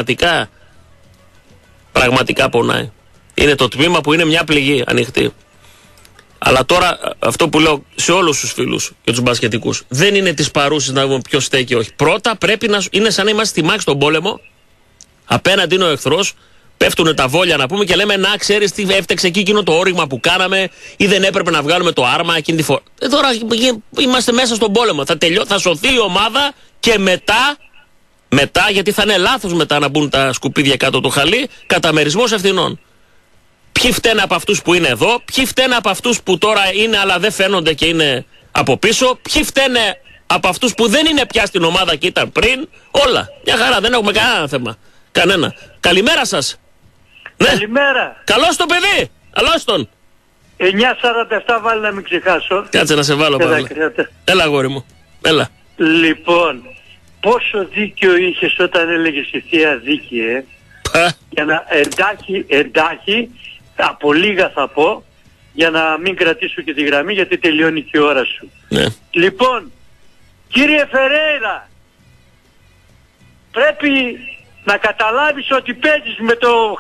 πραγματικά πονάει. Είναι το τμήμα που είναι μια πληγή ανοιχτή. Αλλά τώρα αυτό που λέω σε όλους τους φίλους και τους μπασκετικούς, δεν είναι τις παρούσεις να δούμε ποιος στέκει όχι. Πρώτα πρέπει να είναι σαν να είμαστε στη μάχη στον πόλεμο, απέναντι είναι ο εχθρός, πέφτουν τα βόλια να πούμε και λέμε να ξέρεις τι έφταξε εκεί εκείνο το όριγμα που κάναμε ή δεν έπρεπε να βγάλουμε το άρμα εκείνη τη φορά. Τώρα είμαστε μέσα στον πόλεμο, θα σωθεί η ομάδα και μετά, γιατί θα είναι λάθος μετά να μπουν τα σκουπίδια κάτω το χαλί, καταμερισμός ευθυνών. Ποιοι φταίνε από αυτούς που είναι εδώ, ποιοι φταίνε από αυτούς που τώρα είναι αλλά δεν φαίνονται και είναι από πίσω, ποιοι φταίνε από αυτούς που δεν είναι πια στην ομάδα και ήταν πριν, όλα. Μια χαρά, δεν έχουμε κανένα θέμα. Κανένα. Καλημέρα σας. Καλημέρα. Ναι. Καλώς το παιδί. Καλώς τον. 9.47 βάλει να μην ξεχάσω. Κάτσε να σε βάλω πάλι. Έλα αγόρι μου. Έλα. Λοιπόν, πόσο δίκιο είχες όταν έλεγες η Θεία Δίκη, για να εντάχει, από λίγα θα πω, για να μην κρατήσω και τη γραμμή γιατί τελειώνει και η ώρα σου. Ναι. Λοιπόν, κύριε Φερέιρα, πρέπει να καταλάβεις ότι παίζεις με το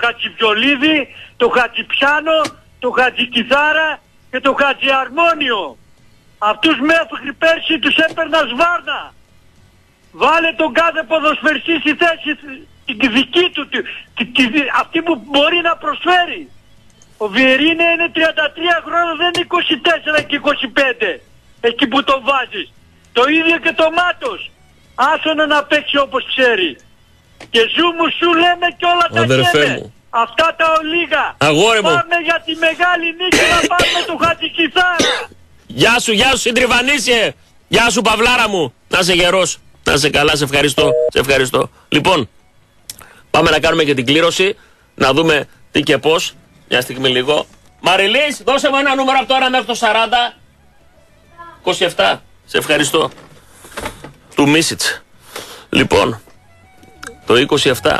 Χατζιβιολίδη, το Χατζιπιάνο, το Χατζικιθάρα και το Χατζιαρμόνιο. Αυτούς μέχρι πέρσι τους έπαιρνα σβάρνα. Βάλε τον κάθε ποδοσφαιριστή στη θέση τη δική του, αυτή που μπορεί να προσφέρει. Ο Βιερίνε είναι 33 χρόνια, δεν είναι 24 και 25 εκεί που το βάζεις. Το ίδιο και το Μάτος. Άσονα να παίξει όπως ξέρει. Και ζούμου σου λέμε και όλα τα καίνε. Αυτά τα ολίγα. Αγόρι μου. Πάμε για τη μεγάλη νίκη να πάρουμε του Χατζικιθάρα. Γεια σου συντριβανίσια. Γεια σου Παυλάρα μου. Να είσαι γερός. Να είσαι καλά, σε ευχαριστώ. Σε ευχαριστώ. Λοιπόν, πάμε να κάνουμε και την κλήρωση. Να δούμε τι και πώς. Μια στιγμή λίγο. Μαριλής, δώσε μου ένα νούμερο από τώρα μέχρι το 40. 27. Σε ευχαριστώ. Του Μίσιτς. Λοιπόν, το 27.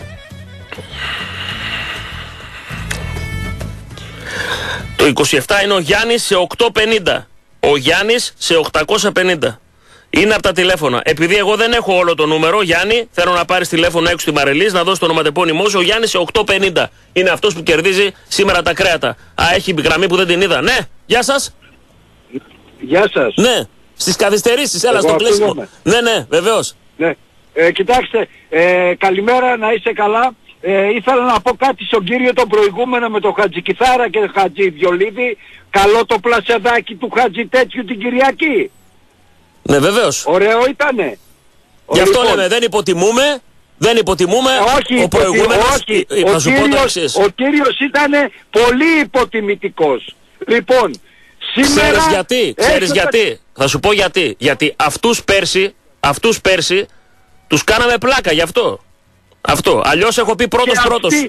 Το 27 είναι ο Γιάννης σε 850. Ο Γιάννης σε 850. Είναι από τα τηλέφωνα. Επειδή εγώ δεν έχω όλο το νούμερο, Γιάννη, θέλω να πάρεις τηλέφωνο έξω στη Μαρελής, να δώσει το ονοματεπώνυμό σου. Ο Γιάννης σε 850. Είναι αυτός που κερδίζει σήμερα τα κρέατα. Α, έχει γραμμή που δεν την είδα. Ναι, γεια σας. Γεια σας. Ναι, στις καθυστερήσεις, έλα στο κλείσιμο. Ναι, βεβαίως. Ναι. Κοιτάξτε, καλημέρα, να είστε καλά. Ήθελα να πω κάτι στον κύριο τον προηγούμενο με τον Χατζικιθάρα και τον Χατζιδιολίδη. Καλό το πλασεδάκι του Χατζιτέτσιου την Κυριακή. Ναι, βεβαίως. Ωραίο ήτανε. Γι' αυτό λέμε, δεν υποτιμούμε. Δεν υποτιμούμε. Όχι, ο προηγούμενος. Όχι. Ο κύριος ήταν πολύ υποτιμητικός. Λοιπόν, σήμερα... Ξέρεις γιατί. Θα σου πω γιατί. Γιατί αυτούς πέρσι τους κάναμε πλάκα γι' αυτό. Αλλιώς έχω πει πρώτος.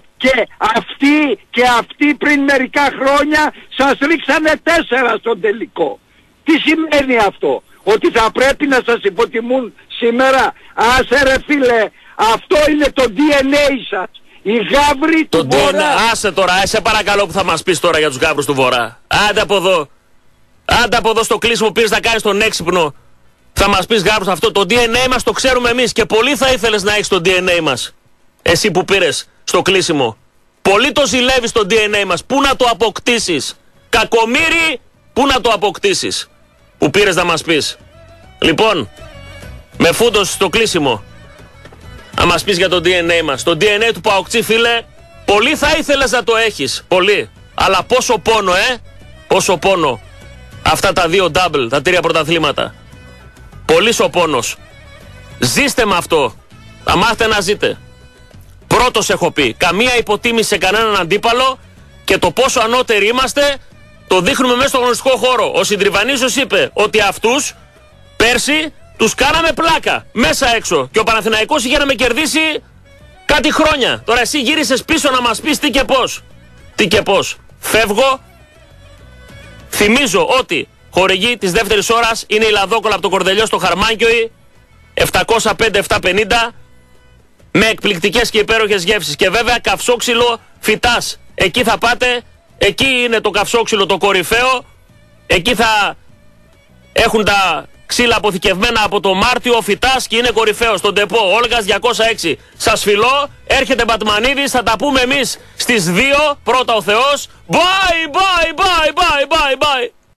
Και αυτοί πριν μερικά χρόνια σας ρίξανε 4 στον τελικό. Τι σημαίνει αυτό? Ότι θα πρέπει να σας υποτιμούν σήμερα? Άσε ρε φίλε, αυτό είναι το DNA σας. Οι γάβροι του Βορρά. Άσε τώρα, σε παρακαλώ που θα μας πεις τώρα για τους γάβρους του Βορρά. Άντε από εδώ στο κλείσιμο πήρες να κάνεις τον έξυπνο. Θα μας πεις γάβρους αυτό. Το DNA μας το ξέρουμε εμείς και πολύ θα ήθελες να έχεις το DNA μας. Εσύ που πήρες στο κλείσιμο. Πολύ το ζηλεύεις το DNA μας. Πού να το αποκτήσεις? Κακομοίρη, πού να το αποκτήσεις? Που πήρες να μας πεις. Λοιπόν, με φούντος στο κλείσιμο. Να μας πεις για το DNA μας. Το DNA του Παοκτσί, φίλε, πολύ θα ήθελες να το έχεις. Πολύ. Αλλά πόσο πόνο, πόσο πόνο. Αυτά τα 2 double, τα 3 πρωταθλήματα. Πολύς ο πόνος. Ζήστε με αυτό. Θα μάθετε να ζείτε. Πρώτος έχω πει. Καμία υποτίμηση σε κανέναν αντίπαλο και το πόσο ανώτεροι είμαστε το δείχνουμε μέσα στον γνωστικό χώρο. Ο Συντριβανίσιος είπε ότι αυτούς πέρσι τους κάναμε πλάκα μέσα έξω και ο Παναθηναϊκός είχε να με κερδίσει κάτι χρόνια. Τώρα εσύ γύρισες πίσω να μας πεις τι και πώς. Τι και πώς. Φεύγω. Θυμίζω ότι χορηγή της δεύτερης ώρας είναι η Λαδόκολα από το Κορδελιό στο Χαρμάνκιοι 705-750 με εκπληκτικές και υπέροχες γεύσεις. Και βέβαια καυσόξυλο φυτάς. Εκεί θα πάτε. Εκεί είναι το καυσόξυλο το κορυφαίο. Εκεί θα έχουν τα ξύλα αποθηκευμένα από το Μάρτιο, φυτάς και είναι κορυφαίο. Στον Τεπό, Όλγας 206. Σας φιλώ, έρχεται Μπατμανίδης, θα τα πούμε εμείς στις 2. Πρώτα ο Θεός. Bye, bye, bye, bye, bye, bye.